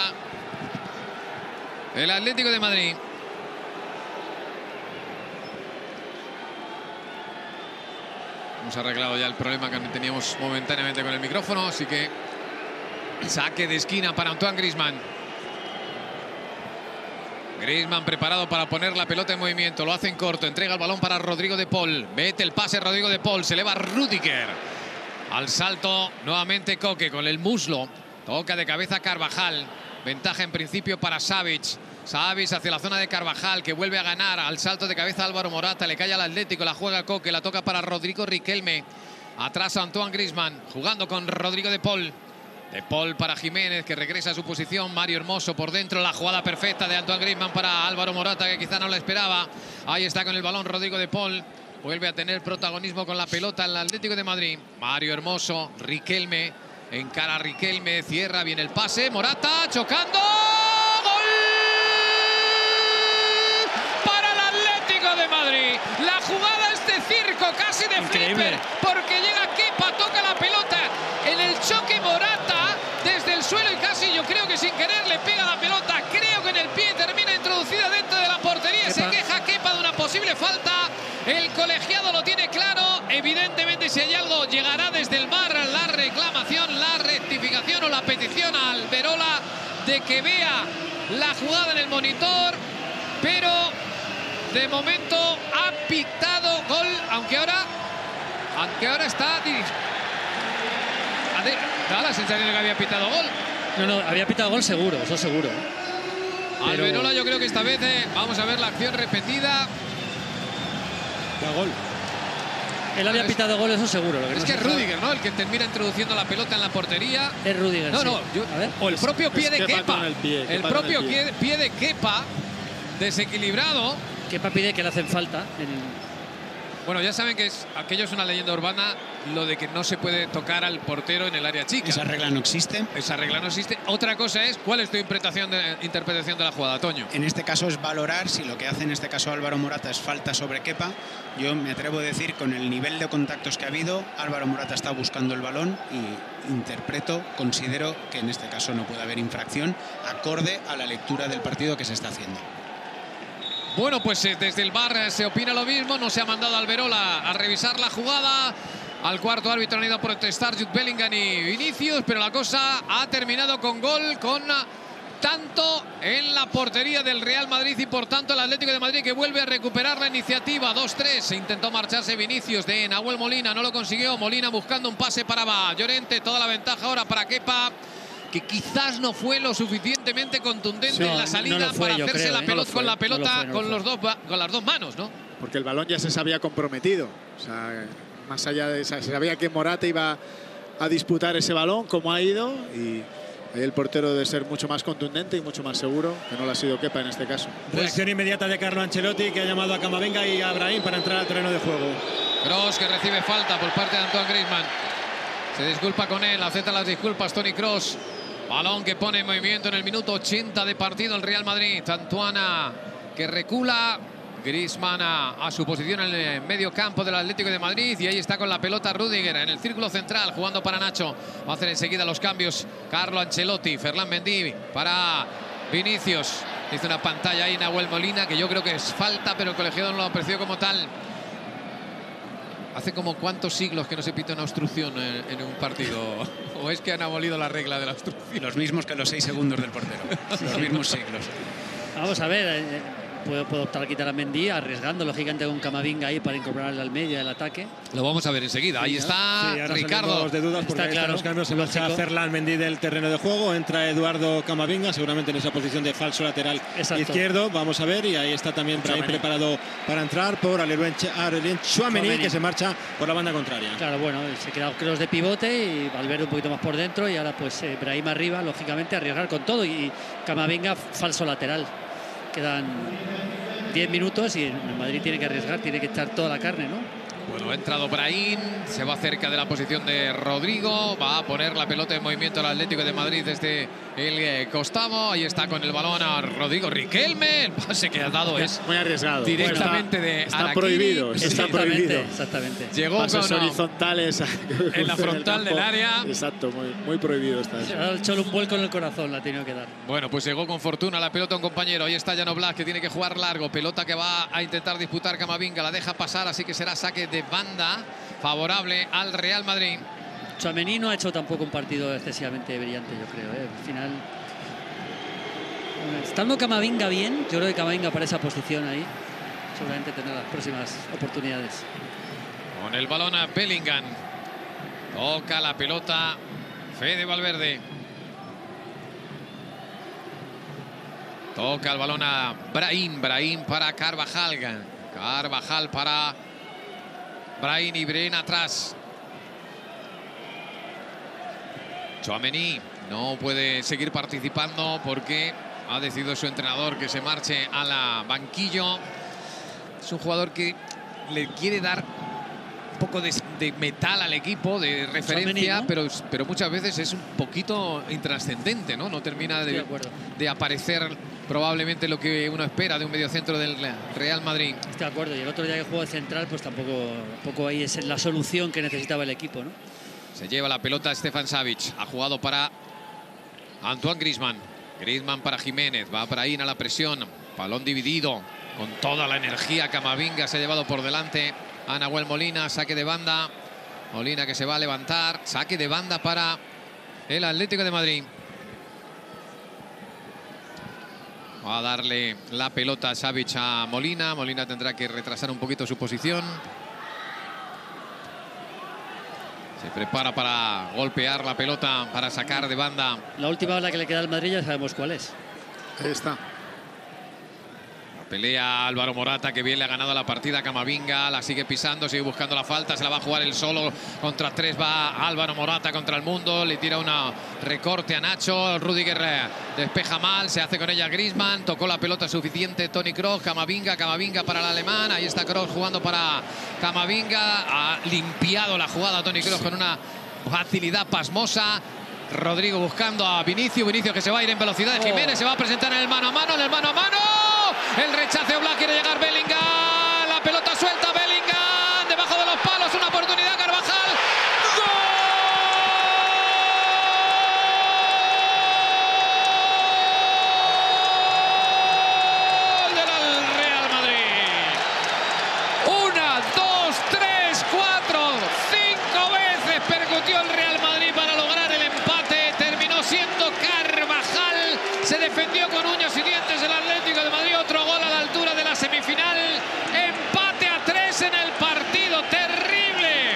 el Atlético de Madrid. Hemos arreglado ya el problema que teníamos momentáneamente con el micrófono, así que saque de esquina para Antoine Griezmann. Griezmann preparado para poner la pelota en movimiento, lo hace en corto, entrega el balón para Rodrigo de Paul, mete el pase Rodrigo de Paul, se eleva Rüdiger. Al salto nuevamente Coque con el muslo, toca de cabeza Carvajal, ventaja en principio para Savic. Savic hacia la zona de Carvajal, que vuelve a ganar. Al salto de cabeza Álvaro Morata, le cae al Atlético, la juega Coque, la toca para Rodrigo Riquelme. Atrás Antoine Griezmann, jugando con Rodrigo de Paul. De Paul para Jiménez, que regresa a su posición. Mario Hermoso por dentro, la jugada perfecta de Antoine Griezmann para Álvaro Morata, que quizá no la esperaba. Ahí está con el balón Rodrigo de Paul. Vuelve a tener protagonismo con la pelota el Atlético de Madrid. Mario Hermoso, Riquelme, encara a Riquelme, cierra bien el pase. Morata chocando. De Madrid, la jugada es de circo, casi de Increíble. flipper, porque llega Kepa, toca la pelota en el choque Morata desde el suelo y casi yo creo que sin querer le pega la pelota, creo que en el pie termina introducida dentro de la portería. Kepa. Se queja Kepa de una posible falta, el colegiado lo tiene claro, evidentemente si hay algo llegará desde el V A R la reclamación, la rectificación o la petición a Alberola de que vea la jugada en el monitor, pero de momento ha pitado gol aunque ahora, aunque ahora está... Da la sensación de que había pitado gol. No, no, había pitado gol seguro, eso seguro. Pero... Alberola, yo creo que esta vez eh, vamos a ver la acción repetida. Da gol. Él había pitado gol, eso seguro. Lo que es no que es sabe... Rüdiger, ¿no? El que termina introduciendo la pelota en la portería. Es Rüdiger, No, sí. no, yo, a ver. o el propio pie es de Kepa Kepa. con el pie, el Kepa propio con el pie. pie, pie de Kepa, desequilibrado. Kepa pide que le hacen falta. En... Bueno, ya saben que es, aquello es una leyenda urbana, lo de que no se puede tocar al portero en el área chica. Esa regla no existe. Esa regla no existe. Otra cosa es, ¿cuál es tu interpretación de, interpretación de la jugada, Toño? En este caso es valorar si lo que hace en este caso Álvaro Morata es falta sobre Kepa. Yo me atrevo a decir, con el nivel de contactos que ha habido, Álvaro Morata está buscando el balón y interpreto, considero que en este caso no puede haber infracción acorde a la lectura del partido que se está haciendo. Bueno, pues eh, desde el V A R se opina lo mismo. No se ha mandado a Alberola a revisar la jugada. Al cuarto árbitro han ido a protestar Jude Bellingham y Vinicius, pero la cosa ha terminado con gol, con tanto en la portería del Real Madrid y por tanto el Atlético de Madrid, que vuelve a recuperar la iniciativa. dos tres. Se intentó marcharse Vinicius de Nahuel Molina, no lo consiguió. Molina buscando un pase para Llorente. Toda la ventaja ahora para Kepa, que quizás no fue lo suficientemente contundente Sí, en la no salida lo fue, para yo hacerse creo, la ¿eh? pelota No lo fue, con la no lo pelota fue, no lo con, fue. los dos, con las dos manos, ¿no? Porque el balón ya se sabía comprometido. O sea, más allá de esa, se sabía que Morata iba a disputar ese balón, como ha ido, y ahí el portero debe ser mucho más contundente y mucho más seguro, que no lo ha sido Kepa en este caso. Reacción inmediata de Carlo Ancelotti, que ha llamado a Camavinga y a Brahim para entrar al terreno de juego. Kroos, que recibe falta por parte de Antoine Griezmann. Se disculpa con él, acepta las disculpas Toni Kroos. Balón que pone en movimiento en el minuto ochenta de partido el Real Madrid. Antoine, que recula. Griezmann a, a su posición en el medio campo del Atlético de Madrid. Y ahí está con la pelota Rüdiger en el círculo central, jugando para Nacho. Va a hacer enseguida los cambios Carlo Ancelotti. Ferland Mendy para Vinicius. Hizo una pantalla ahí Nahuel Molina, que yo creo que es falta, pero el colegiado no lo apreció como tal. Hace como cuántos siglos que no se pita una obstrucción en, en un partido. ¿O es que han abolido la regla de la obstrucción? Los mismos que los seis segundos del portero. Los mismos siglos. Vamos a ver, eh, puedo, puedo optar a quitar a Mendy, arriesgando lógicamente con Camavinga ahí para incorporarle al medio del ataque. Lo vamos a ver enseguida. Ahí está Sí, ahora Ricardo. salimos de dudas porque Está ahí claro, están los cambios. Se marcha lógico. Ferland Mendy del terreno de juego. Entra Eduardo Camavinga, seguramente en esa posición de falso lateral Exacto. izquierdo. Vamos a ver. Y ahí está también Brahim Tchouaméni. preparado para entrar por Aurelien Tchouaméni, Tchouaméni. que se marcha por la banda contraria. Claro, bueno, se queda Kroos de pivote y Valverde un poquito más por dentro. Y ahora pues eh, Brahim arriba, lógicamente, arriesgar con todo. Y Camavinga falso lateral. Quedan diez minutos y el Madrid tiene que arriesgar, tiene que echar toda la carne, ¿no? Bueno, ha entrado Brahim, se va cerca de la posición de Rodrigo, va a poner la pelota en movimiento al Atlético de Madrid desde el eh, costado. Ahí está con el balón a Rodrigo Riquelme. El pase que ha dado es Muy arriesgado. directamente de Está Harakiri. prohibido. Sí, Está Exactamente, prohibido. exactamente. Llegó Pases con, horizontales en la frontal del área. Exacto, muy, muy prohibido está Se eso. ha hecho un vuelco en el corazón, la ha tenido que dar. Bueno, pues llegó con fortuna la pelota a un compañero. Ahí está Jan Oblak, que tiene que jugar largo. Pelota que va a intentar disputar Camavinga. La deja pasar, así que será saque de banda favorable al Real Madrid. Tchouaméni no ha hecho tampoco un partido excesivamente brillante, yo creo. ¿eh? Al final, estando Camavinga bien, yo creo que Camavinga para esa posición ahí seguramente tendrá las próximas oportunidades. Con el balón a Bellingham. Toca la pelota Fede Valverde. Toca el balón a Brahim. Brahim para Carvajal. Carvajal para Brahim y Brahim atrás. Tchouaméni no puede seguir participando porque ha decidido su entrenador que se marche a la banquillo. Es un jugador que le quiere dar un poco de, de metal al equipo, de referencia, Tchouaméni, ¿no? pero, pero muchas veces es un poquito intrascendente, ¿no? No termina Estoy de de, acuerdo. de aparecer probablemente lo que uno espera de un mediocentro del Real Madrid. Estoy de acuerdo. Y el otro día que jugó de central, pues tampoco, tampoco ahí es la solución que necesitaba el equipo, ¿no? Se lleva la pelota Stefan Savic. Ha jugado para Antoine Griezmann. Griezmann para Jiménez. Va para ahí a la presión. Balón dividido. Con toda la energía Camavinga se ha llevado por delante a Nahuel Molina. Saque de banda. Molina que se va a levantar. Saque de banda para el Atlético de Madrid. Va a darle la pelota a Savic a Molina. Molina tendrá que retrasar un poquito su posición. Se prepara para golpear la pelota, para sacar de banda. La última ola que le queda al Madrid ya sabemos cuál es. Ahí está. Pelea Álvaro Morata, que bien le ha ganado la partida a Camavinga, la sigue pisando, sigue buscando la falta, se la va a jugar él solo. Contra tres va Álvaro Morata contra el mundo, le tira una recorte a Nacho, Rüdiger despeja mal, se hace con ella Griezmann, tocó la pelota suficiente Toni Kroos, Camavinga, Camavinga para el alemán, ahí está Kroos jugando para Camavinga, ha limpiado la jugada Toni Kroos con una facilidad pasmosa. Rodrigo buscando a Vinicius, Vinicius que se va a ir en velocidad de Jiménez, oh. se va a presentar en el mano a mano, en el mano a mano. El rechace Oblak, quiere llegar Bellingham, la pelota suelta, Bellingham, debajo de los palos, una oportunidad, Carvajal. ¡Gol del Real Madrid! Una, dos, tres, cuatro, cinco veces percutió el Real Madrid para lograr el empate. Terminó siendo Carvajal, se defendió con uñas y dientes el Atlético de Madrid. Otro gol a la altura de la semifinal. Empate a tres en el partido. Terrible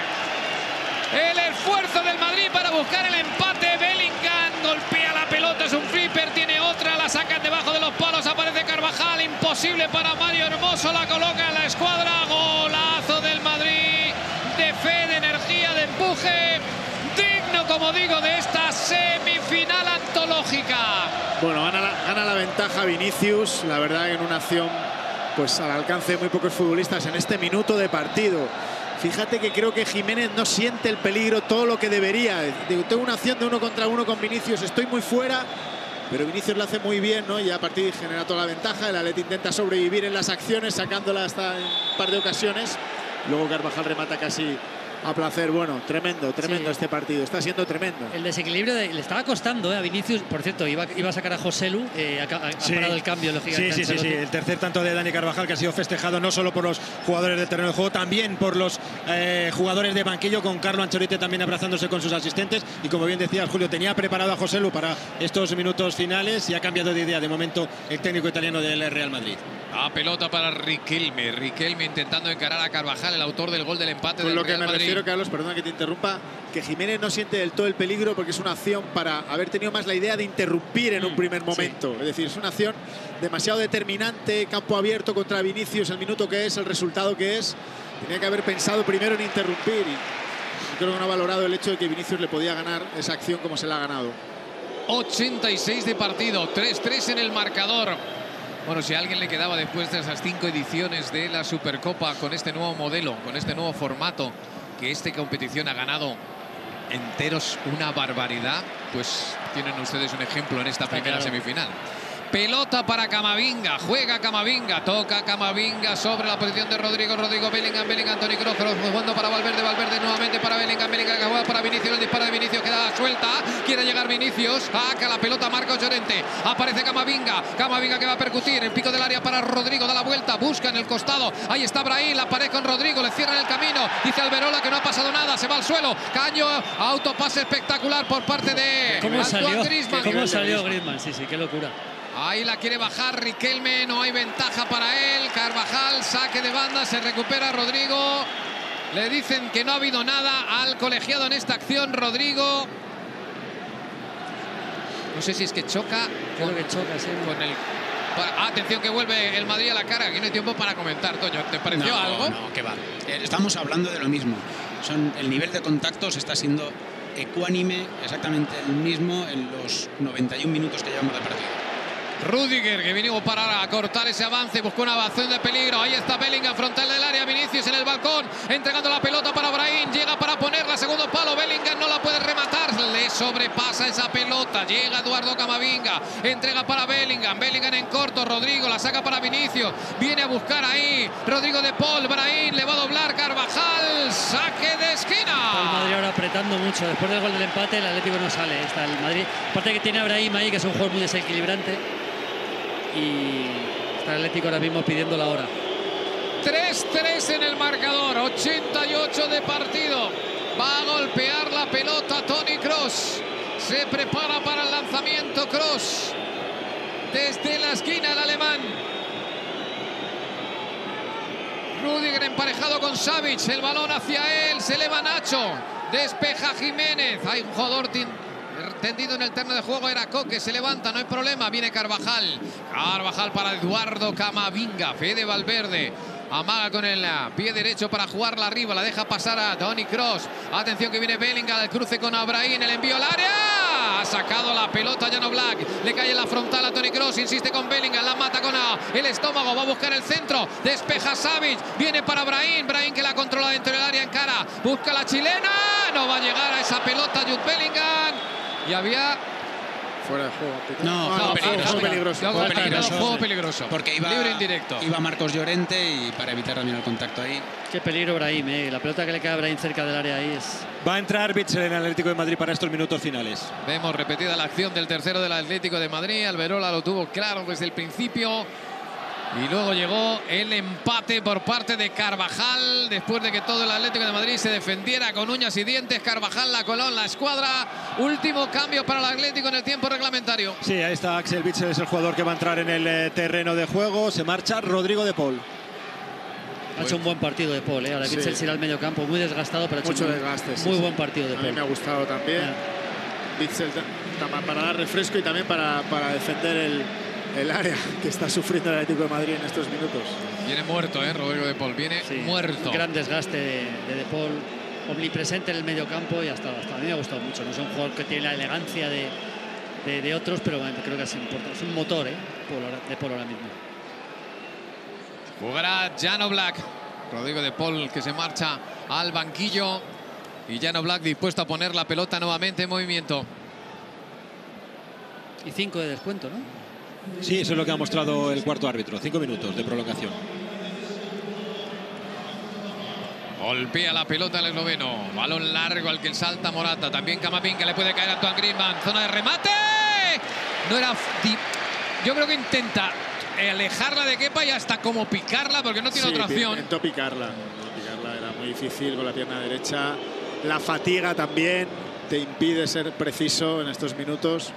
el esfuerzo del Madrid para buscar el empate. Bellingham golpea la pelota, es un flipper, tiene otra, la sacan debajo de los palos, aparece Carvajal, imposible para Mario Hermoso, la coloca en la escuadra. Golazo del Madrid, de fe, de energía, de empuje, digno, como digo, de esta semifinal antológica. Bueno, gana la, gana la ventaja Vinicius, la verdad que en una acción pues al alcance de muy pocos futbolistas en este minuto de partido. Fíjate que creo que Jiménez no siente el peligro todo lo que debería. Digo, tengo una acción de uno contra uno con Vinicius, estoy muy fuera, pero Vinicius lo hace muy bien, ¿no? Y a partir de ahí genera toda la ventaja. El Atleti intenta sobrevivir en las acciones, sacándola hasta en un par de ocasiones. Luego Carvajal remata casi a placer. Bueno, tremendo, tremendo sí. Este partido. Está siendo tremendo. El desequilibrio de, le estaba costando eh, a Vinicius. Por cierto, iba, iba a sacar a Joselu. Eh, ha, ha sí. parado el cambio, lógicamente. Sí, sí, sí, sí. El tercer tanto de Dani Carvajal, que ha sido festejado no solo por los jugadores del terreno de juego, también por los eh, jugadores de banquillo, con Carlo Ancelotti también abrazándose con sus asistentes. Y como bien decías, Julio, tenía preparado a Joselu para estos minutos finales y ha cambiado de idea de momento el técnico italiano del Real Madrid. A pelota para Riquelme. Riquelme intentando encarar a Carvajal, el autor del gol del empate del Real Madrid. Con lo que me refiero, Carlos, perdona que te interrumpa, que Jiménez no siente del todo el peligro porque es una acción para haber tenido más la idea de interrumpir en un primer momento. Sí. Es decir, es una acción demasiado determinante, campo abierto contra Vinicius, el minuto que es, el resultado que es. Tenía que haber pensado primero en interrumpir y creo que no ha valorado el hecho de que Vinicius le podía ganar esa acción como se la ha ganado. ochenta y seis de partido, tres tres en el marcador. Bueno, si a alguien le quedaba después de esas cinco ediciones de la Supercopa con este nuevo modelo, con este nuevo formato, que esta competición ha ganado enteros una barbaridad, pues tienen ustedes un ejemplo en esta primera semifinal. Pelota para Camavinga, juega Camavinga, toca Camavinga sobre la posición de Rodrigo, Rodrigo, Bellingham, Bellingham, Toni Kroos, jugando para Valverde, Valverde nuevamente para Bellingham, Bellingham que juega para Vinicius, el disparo de Vinicius queda suelta, quiere llegar Vinicius, saca la pelota Marcos Llorente, aparece Camavinga, Camavinga que va a percutir, el pico del área para Rodrigo, da la vuelta, busca en el costado, ahí está Brahim, la pared con Rodrigo, le cierran el camino, dice Alberola que no ha pasado nada, se va al suelo, Caño, autopase espectacular por parte de ¿Cómo salió? Griezmann. ¿Cómo salió Griezmann? Sí, sí, qué locura. Ahí la quiere bajar Riquelme, no hay ventaja para él. Carvajal, saque de banda, se recupera Rodrigo. Le dicen que no ha habido nada al colegiado en esta acción, Rodrigo. No sé si es que choca. Creo con, que choca, sí. Con el... Atención que vuelve el Madrid a la cara. Aquí no hay tiempo para comentar, Toño. ¿Te pareció no, algo? No, que va. Estamos hablando de lo mismo. Son, el nivel de contactos está siendo ecuánime, exactamente el mismo en los noventa y un minutos que llevamos de partido. Rüdiger que vino para cortar ese avance, buscó una evasión de peligro. Ahí está Bellingham, frontal del área, Vinicius en el balcón, entregando la pelota para Brahim, llega para ponerla, segundo palo, Bellingham no la puede rematar, le sobrepasa esa pelota, llega Eduardo Camavinga, entrega para Bellingham, Bellingham en corto, Rodrigo la saca para Vinicius, viene a buscar ahí Rodrigo de Paul, Brahim le va a doblar Carvajal, saque de esquina. Está el Madrid ahora apretando mucho, después del gol del empate el Atlético no sale, está el Madrid, aparte que tiene a Brahim ahí, que es un jugador muy desequilibrante. Y está el Atlético ahora mismo pidiendo la hora. tres tres en el marcador, ochenta y ocho de partido. Va a golpear la pelota Toni Kroos. Se prepara para el lanzamiento Kroos. Desde la esquina el alemán. Rüdiger emparejado con Savic. El balón hacia él. Se eleva Nacho. Despeja Jiménez. Hay un jugador tendido en el terreno de juego. Era Coque. Se levanta. No hay problema. Viene Carvajal. Carvajal para Eduardo Camavinga. Fede Valverde. Amaga con el pie derecho para jugarla arriba. La deja pasar a Toni Kroos. Atención que viene Bellingham. El cruce con Abraham. El envío al área. Ha sacado la pelota Jan Oblak. Le cae en la frontal a Toni Kroos. Insiste con Bellingham. La mata con el estómago. Va a buscar el centro. Despeja Savic. Viene para Brahim. Brahim que la controla dentro del área en cara. Busca la chilena. No va a llegar a esa pelota Jude Bellingham. Y había... Fuera de juego. No, no, juego no, peligroso. juego peligroso. Juego Juego peligroso. peligroso. Juego peligroso. Porque iba, libre indirecto. Iba Marcos Llorente y para evitar también el contacto ahí. Qué peligro Brahim, eh. La pelota que le cae a Brahim cerca del área ahí es... Va a entrar Witsel en el Atlético de Madrid para estos minutos finales. Vemos repetida la acción del tercero del Atlético de Madrid. Alberola lo tuvo claro desde el principio. Y luego llegó el empate por parte de Carvajal. Después de que todo el Atlético de Madrid se defendiera con uñas y dientes. Carvajal la coló en la escuadra. Último cambio para el Atlético en el tiempo reglamentario. Sí, ahí está Axel Witsel, es el jugador que va a entrar en el eh, terreno de juego. Se marcha Rodrigo de Paul. Ha hecho un buen partido de Paul, ¿eh? Ahora Sí. Witsel se irá al medio campo, muy desgastado, pero ha hecho Mucho muy, desgaste, sí, muy sí. buen partido de A mí Paul. me ha gustado también. Ah. Witsel para dar refresco y también para, para defender el, el área que está sufriendo el Atlético de Madrid en estos minutos. Viene muerto, ¿eh? Rodrigo de Paul. Viene Sí, muerto. Un gran desgaste de, de De Paul, omnipresente en el medio campo y hasta, hasta a mí me ha gustado mucho. No es un jugador que tiene la elegancia de, de, de otros, pero bueno, creo que es, importante. Es un motor, ¿eh? Paul ahora- de Paul ahora mismo. Jugará Jan Oblak. Rodrigo de Paul que se marcha al banquillo. Y Jan Oblak dispuesto a poner la pelota nuevamente en movimiento. Y cinco de descuento, ¿no? Sí, eso es lo que ha mostrado el cuarto árbitro. Cinco minutos de prolongación. Golpea la pelota el esloveno. Balón largo al que salta Morata. También Camavinga le puede caer a Antoine Griezmann. Zona de remate. No era... Yo creo que intenta alejarla de Kepa y hasta como picarla porque no tiene Sí, otra opción. intentó picarla. Picarla era muy difícil con la pierna derecha. La fatiga también te impide ser preciso en estos minutos.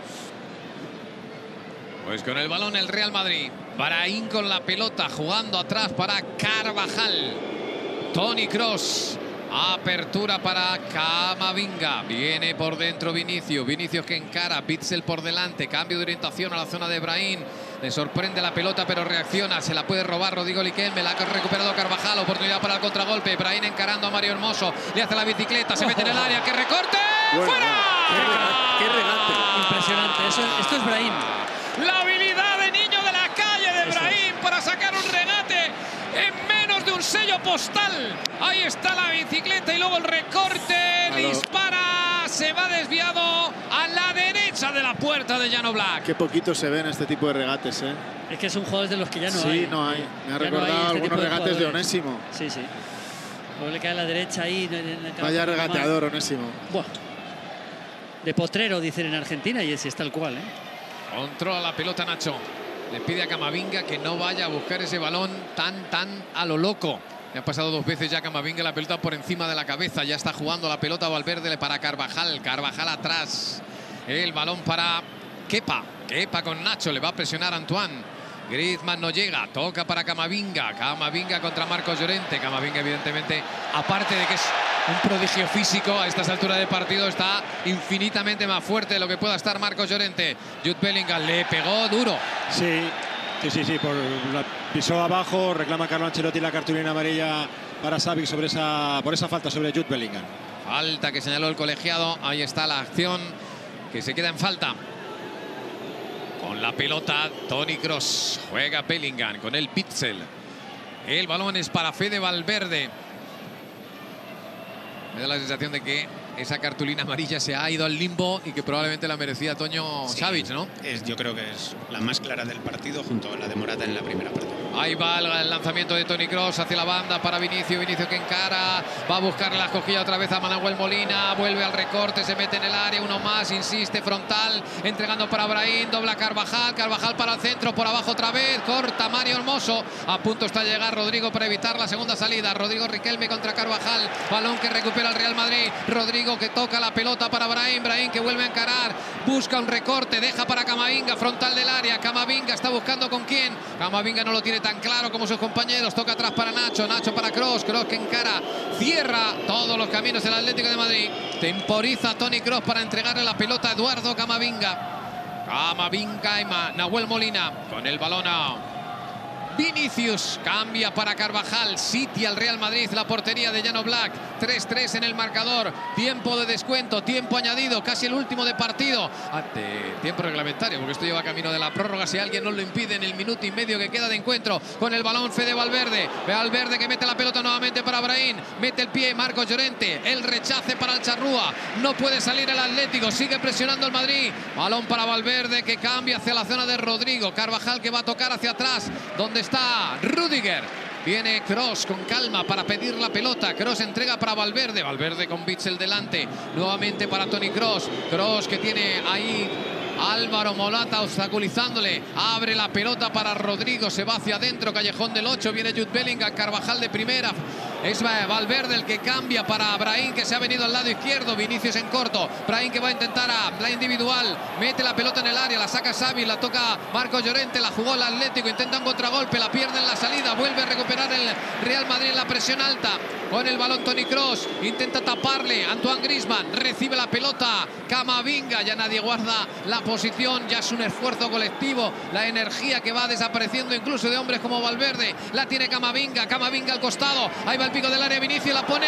Pues con el balón el Real Madrid. Brahim con la pelota jugando atrás para Carvajal. Toni Kroos. Apertura para Camavinga. Viene por dentro Vinicius. Vinicius que encara. Witsel por delante. Cambio de orientación a la zona de Brahim. Le sorprende la pelota pero reacciona. Se la puede robar Rodrigo Riquelme. La ha recuperado Carvajal. Oportunidad para el contragolpe. Brahim encarando a Mario Hermoso. Le hace la bicicleta. Se mete en el área. ¡Qué recorte! Bueno, ¡Fuera! qué regate, qué regate. Impresionante. Eso, esto es Brahim. La habilidad de niño de la calle de Brahim para sacar un regate en menos de un sello postal. Ahí está la bicicleta y luego el recorte. Aló. Dispara. Se va desviado a la derecha de la puerta de Jan Oblak. Qué poquito se ven este tipo de regates, ¿eh? Es que son jugadores de los que ya no sí, hay. no hay. Me ha Ya no hay recordado este tipo algunos de regates de jugadores. Onésimo. Sí, sí. Luego le cae a la derecha ahí. en el campo Vaya normal. regateador, Onésimo. Buah. De potrero, dicen en Argentina, y es, es tal cual, ¿eh? Controla la pelota Nacho. Le pide a Camavinga que no vaya a buscar ese balón tan, tan a lo loco. Le ha pasado dos veces ya Camavinga la pelota por encima de la cabeza. Ya está jugando la pelota Valverde para Carvajal. Carvajal atrás. El balón para Kepa. Kepa con Nacho. Le va a presionar Antoine. Griezmann no llega. Toca para Camavinga. Camavinga contra Marcos Llorente. Camavinga, evidentemente, aparte de que es un prodigio físico, a estas alturas del partido está infinitamente más fuerte de lo que pueda estar Marcos Llorente. Jude Bellingham le pegó duro. Sí, sí, sí, sí. Por la, pisó abajo. Reclama Carlo Ancelotti la cartulina amarilla para Savic sobre esa, por esa falta sobre Jude Bellingham. Falta que señaló el colegiado. Ahí está la acción que se queda en falta. Con la pelota Toni Kroos. Juega Bellingham con el Witsel. El balón es para Fede Valverde. Me da la sensación de que esa cartulina amarilla se ha ido al limbo y que probablemente la merecía Toño Sí, Savic, ¿no? Es, yo creo que es la más clara del partido junto a la de Morata en la primera parte. Ahí va el lanzamiento de Toni Kroos hacia la banda para Vinicius. Vinicius que encara. Va a buscar la escogida otra vez a Manuel Molina. Vuelve al recorte. Se mete en el área. Uno más. Insiste. Frontal. Entregando para Brahim. Dobla Carvajal. Carvajal para el centro. Por abajo otra vez. Corta Mario Hermoso. A punto está a llegar Rodrigo para evitar la segunda salida. Rodrigo Riquelme contra Carvajal. Balón que recupera el Real Madrid. Rodrigo Rodrigo que toca la pelota para Brahim. Brahim que vuelve a encarar. Busca un recorte. Deja para Camavinga. Frontal del área. Camavinga está buscando con quién. Camavinga no lo tiene tan claro como sus compañeros. Toca atrás para Nacho. Nacho para Kroos. Kroos que encara. Cierra todos los caminos del Atlético de Madrid. Temporiza a Toni Kroos para entregarle la pelota a Eduardo Camavinga. Camavinga y Nahuel Molina con el balón a Vinicius. Cambia para Carvajal. City al Real Madrid. La portería de Jan Oblak. tres tres en el marcador. Tiempo de descuento. Tiempo añadido. Casi el último de partido. Ante tiempo reglamentario, porque esto lleva camino de la prórroga. Si alguien no lo impide en el minuto y medio que queda de encuentro. Con el balón Fede Valverde. Valverde que mete la pelota nuevamente para Brahim. Mete el pie Marcos Llorente. El rechace para el Charrúa. No puede salir el Atlético. Sigue presionando el Madrid. Balón para Valverde que cambia hacia la zona de Rodrigo. Carvajal que va a tocar hacia atrás. Donde está Rüdiger. Viene Kroos con calma para pedir la pelota. Kroos entrega para Valverde. Valverde con Witsel delante. Nuevamente para Toni Kroos. Kroos que tiene ahí Álvaro Morata obstaculizándole. Abre la pelota para Rodrigo. Se va hacia adentro. Callejón del ocho. Viene Jude Bellingham. Carvajal de primera. Es Valverde el que cambia para Brahim, que se ha venido al lado izquierdo. Vinicius en corto. Brahim que va a intentar a la individual. Mete la pelota en el área. La saca Xavi. La toca Marcos Llorente. La jugó el Atlético. Intenta un contragolpe. La pierde en la salida. Vuelve a recuperar el Real Madrid en la presión alta. Con el balón Toni Kroos. Intenta taparle Antoine Griezmann. Recibe la pelota Camavinga. Ya nadie guarda la posición. Ya es un esfuerzo colectivo. La energía que va desapareciendo incluso de hombres como Valverde. La tiene Camavinga. Camavinga al costado. Ahí va el pico del área. Vinicius la pone.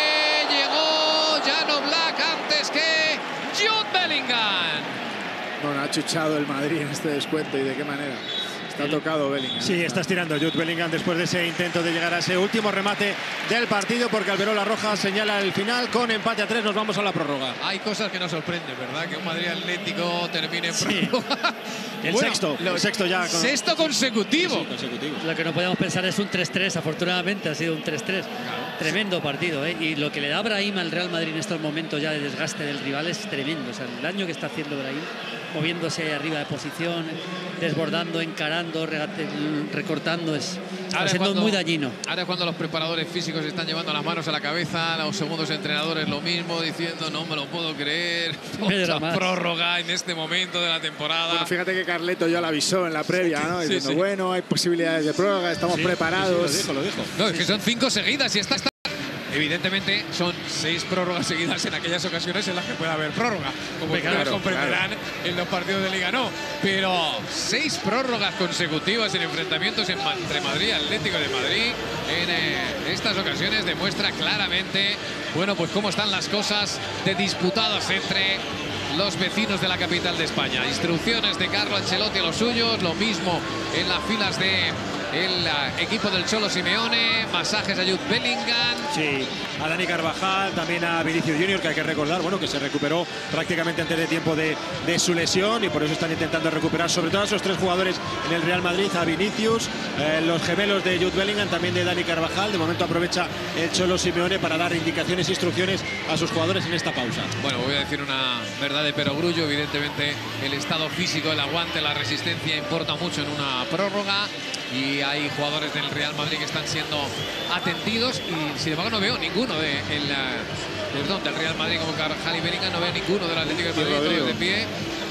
Llegó Jan Oblak antes que Jude Bellingham. Bueno, ha chuchado el Madrid en este descuento. ¿Y de qué manera? Está tocado Bellingham. Sí, está estirando Jude Bellingham después de ese intento de llegar a ese último remate del partido, porque Alberola Roja señala el final. Con empate a tres nos vamos a la prórroga. Hay cosas que nos sorprenden, ¿verdad? Que un Madrid Atlético termine en prórroga. Sí. El bueno, sexto, el sexto ya. Con... Sexto consecutivo. Sí, consecutivo. Lo que no podemos pensar es un tres tres, afortunadamente ha sido un tres tres. Claro. Tremendo partido, ¿eh? Y lo que le da Brahim al Real Madrid en estos momentos ya de desgaste del rival es tremendo. O sea, el daño que está haciendo Brahim, moviéndose arriba de posición, desbordando, encarando, recortando, es, está siendo cuando, muy dañino. Ahora es cuando los preparadores físicos están llevando las manos a la cabeza, los segundos entrenadores lo mismo, diciendo no me lo puedo creer, mucha prórroga en este momento de la temporada. Bueno, fíjate que Carleto ya lo avisó en la previa, ¿no? Sí, diciendo, sí. Bueno, hay posibilidades de prórroga, estamos sí, preparados. Sí, sí, lo dijo, lo dijo. No, es que son cinco seguidas y esta está... Evidentemente son seis prórrogas seguidas en aquellas ocasiones en las que puede haber prórroga. Como claro, ustedes comprenderán, claro. En los partidos de Liga no. Pero seis prórrogas consecutivas en enfrentamientos en, entre Madrid y Atlético de Madrid en eh, estas ocasiones demuestra claramente, bueno, pues cómo están las cosas de disputadas entre los vecinos de la capital de España. Instrucciones de Carlo Ancelotti a los suyos, lo mismo en las filas de el uh, equipo del Cholo Simeone, masajes a Jude Bellingham. Sí, a Dani Carvajal, también a Vinicius Junior, que hay que recordar, bueno, que se recuperó prácticamente antes de tiempo de, de su lesión y por eso están intentando recuperar sobre todo a esos tres jugadores en el Real Madrid, a Vinicius, eh, los gemelos de Jude Bellingham, también de Dani Carvajal. De momento aprovecha el Cholo Simeone para dar indicaciones e instrucciones a sus jugadores en esta pausa. Bueno, voy a decir una verdad de perogrullo, evidentemente el estado físico, el aguante, la resistencia importa mucho en una prórroga. Y hay jugadores del Real Madrid que están siendo atendidos y sin embargo no veo ninguno de el, perdón, del Real Madrid como Carvajal y Bellingham, no veo ninguno del Atlético de Madrid todos de pie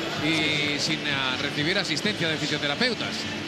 y sin uh, recibir asistencia de fisioterapeutas.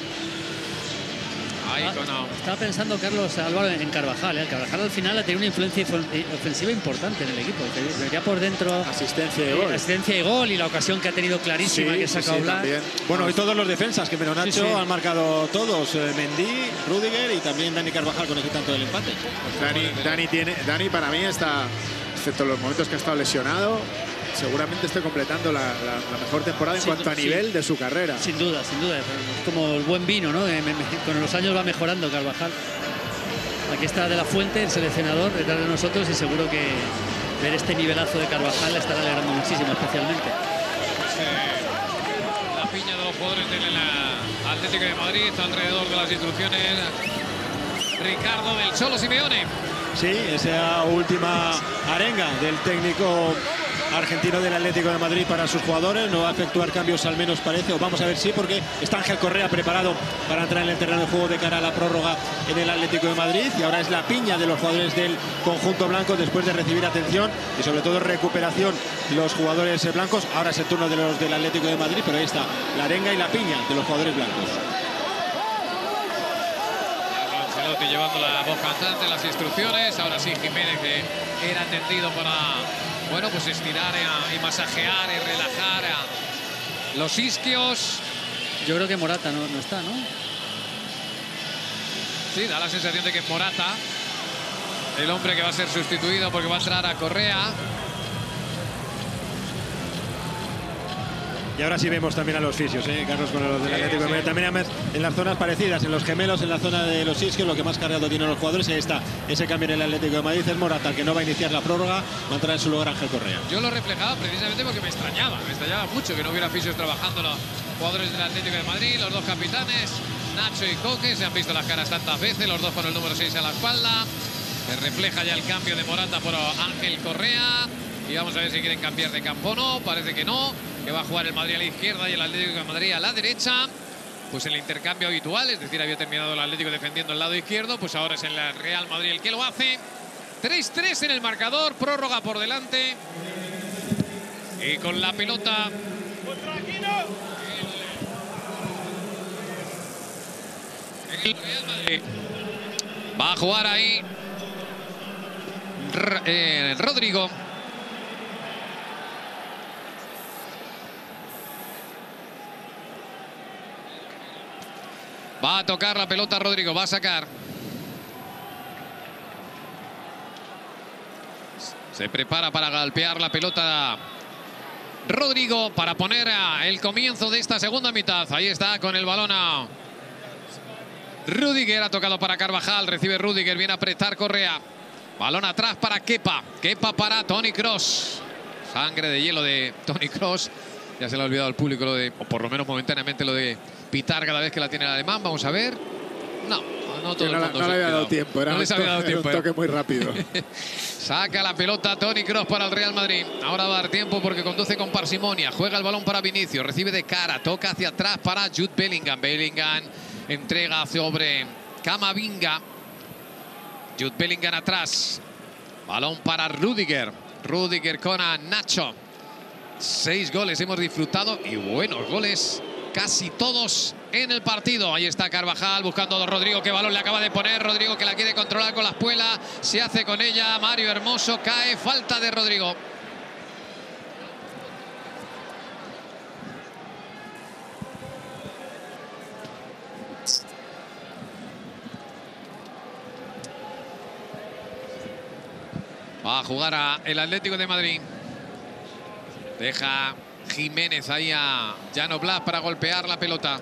Ahí ah, con, no. Estaba pensando, Carlos Álvaro, en Carvajal. ¿eh? Carvajal al final ha tenido una influencia ofensiva importante en el equipo. Debería por dentro asistencia y gol. Asistencia y gol y la ocasión que ha tenido clarísima sí, que saca sí, Oblak. Bueno, y todos los defensas, que menos Nacho sí, sí. han marcado todos. Eh, Mendy, Rüdiger y también Dani Carvajal con ese tanto del empate. Dani, Dani, tiene, Dani para mí está, excepto los momentos que ha estado lesionado, seguramente esté completando la, la, la mejor temporada en sin, cuanto a nivel sí, de su carrera. Sin duda, sin duda. Es como el buen vino, ¿no? Con los años va mejorando Carvajal. Aquí está De La Fuente, el seleccionador, detrás de nosotros, y seguro que ver este nivelazo de Carvajal le estará alegrando muchísimo, especialmente. Pues, eh, la piña de los jugadores del Atlético de Madrid está alrededor de las instrucciones. Ricardo del Cholo Simeone. Sí, esa última arenga del técnico argentino del Atlético de Madrid para sus jugadores. No va a efectuar cambios, al menos parece, o vamos a ver si, porque está Ángel Correa preparado para entrar en el terreno de juego de cara a la prórroga en el Atlético de Madrid. Y ahora es la piña de los jugadores del conjunto blanco después de recibir atención y sobre todo recuperación los jugadores blancos. Ahora es el turno de los del Atlético de Madrid, pero ahí está la arenga y la piña de los jugadores blancos. Ancelotti llevando la voz cantante, las instrucciones. Ahora sí, Jiménez, que era atendido para, bueno, pues estirar y masajear y relajar a los isquios. Yo creo que Morata no, no está, ¿no? Sí, da la sensación de que Morata, el hombre que va a ser sustituido porque va a entrar a Correa. Y ahora sí vemos también a los fisios, ¿eh, Carlos, con los del Sí, Atlético de Madrid. sí. También en las zonas parecidas, en los gemelos, en la zona de los isquios, lo que más cargado tienen los jugadores. Ahí está ese cambio en el Atlético de Madrid. Es Morata, el que no va a iniciar la prórroga, va a entrar en su lugar Ángel Correa. Yo lo reflejaba precisamente porque me extrañaba, me extrañaba mucho que no hubiera fisios trabajando los jugadores del Atlético de Madrid, los dos capitanes, Nacho y Coque, se han visto las caras tantas veces, los dos con el número seis a la espalda. Se refleja ya el cambio de Morata por Ángel Correa. Y vamos a ver si quieren cambiar de campo o no. Parece que no, que va a jugar el Madrid a la izquierda y el Atlético de Madrid a la derecha. Pues el intercambio habitual, es decir, había terminado el Atlético defendiendo el lado izquierdo, pues ahora es el Real Madrid el que lo hace. tres tres en el marcador, prórroga por delante. Y con la pelota el Real Madrid va a jugar ahí R eh, Rodrigo. Va a tocar la pelota Rodrigo, va a sacar. Se prepara para golpear la pelota Rodrigo para poner el comienzo de esta segunda mitad. Ahí está con el balón a Rüdiger, ha tocado para Carvajal, recibe Rüdiger, viene a apretar Correa. Balón atrás para Kepa, Kepa para Toni Kroos. Sangre de hielo de Toni Kroos. Ya se le ha olvidado al público lo de, o por lo menos momentáneamente, lo de pitar cada vez que la tiene el alemán. Vamos a ver. No, no todo no, el mundo. No, no le había dado tiempo. Era no les había dado un tiempo. toque muy rápido. Saca la pelota Toni Kroos para el Real Madrid. Ahora va a dar tiempo porque conduce con parsimonia. Juega el balón para Vinicius. Recibe de cara. Toca hacia atrás para Jude Bellingham. Bellingham entrega sobre Camavinga. Jude Bellingham atrás. Balón para Rüdiger. Rüdiger con a Nacho. Seis goles hemos disfrutado y buenos goles, casi todos en el partido. Ahí está Carvajal buscando a Rodrigo, que balón le acaba de poner. Rodrigo que la quiere controlar con la espuela, se hace con ella. Mario Hermoso cae, falta de Rodrigo. Va a jugar a el Atlético de Madrid. Deja Jiménez ahí a Jan Oblak para golpear la pelota.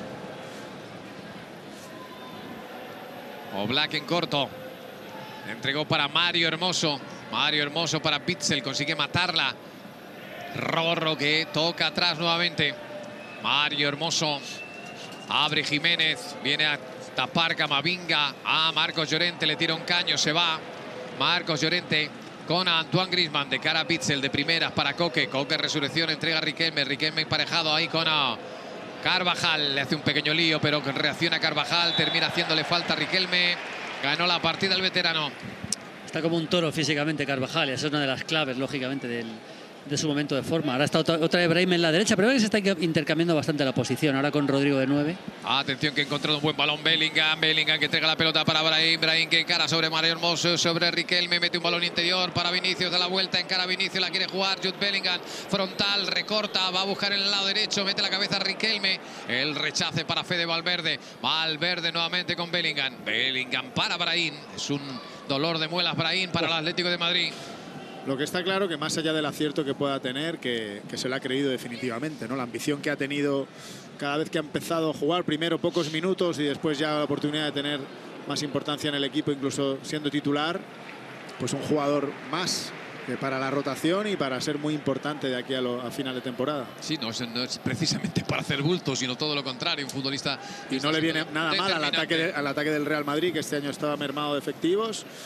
Oblak en corto. Entregó para Mario Hermoso. Mario Hermoso para Pitzel. Consigue matarla. Rorro que toca atrás nuevamente. Mario Hermoso. Abre Jiménez. Viene a tapar Camavinga. A Marcos Llorente. Le tira un caño. Se va. Marcos Llorente con Antoine Griezmann de cara a Pitzel de primeras para Coque. Coque resurrección, entrega a Riquelme. Riquelme emparejado ahí con uh, Carvajal. Le hace un pequeño lío, pero reacciona Carvajal. Termina haciéndole falta a Riquelme. Ganó la partida el veterano. Está como un toro físicamente Carvajal. Y esa es una de las claves, lógicamente, del, de su momento de forma. Ahora está otra, otra vez Brahim en la derecha, pero creo que se está intercambiando bastante la posición. Ahora con Rodrigo de nueve. Atención que ha encontrado un buen balón Bellingham. Bellingham que entrega la pelota para Brahim. Brahim que encara sobre Mario Hermoso, sobre Riquelme. Mete un balón interior para Vinicius. Da la vuelta, encara Vinicius. La quiere jugar Jude Bellingham. Frontal, recorta. Va a buscar en el lado derecho. Mete la cabeza Riquelme. El rechace para Fede Valverde. Valverde nuevamente con Bellingham. Bellingham para Brahim. Es un dolor de muelas Brahim para el Atlético de Madrid. Lo que está claro que más allá del acierto que pueda tener, que, que se le ha creído definitivamente, ¿no? La ambición que ha tenido cada vez que ha empezado a jugar, primero pocos minutos y después ya la oportunidad de tener más importancia en el equipo, incluso siendo titular, pues un jugador más que para la rotación y para ser muy importante de aquí a, lo, a final de temporada. Sí, no es, no es precisamente para hacer bultos, sino todo lo contrario, un futbolista. Y no le viene nada mal al ataque, de, al ataque del Real Madrid, que este año estaba mermado de efectivos.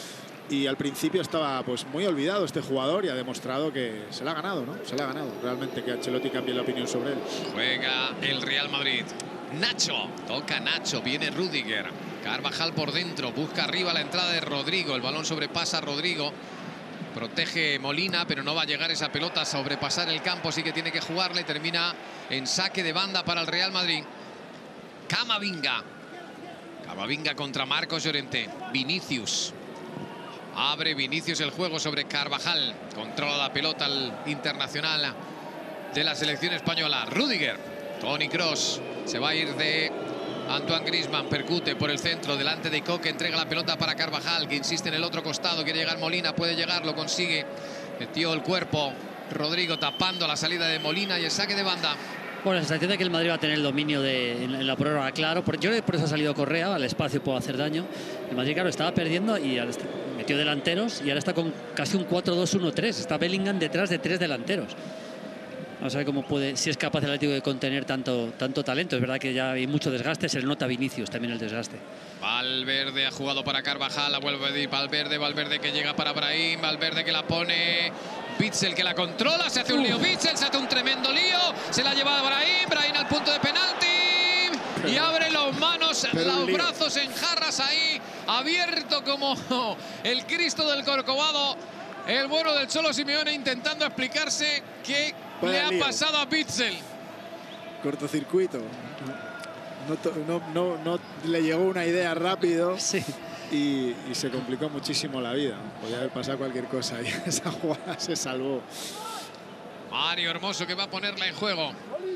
y al principio estaba pues muy olvidado este jugador y ha demostrado que se la ha ganado, ¿no? Se la ha ganado realmente que Ancelotti cambie la opinión sobre él. Juega el Real Madrid. Nacho, toca Nacho, viene Rüdiger. Carvajal por dentro, busca arriba la entrada de Rodrigo. El balón sobrepasa a Rodrigo. Protege Molina, pero no va a llegar esa pelota a sobrepasar el campo. Sí que tiene que jugarle. Termina en saque de banda para el Real Madrid. Camavinga. Camavinga contra Marcos Llorente. Vinicius. Abre Vinicius el juego sobre Carvajal. Controla la pelota al internacional de la selección española. Rüdiger. Toni Kroos. Se va a ir de Antoine Griezmann. Percute por el centro. Delante de Koke. Entrega la pelota para Carvajal, que insiste en el otro costado. Quiere llegar Molina. Puede llegar. Lo consigue. Metió el cuerpo. Rodrigo tapando la salida de Molina y el saque de banda. Bueno, la sensación de que el Madrid va a tener el dominio de, en, en la prórroga, claro. Por, yo creo que por eso ha salido Correa, al espacio puede hacer daño. El Madrid, claro, estaba perdiendo y ahora está, metió delanteros y ahora está con casi un cuatro dos uno tres. Está Bellingham detrás de tres delanteros. Vamos a ver cómo puede, si es capaz el Atlético de contener tanto, tanto talento. Es verdad que ya hay mucho desgaste, se le nota a Vinicius también el desgaste. Valverde ha jugado para Carvajal, la vuelve de Valverde, Valverde que llega para Brahim, Valverde que la pone, Witsel que la controla, se hace un lío Witsel, se hace un tremendo lío, se la lleva a Brahim, Brahim al punto de penalti y abre los manos, los brazos en jarras ahí, abierto como el Cristo del Corcovado, el bueno del Cholo Simeone intentando explicarse qué le ha pasado a Witsel. Cortocircuito. No, no, no, no le llegó una idea rápido. Sí. Y, y se complicó muchísimo la vida. Podía haber pasado cualquier cosa y esa jugada se salvó. Mario Hermoso que va a ponerla en juego.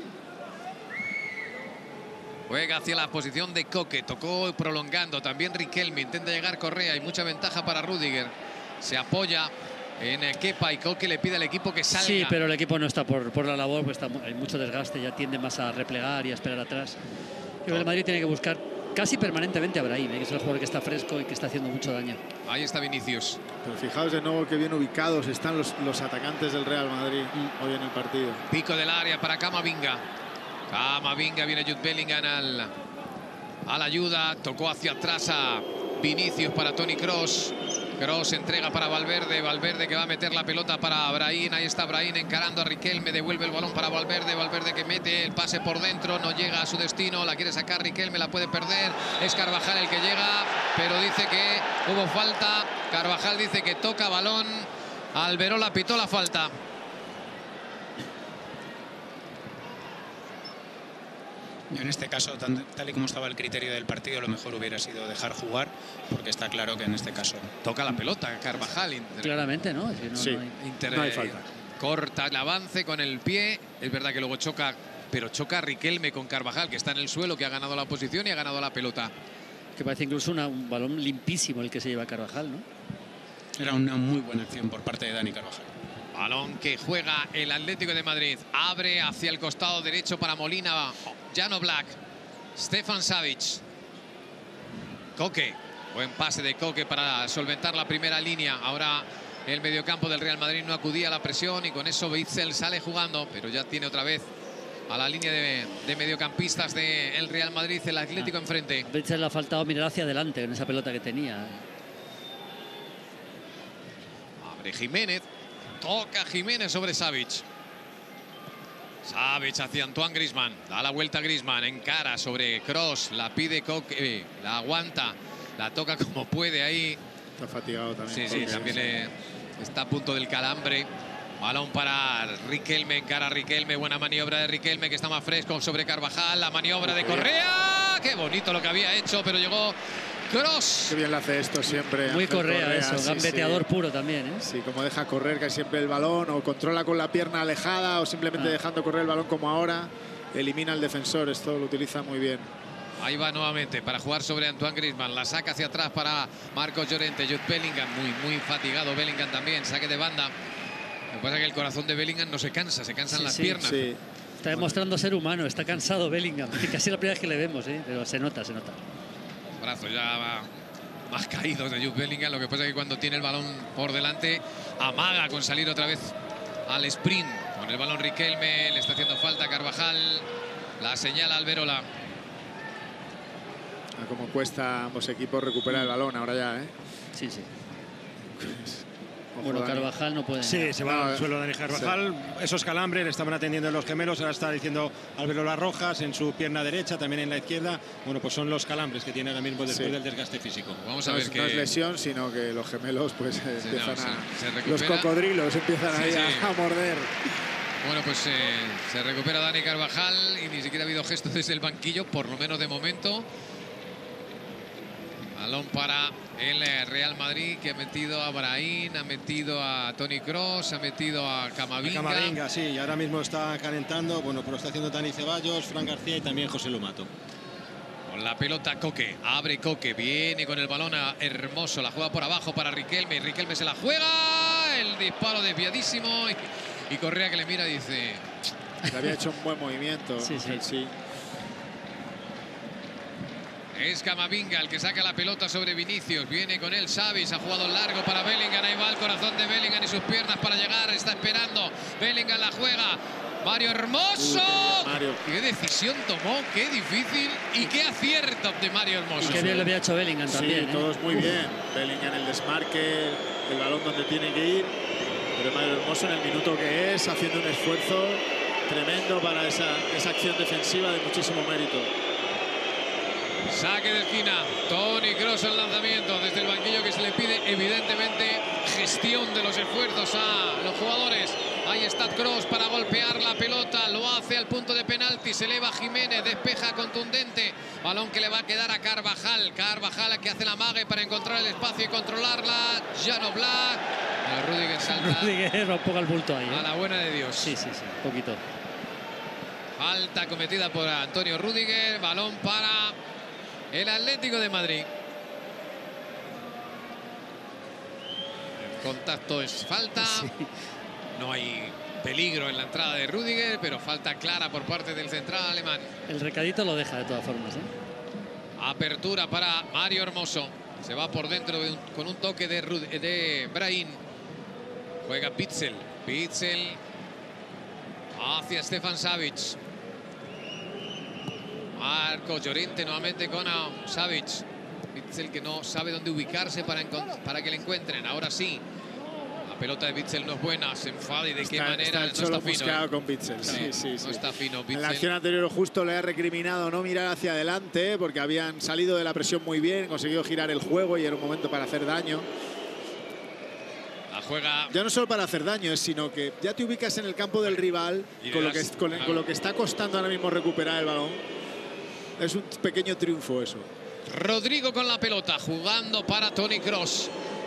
Juega hacia la posición de Koke. Tocó prolongando. También Riquelme. Intenta llegar Correa. Hay mucha ventaja para Rüdiger. Se apoya en Kepa y Koke le pide al equipo que salga. Sí, pero el equipo no está por, por la labor, pues está, hay mucho desgaste, ya tiende más a replegar y a esperar atrás. Creo que el Madrid tiene que buscar casi permanentemente a Brahim, ¿eh? Que es el jugador que está fresco y que está haciendo mucho daño. Ahí está Vinicius. Pero fijaos de nuevo que bien ubicados están los, los atacantes del Real Madrid mm. hoy en el partido. Pico del área para Camavinga. Camavinga, viene Jude Bellingham al, a la ayuda. Tocó hacia atrás a Vinicius para Toni Kroos. Kroos entrega para Valverde, Valverde que va a meter la pelota para Brahim, ahí está Brahim encarando a Riquelme, devuelve el balón para Valverde, Valverde que mete el pase por dentro, no llega a su destino, la quiere sacar Riquelme, la puede perder, es Carvajal el que llega, pero dice que hubo falta, Carvajal dice que toca balón, Alberola pitó la falta. En este caso, tal, tal y como estaba el criterio del partido, lo mejor hubiera sido dejar jugar, porque está claro que en este caso toca la pelota Carvajal. Inter... Claramente, ¿no? Es que no, sí, no hay... Inter... no hay falta. Corta el avance con el pie. Es verdad que luego choca, pero choca Riquelme con Carvajal, que está en el suelo, que ha ganado la posición y ha ganado la pelota. Que parece incluso una, un balón limpísimo el que se lleva Carvajal, ¿no? Era una muy buena acción por parte de Dani Carvajal. Balón que juega el Atlético de Madrid. Abre hacia el costado derecho para Molina. Jan Oblak. Stefan Savic. Koke. Buen pase de Koke para solventar la primera línea. Ahora el mediocampo del Real Madrid no acudía a la presión y con eso Witsel sale jugando, pero ya tiene otra vez a la línea de, de mediocampistas del Real Madrid el Atlético ah, enfrente. A Witsel le ha faltado mirar hacia adelante en esa pelota que tenía. Abre Jiménez. Toca Jiménez sobre Savic. Savic hacia Antoine Griezmann. Da la vuelta a Griezmann. Encara sobre Kroos. La pide Koke. Eh, la aguanta. La toca como puede ahí. Está fatigado también. Sí, sí, también eh, está a punto del calambre. Balón para Riquelme. Encara Riquelme. Buena maniobra de Riquelme que está más fresco sobre Carvajal. La maniobra de Correa. Qué bonito lo que había hecho, pero llegó Kroos. Qué bien le hace esto siempre. Muy Correa, Correa eso, sí, gambeteador sí. puro también, ¿eh? Sí, como deja correr casi siempre el balón, o controla con la pierna alejada, o simplemente ah. dejando correr el balón como ahora. Elimina al defensor, esto lo utiliza muy bien. Ahí va nuevamente para jugar sobre Antoine Griezmann. La saca hacia atrás para Marcos Llorente. Jude Bellingham, muy, muy fatigado Bellingham también. Saque de banda. Lo que pasa es que el corazón de Bellingham no se cansa, se cansan sí, las sí, piernas. Sí. Está demostrando ser humano, está cansado Bellingham. Casi la primera vez que le vemos, ¿eh? Pero se nota, se nota. Los brazos ya va más caídos de Jude Bellingham. Lo que pasa es que cuando tiene el balón por delante, amaga con salir otra vez al sprint. Con el balón Riquelme, le está haciendo falta a Carvajal. La señala Alberola. Ah, como cuesta a ambos equipos recuperar el balón ahora ya, ¿eh? Sí, sí. Bueno, Carvajal no puede. Sí, se va No, al suelo Dani Carvajal. Sí. Esos calambres le estaban atendiendo los gemelos. Ahora está diciendo Álvaro Las Rojas en su pierna derecha, también en la izquierda. Bueno, pues son los calambres que tiene ahora mismo después sí. del desgaste físico. Vamos a no ver es, que... no es lesión, sino que los gemelos pues sí, empiezan no, a... se, se los cocodrilos empiezan sí, ahí sí. A, a morder. Bueno, pues eh, se recupera Dani Carvajal y ni siquiera ha habido gesto desde el banquillo, por lo menos de momento. Balón para el Real Madrid, que ha metido a Brahim, ha metido a Toni Kroos, ha metido a Camavinga. A Camavinga, sí, y ahora mismo está calentando. Bueno, pero lo está haciendo Dani Ceballos, Fran García y también José Lumato. Con la pelota Coque, abre Coque, viene con el balón a Hermoso, la juega por abajo para Riquelme, y Riquelme se la juega, el disparo desviadísimo y, y Correa que le mira y dice... Le había hecho un buen movimiento. Sí, sí. sí. Es Camavinga el que saca la pelota sobre Vinicius. Viene con él Savic, ha jugado largo para Bellingham. Ahí va el corazón de Bellingham y sus piernas para llegar. Está esperando. Bellingham la juega. Mario Hermoso. Uy, qué, Mario. Qué decisión tomó, qué difícil y qué acierto de Mario Hermoso. Y qué bien lo había hecho Bellingham sí, también. Sí, todos ¿eh? muy bien. Bellingham el desmarque, el balón donde tiene que ir. Pero Mario Hermoso en el minuto que es, haciendo un esfuerzo tremendo para esa, esa acción defensiva de muchísimo mérito. Saque de esquina, Toni Kroos al lanzamiento desde el banquillo, que se le pide evidentemente gestión de los esfuerzos a los jugadores. Ahí está Kroos para golpear la pelota, lo hace al punto de penalti, se eleva Jiménez, despeja contundente, balón que le va a quedar a Carvajal. Carvajal que hace la mague para encontrar el espacio y controlarla. Jan Oblak, Rudiger salta. Rudiger va un poco al bulto ahí, ¿eh? A la buena de Dios. Sí, sí, sí, un poquito. Falta cometida por Antonio Rudiger, balón para el Atlético de Madrid. El contacto es falta. Sí. No hay peligro en la entrada de Rudiger, pero falta clara por parte del central alemán. El recadito lo deja de todas formas, ¿eh? Apertura para Mario Hermoso. Se va por dentro de un, con un toque de, Rud de Brahim. Juega Pitzel. Pitzel hacia Stefan Savic. Marcos Llorente nuevamente con Savic. Pitzel que no sabe dónde ubicarse para, para que le encuentren. Ahora sí. La pelota de Pitzel no es buena. Se enfada y de está, qué manera. Está no está fino. ¿eh? Con Pitzel. Sí, no, sí, sí. No está fino Pitzel. En la acción anterior justo le ha recriminado no mirar hacia adelante porque habían salido de la presión muy bien, conseguido girar el juego y era un momento para hacer daño. La juega. Ya no solo para hacer daño, sino que ya te ubicas en el campo del rival con lo, que, con, con lo que está costando ahora mismo recuperar el balón. Es un pequeño triunfo eso. Rodrigo con la pelota, jugando para Toni Kroos.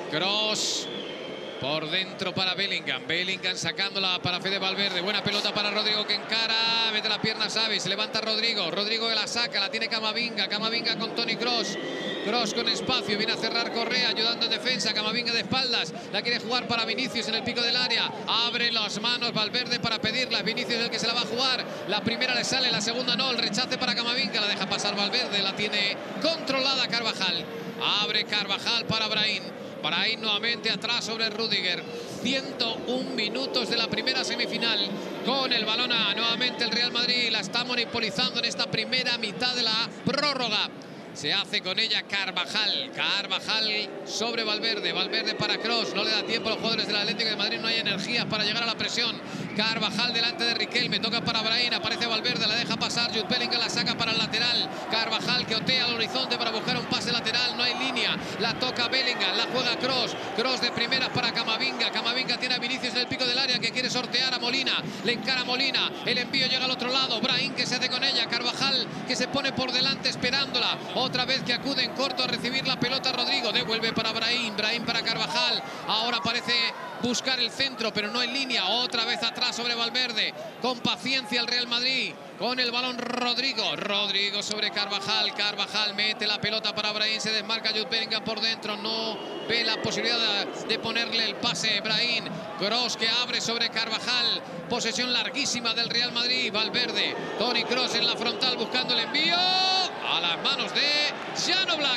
Kroos por dentro para Bellingham. Bellingham sacándola para Fede Valverde. Buena pelota para Rodrigo que encara. Mete la pierna Xavi. Se levanta Rodrigo. Rodrigo que la saca. La tiene Camavinga. Camavinga con Toni Kroos. Kroos con espacio. Viene a cerrar Correa ayudando en defensa. Camavinga de espaldas. La quiere jugar para Vinicius en el pico del área. Abre las manos Valverde para pedirla. Vinicius es el que se la va a jugar. La primera le sale, la segunda no. El rechace para Camavinga. La deja pasar Valverde. La tiene controlada Carvajal. Abre Carvajal para Brahim. Brahim nuevamente atrás sobre Rudiger. ciento un minutos de la primera semifinal. Con el balón a nuevamente el Real Madrid. La está monopolizando en esta primera mitad de la prórroga. Se hace con ella Carvajal. Carvajal sobre Valverde. Valverde para Kroos. No le da tiempo a los jugadores del Atlético de Madrid. No hay energías para llegar a la presión. Carvajal delante de Riquelme. Toca para Brahim. Aparece Valverde. La deja pasar. Jude Bellingham la saca para el lateral. Carvajal que otea al horizonte para buscar un pase lateral. No hay línea. La toca Bellingham. La juega Kroos. Kroos de primeras para Camavinga. Camavinga tiene a Vinicius en el pico del área que quiere sortear a Molina. Le encara a Molina. El envío llega al otro lado. Brahim que se hace con ella. Carvajal que se pone por delante esperándola. Otra vez que acude en corto a recibir la pelota Rodrigo. Devuelve para Brahim. Brahim para Carvajal. Ahora parece buscar el centro, pero no en línea. Otra vez atrás sobre Valverde. Con paciencia el Real Madrid. Con el balón Rodrigo. Rodrigo sobre Carvajal. Carvajal mete la pelota para Brahim. Se desmarca Jude Bellingham por dentro. No ve la posibilidad de, de ponerle el pase Brahim. Kroos que abre sobre Carvajal. Posesión larguísima del Real Madrid. Valverde. Toni Kroos en la frontal buscando el envío. A las manos de Jan Oblak.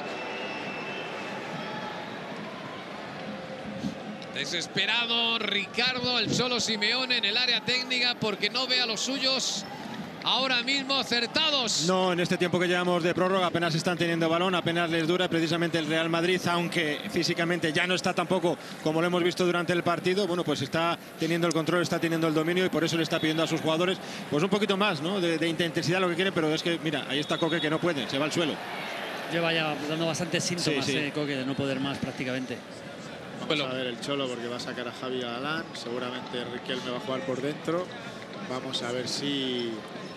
Desesperado Ricardo, el Cholo Simeone en el área técnica porque no ve a los suyos ahora mismo acertados. No, en este tiempo que llevamos de prórroga apenas están teniendo balón, apenas les dura precisamente el Real Madrid, aunque físicamente ya no está tampoco como lo hemos visto durante el partido. Bueno, pues está teniendo el control, está teniendo el dominio y por eso le está pidiendo a sus jugadores pues un poquito más, ¿no? de, de intensidad lo que quieren, pero es que mira, ahí está Coque que no puede, se va al suelo. Lleva ya dando bastantes síntomas, sí, sí. Eh, Coque, de no poder más prácticamente. Vamos a ver el Cholo porque va a sacar a Javi Galán. Seguramente Riquelme va a jugar por dentro. Vamos a ver si,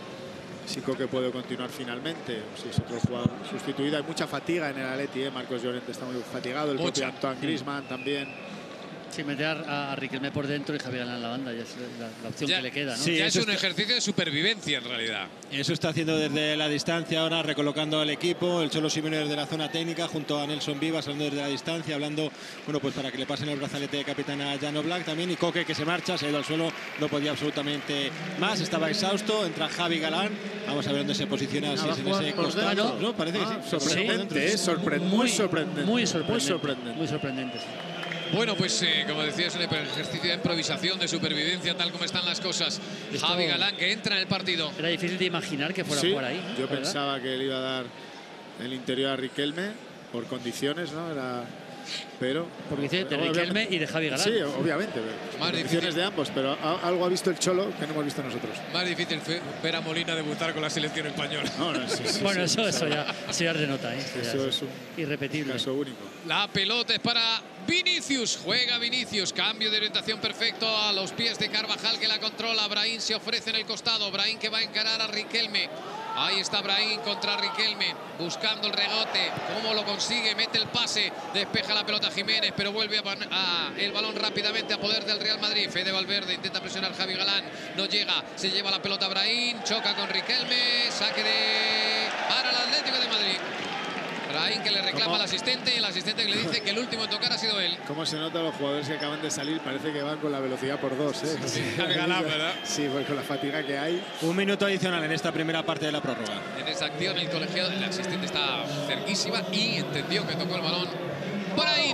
si Coque puede continuar finalmente. Si es otro jugador sustituido. Hay mucha fatiga en el Atleti, ¿eh? Marcos Llorente está muy fatigado. El Mucha. propio Antoine Griezmann también. Sí, meter a Riquelme por dentro y Javier en la banda, ya es la, la opción Ya, que le queda, ¿no? sí. ya es eso un está- ejercicio de supervivencia en realidad. Eso está haciendo desde la distancia ahora, recolocando al equipo. El Cholo Simeone desde la zona técnica, junto a Nelson Vivas, hablando desde la distancia, hablando, bueno, pues para que le pasen el brazalete de capitán a Jan Oblak también. Y Coque, que se marcha, se ha ido al suelo, no podía absolutamente más, estaba exhausto. Entra Javi Galán, vamos a ver dónde se posiciona, si va es a en jugar ese por costado, dentro. ¿no? Parece Ah, que sí. sorprendente, Sí. ¿eh? Sorpre- muy sorprendente. Muy sorprendente. Muy sorprendente. Muy sorprendente, sí. Bueno, pues eh, como decía, es un ejercicio de improvisación, de supervivencia, tal como están las cosas. Esto- Javi Galán, que entra en el partido. Era difícil de imaginar que fuera Sí, a jugar ahí. yo ¿verdad? pensaba que le iba a dar el interior a Riquelme por condiciones, ¿no? Era, pero Porque dice de obviamente- Riquelme y de Javi Galán. Sí, obviamente. pero Más condiciones difícil. de ambos, pero a- algo ha visto el Cholo que no hemos visto nosotros. Más difícil fue ver a Molina debutar con la selección española. No, no, sí, sí, Bueno, sí, eso, sí, eso, ya, eso ya denota, ¿eh? Eso Ya es un irrepetible. caso único. La pelota es para Vinicius. Juega Vinicius. Cambio de orientación perfecto a los pies de Carvajal, que la controla. Brahim se ofrece en el costado. Brahim que va a encarar a Riquelme. Ahí está Brahim contra Riquelme, buscando el regote. ¿Cómo lo consigue? Mete el pase. Despeja la pelota Jiménez, pero vuelve a, a el balón rápidamente a poder del Real Madrid. Fede Valverde intenta presionar Javi Galán. No llega. Se lleva la pelota Brahim. Choca con Riquelme. Saque de... para el Atlético de Madrid. Brahim que le reclama ¿Cómo? al asistente y el asistente que le dice que el último en tocar ha sido él. Cómo se nota los jugadores que acaban de salir, parece que van con la velocidad por dos, ¿eh? Sí, Javi Galán, ¿verdad? Sí, pues con la fatiga que hay. Un minuto adicional en esta primera parte de la prórroga. En esa acción el colegiado, el asistente está cerquísima y entendió que tocó el balón. Brahim.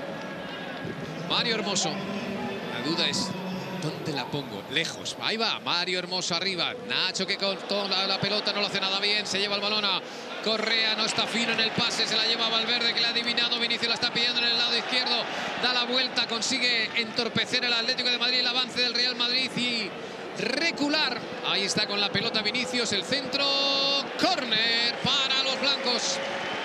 Mario Hermoso. La duda es, ¿dónde la pongo? Lejos. Ahí va, Mario Hermoso arriba. Nacho que cortó la, la pelota, no lo hace nada bien. Se lleva el balón a Correa, no está fino en el pase. Se la lleva a Valverde, que le ha adivinado. Vinicius la está pidiendo en el lado izquierdo. Da la vuelta, consigue entorpecer el Atlético de Madrid, el avance del Real Madrid y recular. Ahí está con la pelota Vinicius, el centro. Córner para los blancos.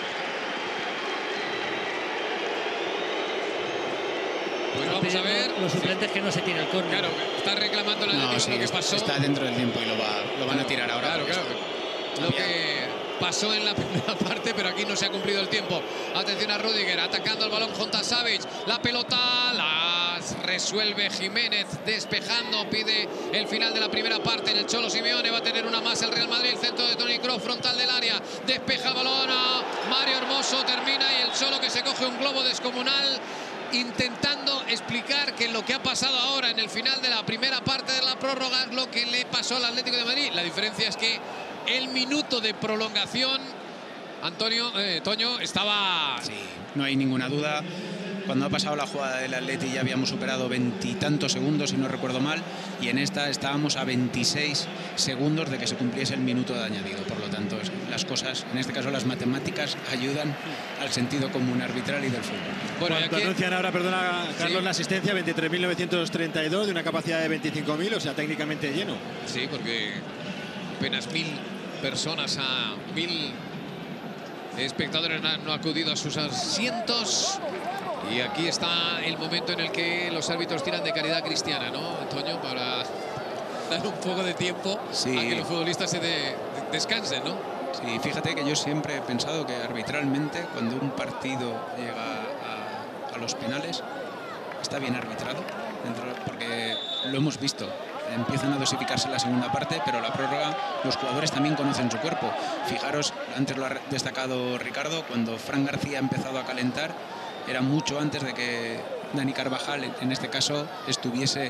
Pues vamos a ver. Los suplentes que no se tira el córner. Claro, está reclamando el No, Atlético sí, lo que pasó. está dentro del tiempo y lo, va, lo van a tirar ahora. Claro, porque claro. está- Lo que pasó en la primera parte, pero aquí no se ha cumplido el tiempo. Atención a Rüdiger, atacando el balón junto a Savic. La pelota la resuelve Jiménez, despejando, pide el final de la primera parte. En el Cholo Simeone va a tener una más el Real Madrid. El centro de Toni Kroos, frontal del área. Despeja el balón a Mario Hermoso, termina y el Cholo que se coge un globo descomunal, intentando explicar que lo que ha pasado ahora en el final de la primera parte de la prórroga es lo que le pasó al Atlético de Madrid. La diferencia es que el minuto de prolongación, Antonio, eh, Toño, estaba... Sí, no hay ninguna duda. Cuando ha pasado la jugada del Atleti ya habíamos superado veintitantos segundos, si no recuerdo mal, y en esta estábamos a veintiséis segundos de que se cumpliese el minuto de añadido. Por lo tanto, las cosas, en este caso las matemáticas, ayudan al sentido común arbitral y del fútbol. Bueno, y Cuando aquí... anuncian ahora, perdona, Carlos, Sí. la asistencia, veintitrés mil novecientos treinta y dos de una capacidad de veinticinco mil, o sea, técnicamente lleno. Sí, porque apenas mil personas a mil espectadores no han acudido a sus asientos. Y aquí está el momento en el que los árbitros tiran de caridad cristiana, ¿no, Antonio? Para dar un poco de tiempo Sí. a que los futbolistas se de- de- descansen, ¿no? Sí, fíjate que yo siempre he pensado que arbitralmente, cuando un partido llega a, a los penales, está bien arbitrado, dentro, porque lo hemos visto. Empiezan a dosificarse la segunda parte, pero la prórroga, los jugadores también conocen su cuerpo. Fijaros, antes lo ha destacado Ricardo, cuando Fran García ha empezado a calentar, era mucho antes de que Dani Carvajal, en este caso, estuviese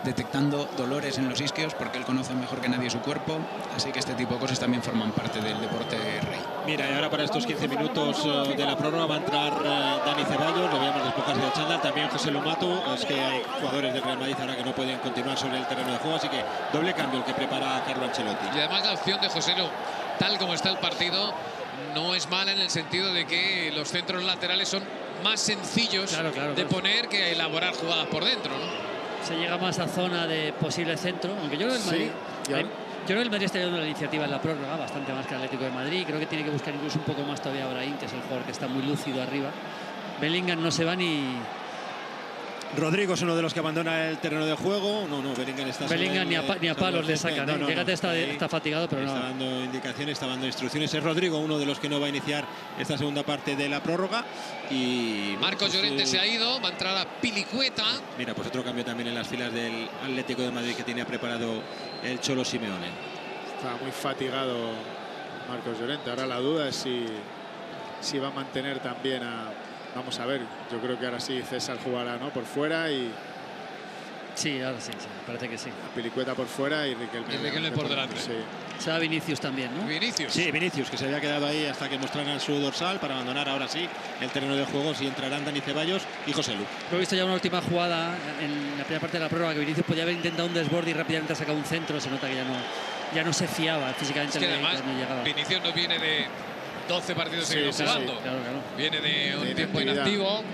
detectando dolores en los isquios porque él conoce mejor que nadie su cuerpo, así que este tipo de cosas también forman parte del deporte rey. Mira, y ahora para estos quince minutos uh, de la prórroga va a entrar uh, Dani Ceballos, lo veíamos despojarse de chándal, también José Lumato. Es que hay jugadores del Real Madrid ahora que no pueden continuar sobre el terreno de juego, así que doble cambio el que prepara Carlo Ancelotti. Y además la opción de José Lu, tal como está el partido, no es mala en el sentido de que los centros laterales son más sencillos claro, claro, de claro. poner que elaborar jugadas por dentro, ¿no? Se llega más a zona de posible centro, aunque yo creo que el Madrid, Sí, ya. hay- yo creo que el Madrid está llevando la iniciativa en la prórroga, bastante más que el Atlético de Madrid. Creo que tiene que buscar incluso un poco más todavía a Brahim, que es el jugador que está muy lúcido arriba. Bellingham no se va ni... Rodrigo es uno de los que abandona el terreno de juego. No, no, Bellingham está... Bellingham ni a, pa- ni a palos le sacan. No, no, Fíjate, no, está, ahí está fatigado, pero está no. dando indicaciones, está dando instrucciones. Es Rodrigo uno de los que no va a iniciar esta segunda parte de la prórroga. Y Marcos pues, Llorente eh, se ha ido, va a entrar a Pilicueta. Mira, pues otro cambio también en las filas del Atlético de Madrid que tiene preparado el Cholo Simeone. Está muy fatigado Marcos Llorente. Ahora la duda es si, si va a mantener también a... Vamos a ver, yo creo que ahora sí César jugará, ¿no? Por fuera y Sí, ahora sí, sí, parece que sí. Pilicueta por fuera y Riquelme, Y Riquelme por delante. Sí. Se va Vinicius también, ¿no? Vinicius. Sí, Vinicius, que se había quedado ahí hasta que mostraran su dorsal para abandonar ahora sí el terreno de juego. Si entrarán Dani Ceballos y José Lu. He visto ya una última jugada en la primera parte de la prórroga que Vinicius podía haber intentado un desborde y rápidamente ha sacado un centro. Se nota que ya no, ya no se fiaba físicamente. Es que el Madrid, además ya no llegaba. Vinicius no viene de doce partidos Sí, seguidos sí, jugando. sí. Claro, claro. Viene de un De tiempo inactividad. inactivo.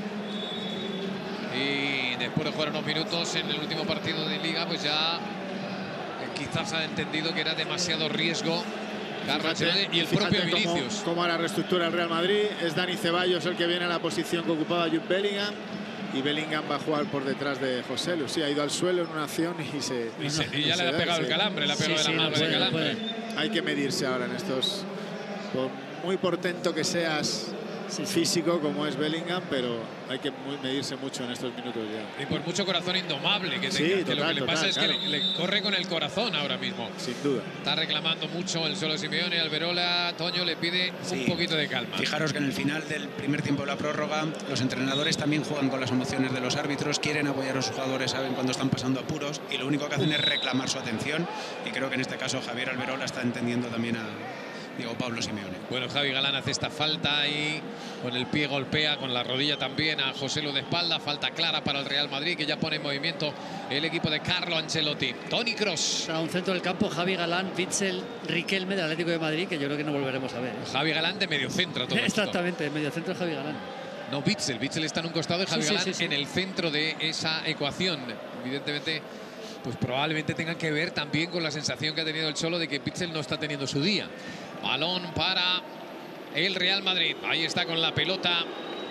Y después de jugar unos minutos en el último partido de Liga, pues ya eh, quizás ha entendido que era demasiado riesgo Carlo Ancelotti y el Fíjate propio cómo- Vinicius. Cómo ahora reestructura el Real Madrid. Es Dani Ceballos el que viene a la posición que ocupaba Jude Bellingham. Y Bellingham va a jugar por detrás de José Lu. Sí, ha ido al suelo en una acción y se... Y, se- y ya se le ha da, pegado el sí. calambre, le ha pegado Sí, de sí, la no mano de puede, no calambre. puede. Hay que medirse ahora en estos... Por muy portento que seas Sí, sí. físico como es Bellingham, pero hay que muy- medirse mucho en estos minutos ya. Y por mucho corazón indomable que Sí, tenga, que lo total, que le pasa total, es claro. que le, le corre con el corazón ahora mismo. Sin duda. Está reclamando mucho el solo Simeone. Alberola, Toño le pide Sí. un poquito de calma. Fijaros que en el final del primer tiempo de la prórroga los entrenadores también juegan con las emociones de los árbitros, quieren apoyar a los jugadores, saben cuando están pasando apuros y lo único que hacen es reclamar su atención, y creo que en este caso Javier Alberola está entendiendo también a Diego Pablo Simeone. Bueno, Javi Galán hace esta falta y con el pie golpea, con la rodilla también a José Lu de espalda. Falta clara para el Real Madrid, que ya pone en movimiento el equipo de Carlo Ancelotti. Toni Kroos. A un centro del campo, Javi Galán, Witzel, Riquelme del Atlético de Madrid, que yo creo que no volveremos a ver. ¿eh? Javi Galán de medio centro. Todo esto. Exactamente, medio centro Javi Galán. No, Witzel. Witzel está en un costado y Javi Sí, sí, Galán sí, sí. en el centro de esa ecuación. Evidentemente, pues probablemente tengan que ver también con la sensación que ha tenido el Cholo de que Witzel no está teniendo su día. Balón para el Real Madrid. Ahí está con la pelota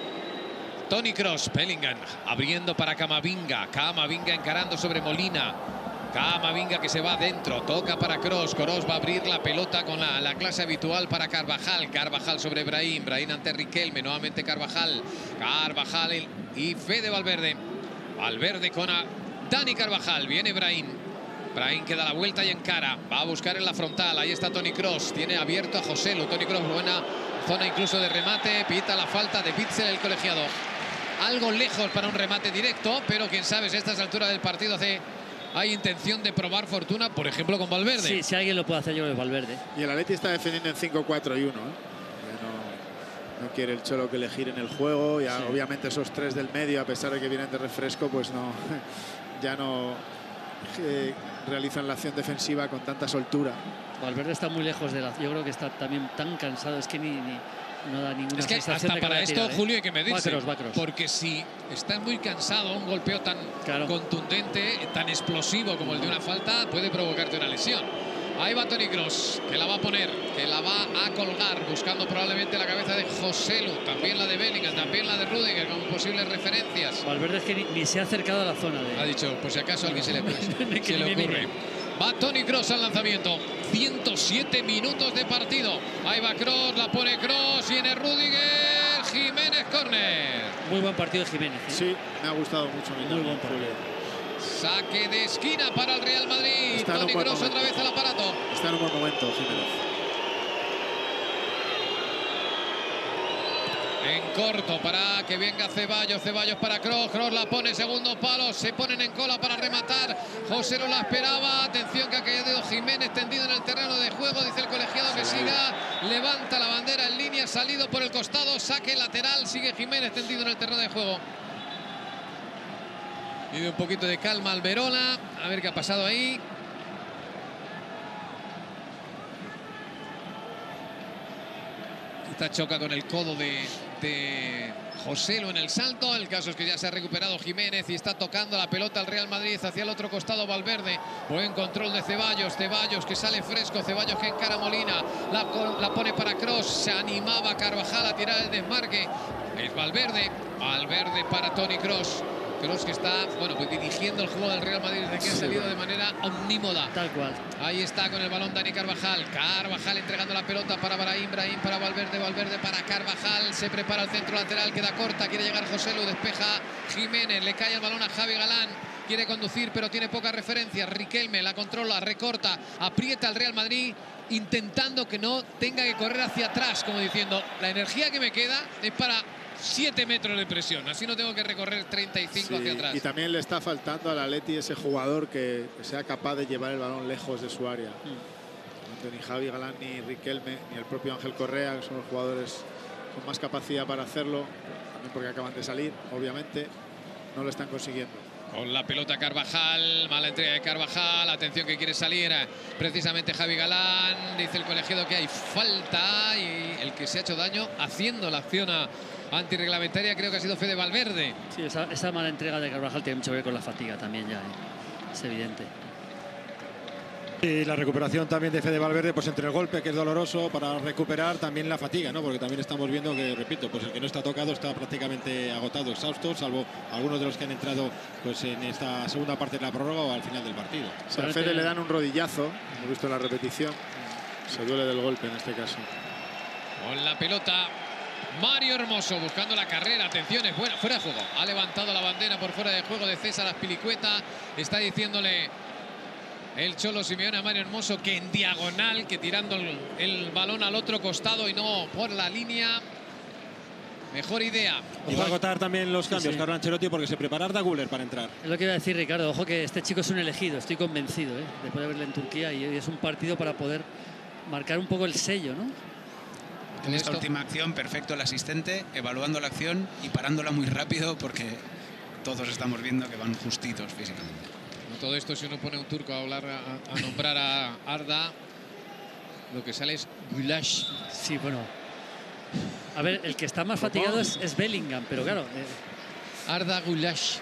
Toni Kroos. Bellingham abriendo para Camavinga. Camavinga encarando sobre Molina. Camavinga que se va adentro, toca para Kroos. Kroos va a abrir la pelota con la, la clase habitual para Carvajal. Carvajal sobre Brahim. Brahim ante Riquelme. Nuevamente Carvajal. Carvajal y Fede Valverde. Valverde con a Dani Carvajal. Viene Brahim. Brahim que da la vuelta y encara. Va a buscar en la frontal. Ahí está Toni Kroos. Tiene abierto a José Lu. Toni Kroos, buena zona incluso de remate. Pita la falta de Witzel, el colegiado. Algo lejos para un remate directo, pero quién sabe si a estas alturas del partido hace, hay intención de probar fortuna, por ejemplo, con Valverde. Sí, si alguien lo puede hacer, yo creo que es Valverde. Y el Atleti está defendiendo en cinco cuatro uno. ¿eh? No, no quiere el Cholo que le giren el juego. Ya, Sí. obviamente esos tres del medio, a pesar de que vienen de refresco, pues no, ya no eh, realizan la acción defensiva con tanta soltura. Valverde está muy lejos de la... Yo creo que está también tan cansado, es que ni, ni no da ninguna Es que sensación hasta de que para vaya a esto, tirar, ¿eh? Julio, hay que Va medirse. Kroos, va Kroos. Porque si estás muy cansado, un golpeo tan Claro. contundente, tan explosivo como el de una falta, puede provocarte una lesión. Ahí va Toni Kroos, que la va a poner, que la va a colgar, buscando probablemente la cabeza de José Lu, también la de Bellingham, también la de Rüdiger, como posibles referencias. Valverde es que ni, ni se ha acercado a la zona de... Ha dicho, por si acaso a alguien se le, Que se le ni me ocurre. mire. Va Toni Kroos al lanzamiento. ciento siete minutos de partido. Ahí va Kroos, la pone Kroos, viene Rüdiger, Jiménez, córner. Muy buen partido de Jiménez, ¿eh? Sí, me ha gustado mucho. Muy buen partido. Julio. Saque de esquina para el Real Madrid. Está en un Toni buen Kroos momento. otra vez al aparato. Está en un buen momento, Jiménez. En corto para que venga Ceballos, Ceballos para Kroos, Kroos la pone, segundo palo, se ponen en cola para rematar. José no la esperaba, atención que ha caído Jiménez tendido en el terreno de juego, dice el colegiado que siga, levanta la bandera en línea, salido por el costado, saque lateral, sigue Jiménez tendido en el terreno de juego. Pide un poquito de calma al Verona, a ver qué ha pasado ahí. Esta choca con el codo de, de Joselu en el salto. El caso es que ya se ha recuperado Jiménez y está tocando la pelota al Real Madrid hacia el otro costado Valverde. Buen control de Ceballos, Ceballos que sale fresco, Ceballos que encara a Molina, la, la pone para Kroos, se animaba Carvajal a tirar el desmarque. Es Valverde, Valverde para Toni Kroos. Kroos que está, bueno, pues dirigiendo el juego del Real Madrid desde que ha salido de manera omnímoda. Tal cual. Ahí está con el balón Dani Carvajal. Carvajal entregando la pelota para Brahim, Brahim para Valverde, Valverde para Carvajal. Se prepara el centro lateral, queda corta, quiere llegar Joselu, despeja Jiménez, le cae el balón a Javi Galán. Quiere conducir, pero tiene poca referencia. Riquelme la controla, recorta, aprieta al Real Madrid, intentando que no tenga que correr hacia atrás, como diciendo, la energía que me queda es para siete metros de presión, así no tengo que recorrer treinta y cinco sí, hacia atrás. Y también le está faltando al Atleti ese jugador que, que sea capaz de llevar el balón lejos de su área. Mm. Ni Javi Galán, ni Riquelme, ni el propio Ángel Correa, que son los jugadores con más capacidad para hacerlo, también porque acaban de salir, obviamente, no lo están consiguiendo. Con la pelota Carvajal, mala entrega de Carvajal, atención que quiere salir precisamente Javi Galán, dice el colegiado que hay falta y el que se ha hecho daño haciendo la acción a antirreglamentaria creo que ha sido Fede Valverde. Sí, esa, esa mala entrega de Carvajal tiene mucho que ver con la fatiga también ya, ¿eh? Es evidente. Y la recuperación también de Fede Valverde, pues entre el golpe, que es doloroso, para recuperar también la fatiga, ¿no? Porque también estamos viendo que, repito, pues el que no está tocado está prácticamente agotado, exhausto, salvo algunos de los que han entrado pues en esta segunda parte de la prórroga o al final del partido. O sea, a Fede le dan un rodillazo, hemos visto en la repetición, se duele del golpe en este caso. Con la pelota Mario Hermoso buscando la carrera, atención, es buena, fuera de juego. Ha levantado la bandera por fuera de juego de César Azpilicueta, está diciéndole el Cholo Simeone a Mario Hermoso que en diagonal, que tirando el, el balón al otro costado y no por la línea. Mejor idea. Y va a agotar también los cambios, sí, sí. Carlo Ancelotti, porque se prepara Arda Güler para entrar. Es lo que iba a decir, Ricardo. Ojo que este chico es un elegido, estoy convencido, ¿eh? Después de verle en Turquía, y es un partido para poder marcar un poco el sello, ¿no? En esta última acción, perfecto el asistente, evaluando la acción y parándola muy rápido, porque todos estamos viendo que van justitos físicamente. Todo esto, si uno pone a un turco a hablar, a, a nombrar a Arda, lo que sale es Gülash. Sí, bueno. A ver, el que está más fatigado es, es Bellingham, pero claro. Eh. Arda Gülash.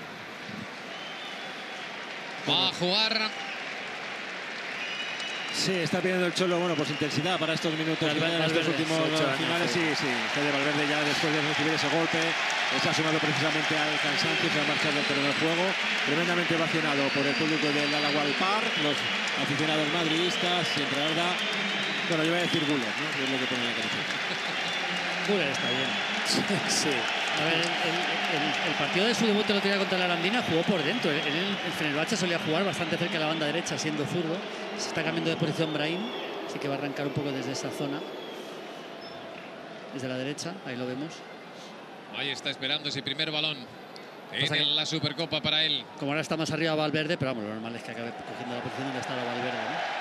Va a jugar. Sí, está pidiendo el Cholo, bueno, pues intensidad para estos minutos, Valverde, para estos últimos Valverde, finales. Sí, sí, Fede Valverde ya después de recibir ese golpe se ha sumado precisamente al cansancio, se ha marchado del terreno de juego, tremendamente ovacionado por el público del Al-Awwal Park, los aficionados madridistas, siempre Arda. Bueno, yo voy a decir Güler, ¿no? Es lo que pone en la camiseta. Güler está bien. Sí. A ver, el, el, el partido de su debut el otro día contra la Arandina jugó por dentro. El, el, el Fenerbahce solía jugar bastante cerca de la banda derecha, siendo zurdo. Se está cambiando de posición Brahim, así que va a arrancar un poco desde esa zona. Desde la derecha, ahí lo vemos. Ahí está esperando ese primer balón en que, la Supercopa para él. Como ahora está más arriba Valverde, pero vamos, lo normal es que acabe cogiendo la posición donde está la Valverde,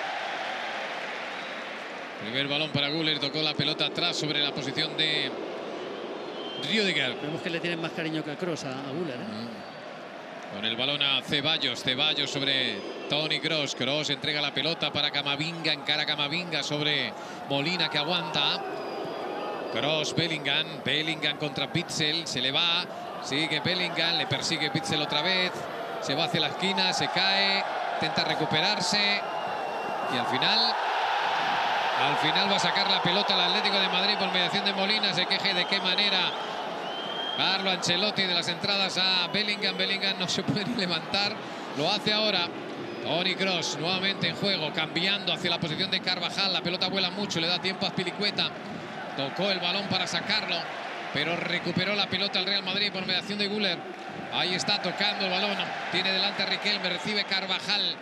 ¿no? Primer balón para Güler, tocó la pelota atrás sobre la posición de Rüdiger. Vemos que le tienen más cariño que a Kroos a, a Güler, ¿eh? Mm. Con el balón a Ceballos, Ceballos sobre Toni Kroos. Kroos entrega la pelota para Camavinga, encara Camavinga sobre Molina que aguanta. Kroos, Bellingham, Bellingham contra Pitzel, se le va, sigue Bellingham, le persigue Pitzel otra vez, se va hacia la esquina, se cae, intenta recuperarse y al final, al final va a sacar la pelota al Atlético de Madrid por mediación de Molina, se queje de qué manera Carlo Ancelotti de las entradas a Bellingham, Bellingham no se puede ni levantar, lo hace ahora. Toni Kroos nuevamente en juego, cambiando hacia la posición de Carvajal, la pelota vuela mucho, le da tiempo a Azpilicueta. Tocó el balón para sacarlo, pero recuperó la pelota el Real Madrid por mediación de Güler. Ahí está tocando el balón. Tiene delante a Riquelme, recibe Carvajal.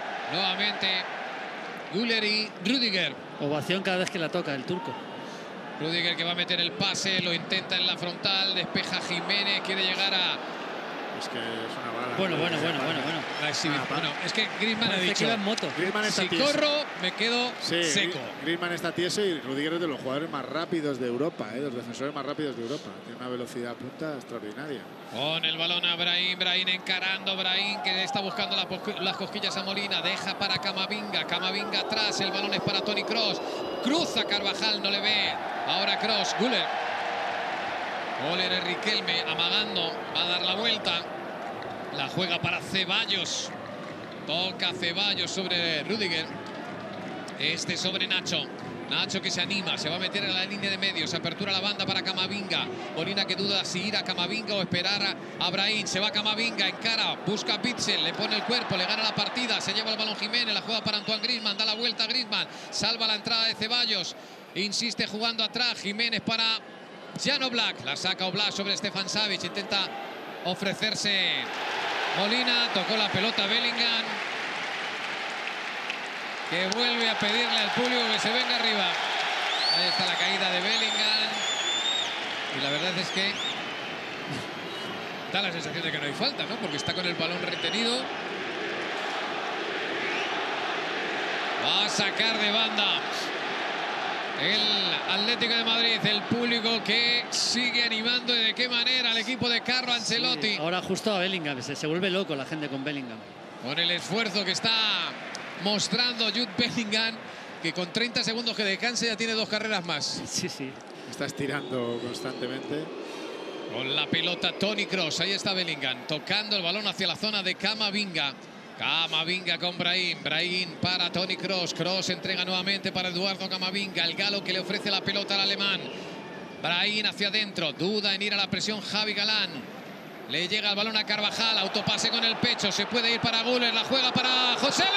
Nuevamente Güler y Rüdiger. Ovación cada vez que la toca el turco. Rüdiger que va a meter el pase, lo intenta en la frontal, despeja Jiménez, quiere llegar a... Es que es una bala. Bueno, bueno, bueno, bueno, bueno. a exhibir. Ah, bueno, es que Griezmann ha Parece dicho, que iba en moto. Griezmann está si tieso. corro, me quedo Sí, seco. Griezmann está tieso y Rüdiger es de los jugadores más rápidos de Europa, ¿eh? Los defensores más rápidos de Europa. Tiene una velocidad punta extraordinaria. Con el balón a Brahim, Brahim encarando, Brahim que está buscando la, las cosquillas a Molina, deja para Camavinga, Camavinga atrás, el balón es para Toni Kroos, cruza Carvajal, no le ve, ahora Kroos, Güler. Güler es Riquelme, amagando, va a dar la vuelta, la juega para Ceballos, toca Ceballos sobre Rüdiger, este sobre Nacho. Nacho que se anima, se va a meter en la línea de medios, apertura la banda para Camavinga. Molina que duda si ir a Camavinga o esperar a, a Brahim. Se va Camavinga, encara, busca a Pitzel, le pone el cuerpo, le gana la partida, se lleva el balón Jiménez, la juega para Antoine Griezmann, da la vuelta a Griezmann, salva la entrada de Ceballos, insiste jugando atrás, Jiménez para Jan Oblak, la saca Oblak sobre Stefan Savic, intenta ofrecerse Molina, tocó la pelota Bellingham, que vuelve a pedirle al público que se venga arriba. Ahí está la caída de Bellingham. Y la verdad es que da la sensación de que no hay falta, ¿no? Porque está con el balón retenido. Va a sacar de banda el Atlético de Madrid. El público que sigue animando y de qué manera al equipo de Carlo Ancelotti. Sí, ahora justo a Bellingham. Se, se vuelve loco la gente con Bellingham. Con el esfuerzo que está mostrando Jude Bellingham, que con treinta segundos que descanse ya tiene dos carreras más. Sí, sí. Está estirando constantemente. Con la pelota Toni Kroos, ahí está Bellingham, tocando el balón hacia la zona de Camavinga. Camavinga con Brahim, Brahim para Toni Kroos, Kroos entrega nuevamente para Eduardo Camavinga, el galo que le ofrece la pelota al alemán. Brahim hacia adentro, duda en ir a la presión Javi Galán. Le llega el balón a Carvajal, autopase con el pecho, se puede ir para Güler, la juega para Joselu.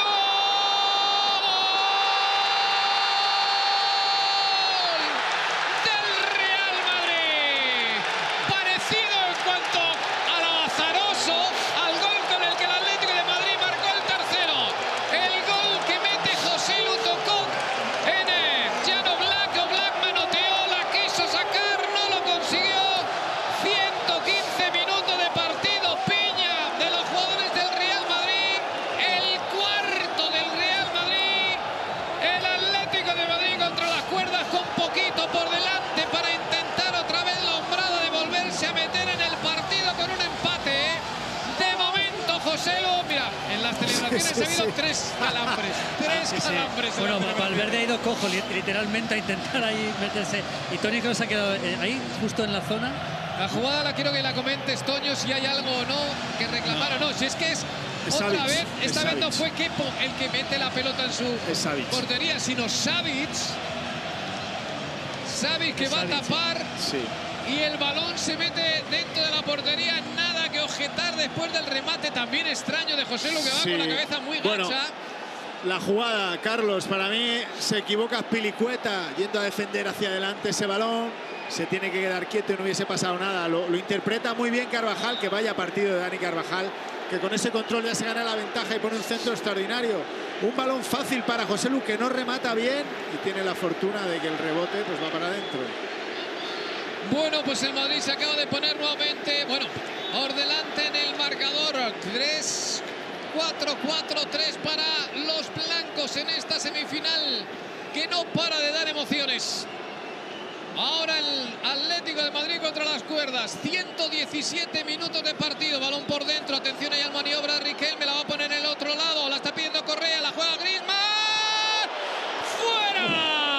Sí, ha habido sí. tres calambres, tres Sí, sí. calambres. en Bueno, la primera Valverde ha ido cojo, li- literalmente, a intentar ahí meterse. Y Toni Kroos ha quedado eh, ahí, justo en la zona. La jugada la quiero que la comentes, Toño, si hay algo o no que reclamar o no. Si es que es, Es otra Savic, vez, es esta vez no Savic. fue Kepo el que mete la pelota en su Es Savic. portería, sino Savic. Savic que Es va a Savic. tapar Sí. y el balón se mete dentro de la portería. Nada que objetar después del remate también extraño de José Lu, que va Sí. con la cabeza muy Bueno, gacha. La jugada, Carlos, para mí se equivoca Pilicueta yendo a defender hacia adelante ese balón. Se tiene que quedar quieto y no hubiese pasado nada. Lo, lo interpreta muy bien Carvajal, que vaya partido de Dani Carvajal, que con ese control ya se gana la ventaja y pone un centro extraordinario. Un balón fácil para José Lu, que no remata bien y tiene la fortuna de que el rebote pues va para adentro. Bueno, pues el Madrid se acaba de poner nuevamente, bueno, por delante en el marcador. tres cuatro cuatro tres para los blancos en esta semifinal que no para de dar emociones. Ahora el Atlético de Madrid contra las cuerdas. ciento diecisiete minutos de partido. Balón por dentro. Atención ahí al maniobra de Riquelme. La va a poner en el otro lado. La está pidiendo Correa. La juega Griezmann. ¡Fuera!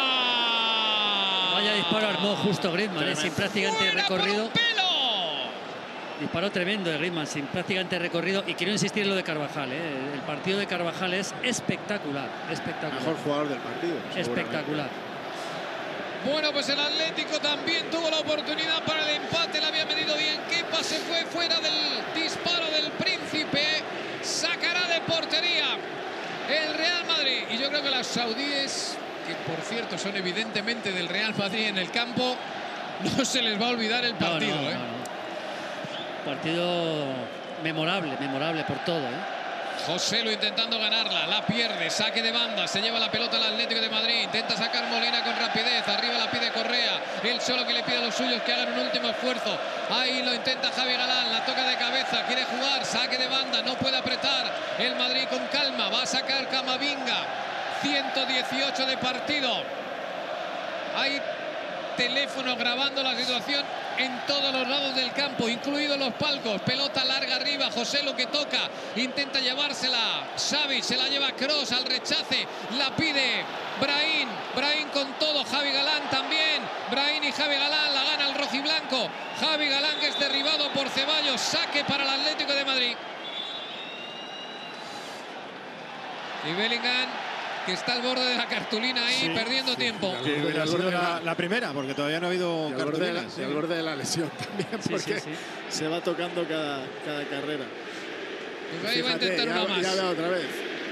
Vaya disparo armó justo Griezmann, eh, sin prácticamente ¡Fuera por recorrido. un pelo! Disparo tremendo de Griezmann, sin prácticamente recorrido. Y quiero insistir en lo de Carvajal. eh, El partido de Carvajal es espectacular. Espectacular. Mejor jugador del partido. seguramente. Espectacular. Bueno, pues el Atlético también tuvo la oportunidad para el empate. Le había venido bien. Kepa se fue fuera del disparo del Príncipe. Sacará de portería el Real Madrid. Y yo creo que las saudíes, que por cierto son evidentemente del Real Madrid en el campo, no se les va a olvidar el partido. No, no, ¿eh? no, no. Partido memorable, memorable por todo. ¿eh? Joselu intentando ganarla, la pierde, saque de banda, se lleva la pelota al Atlético de Madrid, intenta sacar Molina con rapidez, arriba la pide Correa, él solo que le pide a los suyos que hagan un último esfuerzo, ahí lo intenta Javi Galán, la toca de cabeza, quiere jugar, saque de banda, no puede apretar, el Madrid con calma, va a sacar Camavinga, ciento dieciocho de partido, hay teléfono grabando la situación en todos los lados del campo, incluidos los palcos. Pelota larga arriba, Joselu que toca, intenta llevársela, Savic se la lleva Kroos al rechace, la pide Brahim, Brahim con todo, Javi Galán también, Brahim y Javi Galán, la gana el rojiblanco, Javi Galán que es derribado por Ceballos, saque para el Atlético de Madrid. Y Bellingham, que está al borde de la cartulina ahí, sí, perdiendo sí, tiempo. Que hubiera sido la, la primera, porque todavía no ha habido cartulina. Y al borde de la lesión también, sí, porque sí, sí. se va tocando cada, cada carrera. Pues ahí va a intentar ya, una más. Ya da otra vez.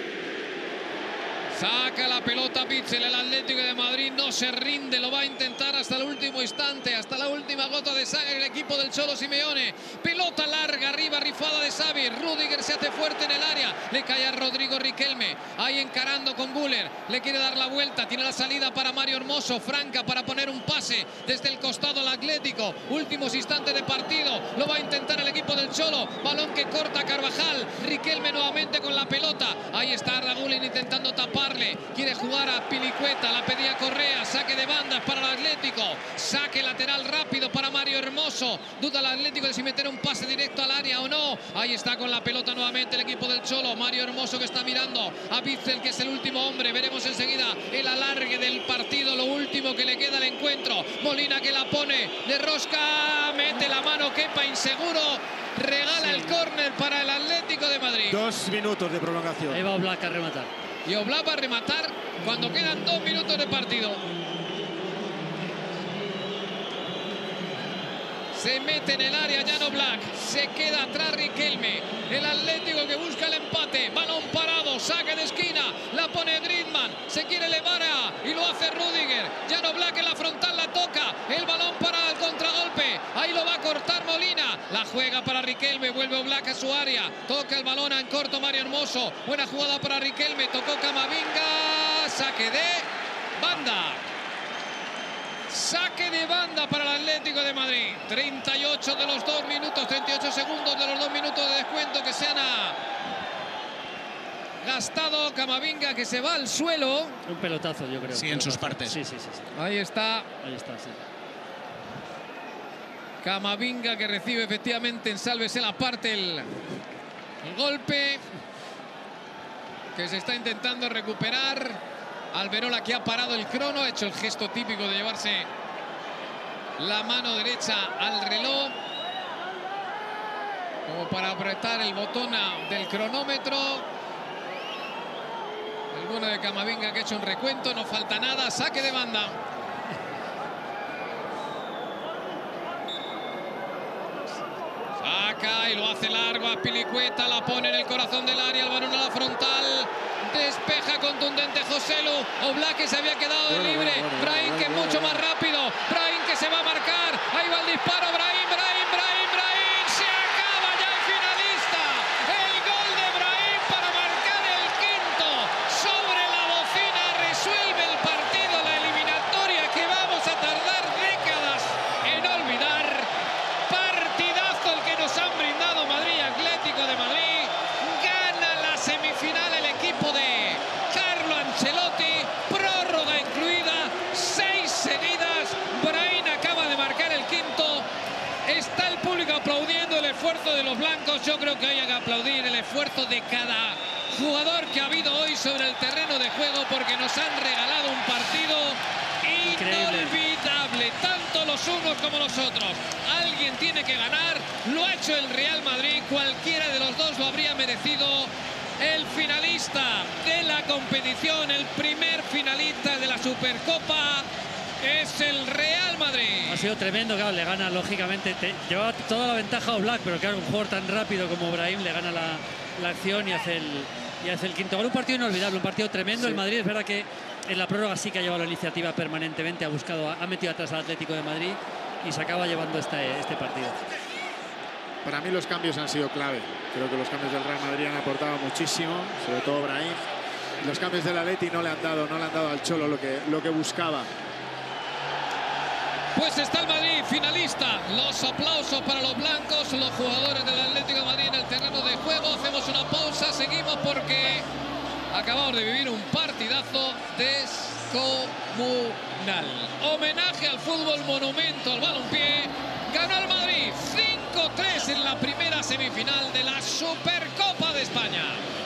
Saca la pelota Witsel, el Atlético de Madrid no se rinde, lo va a intentar hasta el último instante, hasta la última gota de sangre el equipo del Cholo Simeone. Pelota larga, arriba, rifada de Xavi, Rüdiger se hace fuerte en el área, le cae a Rodrigo Riquelme, ahí encarando con Güler, le quiere dar la vuelta, tiene la salida para Mario Hermoso, Franca para poner un pase desde el costado al Atlético, últimos instantes de partido, lo va a intentar el equipo del Cholo, balón que corta Carvajal, Riquelme nuevamente con la pelota, ahí está Arda Güler intentando tapar, quiere jugar a Pilicueta, la pedía Correa, saque de bandas para el Atlético, saque lateral rápido para Mario Hermoso, duda el Atlético de si meter un pase directo al área o no, ahí está con la pelota nuevamente el equipo del Cholo, Mario Hermoso que está mirando a Witsel que es el último hombre, veremos enseguida el alargue del partido, lo último que le queda al encuentro, Molina que la pone de rosca, mete la mano, Kepa inseguro, regala sí. el córner para el Atlético de Madrid. Dos minutos de prolongación. Ahí va Oblak a rematar. Y Oblak va a rematar cuando quedan dos minutos de partido. Se mete en el área Jan Oblak, se queda atrás Riquelme, el Atlético que busca el empate, balón parado, saque de esquina, la pone Griezmann, se quiere elevar a, y lo hace Rüdiger, Jan Oblak en la frontal la toca, el balón para el contragolpe, ahí lo va a cortar Molina, la juega para Riquelme, vuelve Oblak a su área, toca el balón en corto Mario Hermoso, buena jugada para Riquelme, tocó Camavinga, saque de banda. Saque de banda para el Atlético de Madrid. treinta y ocho de los dos minutos, treinta y ocho segundos de los dos minutos de descuento que se han gastado. Camavinga que se va al suelo. Un pelotazo, yo creo. Sí, en sus partes. Sí, sí, sí, sí. Ahí está. Ahí está, sí. Camavinga que recibe efectivamente en sálvese la parte el, el golpe. Que se está intentando recuperar. Alberola que ha parado el crono, ha hecho el gesto típico de llevarse la mano derecha al reloj como para apretar el botón del cronómetro. El bueno de Camavinga que ha hecho un recuento, no falta nada, saque de banda. Saca y lo hace largo a Pilicueta, la pone en el corazón del área, el balón a la frontal. Despeja contundente Joselu, Oblak que se había quedado de libre, Brahim que es mucho más rápido, Brahim que se va a marcar, ahí va el disparo, Brahim, Brahim, Brahim, Brahim, se acaba ya el finalista, el gol de Brahim para marcar el quinto, sobre la bocina resuelve el partido, la eliminatoria que vamos a tardar décadas en olvidar, partidazo el que nos han brindado Madrid, Atlético de Madrid, gana la semifinal el equipo de Carlo Ancelotti, prórroga incluida, seis seguidas, Brahim acaba de marcar el quinto, está el público aplaudiendo el esfuerzo de los blancos, yo creo que hay que aplaudir el esfuerzo de cada jugador que ha habido hoy sobre el terreno de juego porque nos han regalado un partido inolvidable, tanto los unos como los otros, alguien tiene que ganar, lo ha hecho el Real Madrid, cualquiera de los dos lo habría merecido. El finalista de la competición, el primer finalista de la Supercopa es el Real Madrid. Ha sido tremendo, claro, le gana lógicamente, te, llevaba toda la ventaja a Oblak, pero claro, un jugador tan rápido como Brahim le gana la, la acción y hace, el, y hace el quinto gol. Un partido inolvidable, un partido tremendo. Sí. El Madrid es verdad que en la prórroga sí que ha llevado la iniciativa permanentemente, ha buscado, ha metido atrás al Atlético de Madrid y se acaba llevando este, este partido. Para mí los cambios han sido clave. Creo que los cambios del Real Madrid han aportado muchísimo, sobre todo Brahim. Los cambios del Atleti no le han dado, no le han dado al Cholo lo que, lo que buscaba. Pues está el Madrid finalista. Los aplausos para los blancos, los jugadores del Atlético de Madrid en el terreno de juego. Hacemos una pausa, seguimos porque acabamos de vivir un partidazo descomunal. Homenaje al fútbol, monumento al balompié. Ganó el Madrid cinco tres en la primera semifinal de la Supercopa de España.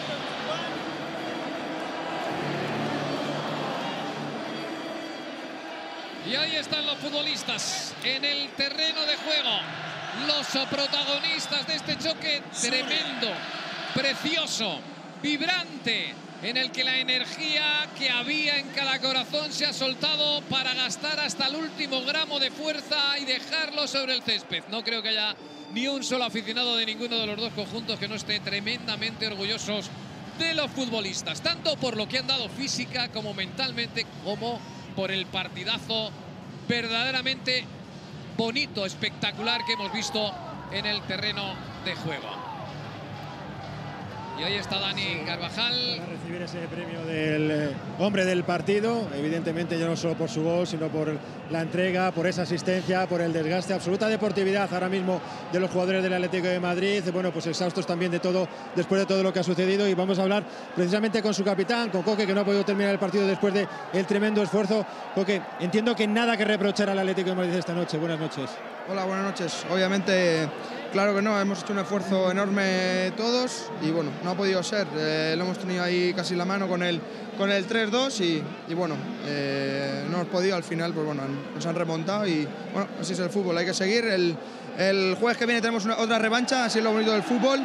Y ahí están los futbolistas en el terreno de juego. Los protagonistas de este choque tremendo, precioso, vibrante, en el que la energía que había en cada corazón se ha soltado para gastar hasta el último gramo de fuerza y dejarlo sobre el césped. No creo que haya ni un solo aficionado de ninguno de los dos conjuntos que no esté tremendamente orgullosos de los futbolistas, tanto por lo que han dado física como mentalmente, como por el partidazo verdaderamente bonito, espectacular que hemos visto en el terreno de juego. Y ahí está Dani Carvajal. Va a recibir ese premio del eh, hombre del partido, evidentemente ya no solo por su gol, sino por la entrega, por esa asistencia, por el desgaste, absoluta deportividad ahora mismo de los jugadores del Atlético de Madrid. Bueno, pues exhaustos también de todo, después de todo lo que ha sucedido, y vamos a hablar precisamente con su capitán, con Coque, que no ha podido terminar el partido después del de tremendo esfuerzo. Coque, entiendo que nada que reprochar al Atlético de Madrid esta noche. Buenas noches. Hola, buenas noches. Obviamente, claro que no, hemos hecho un esfuerzo enorme todos y bueno, no ha podido ser. Eh, lo hemos tenido ahí casi en la mano con el, con el tres dos y, y bueno, eh, no hemos podido al final, pues bueno, nos han remontado y bueno, así es el fútbol, hay que seguir. El, el jueves que viene tenemos una, otra revancha, así es lo bonito del fútbol,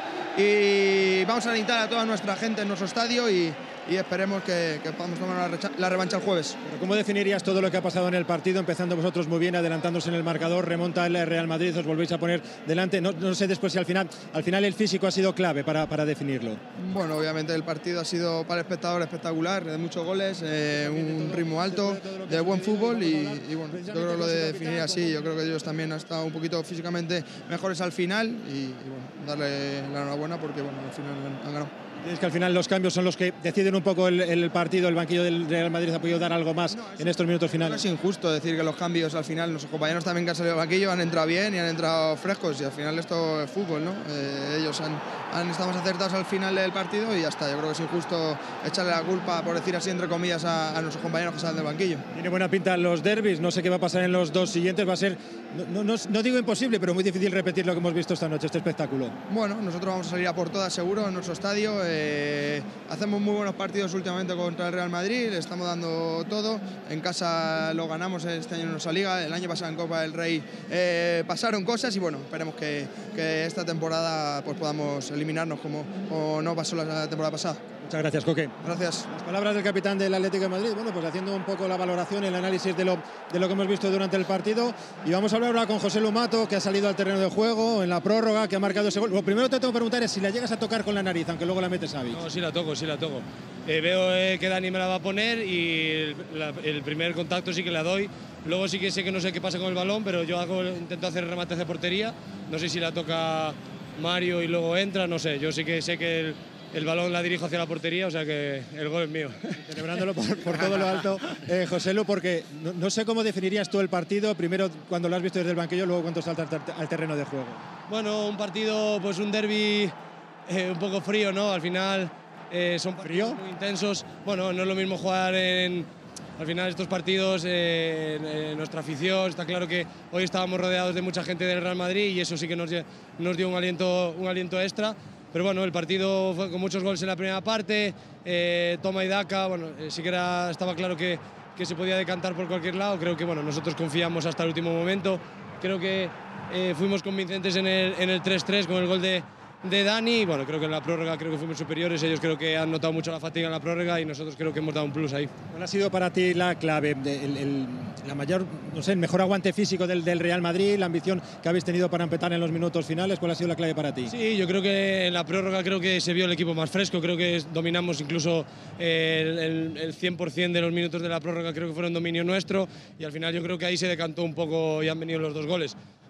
y vamos a alentar a toda nuestra gente en nuestro estadio y, y esperemos que, que podamos tomar la, recha, la revancha el jueves. Pero ¿cómo definirías todo lo que ha pasado en el partido? Empezando vosotros muy bien, adelantándose en el marcador, remonta el Real Madrid, os volvéis a poner delante. No, no sé después si al final, al final el físico ha sido clave para, para definirlo. Bueno, obviamente el partido ha sido para el espectador espectacular, de muchos goles, eh, un ritmo alto, de buen fútbol y, y bueno, yo creo que lo de definir así, yo creo que ellos también han estado un poquito físicamente mejores al final y, y bueno, darle la enhorabuena porque bueno, al final han, han ganado. Es que al final los cambios son los que deciden un poco el, el partido. El banquillo del Real Madrid ha podido dar algo más no, en estos minutos finales. Es injusto decir que los cambios al final, nuestros compañeros también que han salido del banquillo han entrado bien y han entrado frescos y al final esto es fútbol, ¿no? Eh, ellos han, han estado más acertados al final del partido y ya está. Yo creo que es injusto echarle la culpa, por decir así, entre comillas, a, a nuestros compañeros que salen del banquillo. Tiene buena pinta los derbis, no sé qué va a pasar en los dos siguientes. Va a ser, no, no, no digo imposible, pero muy difícil repetir lo que hemos visto esta noche, este espectáculo. Bueno, nosotros vamos a salir a por todas seguro en nuestro estadio. Eh, Hacemos muy buenos partidos últimamente contra el Real Madrid, le estamos dando todo. En casa lo ganamos este año en nuestra liga, el año pasado en Copa del Rey eh, pasaron cosas y bueno, esperemos que, que esta temporada pues, podamos eliminarnos como, como no pasó la temporada pasada. Muchas gracias, Coque. Gracias. Las palabras del capitán del Atlético de Madrid, bueno, pues haciendo un poco la valoración, el análisis de lo, de lo que hemos visto durante el partido. Y vamos a hablar ahora con José Lumato, que ha salido al terreno de juego en la prórroga, que ha marcado ese gol. Lo primero que te tengo que preguntar es si la llegas a tocar con la nariz, aunque luego la metes a Savic. No, sí la toco, sí la toco. Eh, veo eh, que Dani me la va a poner y el, la, el primer contacto sí que la doy. Luego sí que sé que no sé qué pasa con el balón, pero yo hago, intento hacer remates de portería. No sé si la toca Mario y luego entra, no sé. Yo sí que sé que el, el balón la dirijo hacia la portería, o sea que el gol es mío. Celebrándolo por, por todo lo alto, eh, José Lu, porque no, no sé cómo definirías tú el partido, primero cuando lo has visto desde el banquillo, luego cuando saltas al terreno de juego. Bueno, un partido, pues un derbi eh, un poco frío, ¿no? Al final eh, son partidos muy intensos. Bueno, no es lo mismo jugar en... Al final estos partidos, eh, eh, nuestra afición, está claro que hoy estábamos rodeados de mucha gente del Real Madrid y eso sí que nos, nos dio un aliento, un aliento extra. Pero bueno, el partido fue con muchos goles en la primera parte, eh, toma y daca, bueno, eh, sí que era, estaba claro que, que se podía decantar por cualquier lado. Creo que bueno, nosotros confiamos hasta el último momento. Creo que eh, fuimos convincentes en el, en el tres tres con el gol de, de Dani. Bueno, creo que en la prórroga creo que fuimos superiores. Ellos creo que han notado mucho la fatiga en la prórroga y nosotros creo que hemos dado un plus ahí. ¿Cuál ha sido para ti la clave, el, el, la mayor, no sé, el mejor aguante físico del, del Real Madrid, la ambición que habéis tenido para empetar en los minutos finales? ¿Cuál ha sido la clave para ti? Sí, yo creo que en la prórroga creo que se vio el equipo más fresco. Creo que dominamos incluso el, el, el cien por cien de los minutos de la prórroga. Creo que fueron dominio nuestro y al final yo creo que ahí se decantó un poco y han venido los dos goles.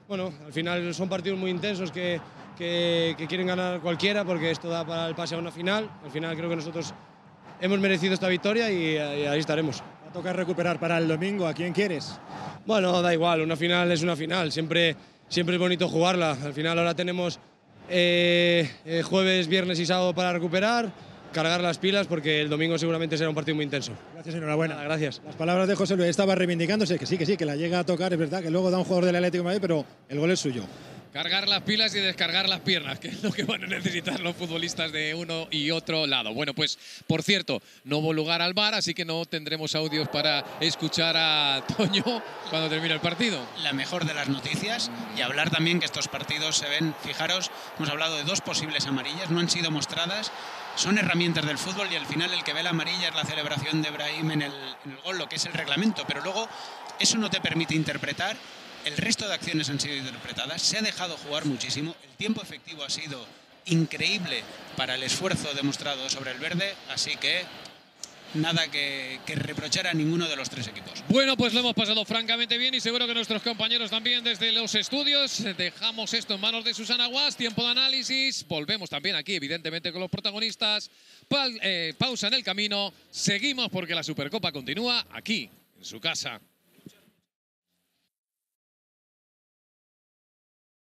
bueno, al final son partidos muy intensos que, que, que quieren ganar cualquiera porque esto da para el pase a una final. Al final creo que nosotros hemos merecido esta victoria y, y ahí estaremos. Va a tocar recuperar para el domingo. ¿A quién quieres? Bueno, da igual, una final es una final. Siempre, siempre es bonito jugarla. Al final ahora tenemos eh, eh, jueves, viernes y sábado para recuperar, cargar las pilas porque el domingo seguramente será un partido muy intenso. Gracias, enhorabuena. Nada, gracias. Las palabras de José Luis, estaba reivindicándose, que sí, que sí, que la llega a tocar, es verdad, que luego da un jugador del Atlético de Madrid, pero el gol es suyo. Cargar las pilas y descargar las piernas, que es lo que van a necesitar los futbolistas de uno y otro lado. Bueno, pues, por cierto, no hubo lugar al V A R, así que no tendremos audios para escuchar a Toño cuando termine el partido. La mejor de las noticias, y hablar también que estos partidos se ven, fijaros, hemos hablado de dos posibles amarillas, no han sido mostradas, son herramientas del fútbol y al final el que ve la amarilla es la celebración de Brahim en el, en el gol, lo que es el reglamento, pero luego eso no te permite interpretar. El resto de acciones han sido interpretadas, se ha dejado jugar muchísimo, el tiempo efectivo ha sido increíble para el esfuerzo demostrado sobre el verde, así que nada que, que reprochar a ninguno de los tres equipos. Bueno, pues lo hemos pasado francamente bien y seguro que nuestros compañeros también desde los estudios. Dejamos esto en manos de Susana Guas, tiempo de análisis, volvemos también aquí evidentemente con los protagonistas. Pa eh, pausa en el camino, seguimos porque la Supercopa continúa aquí, en su casa.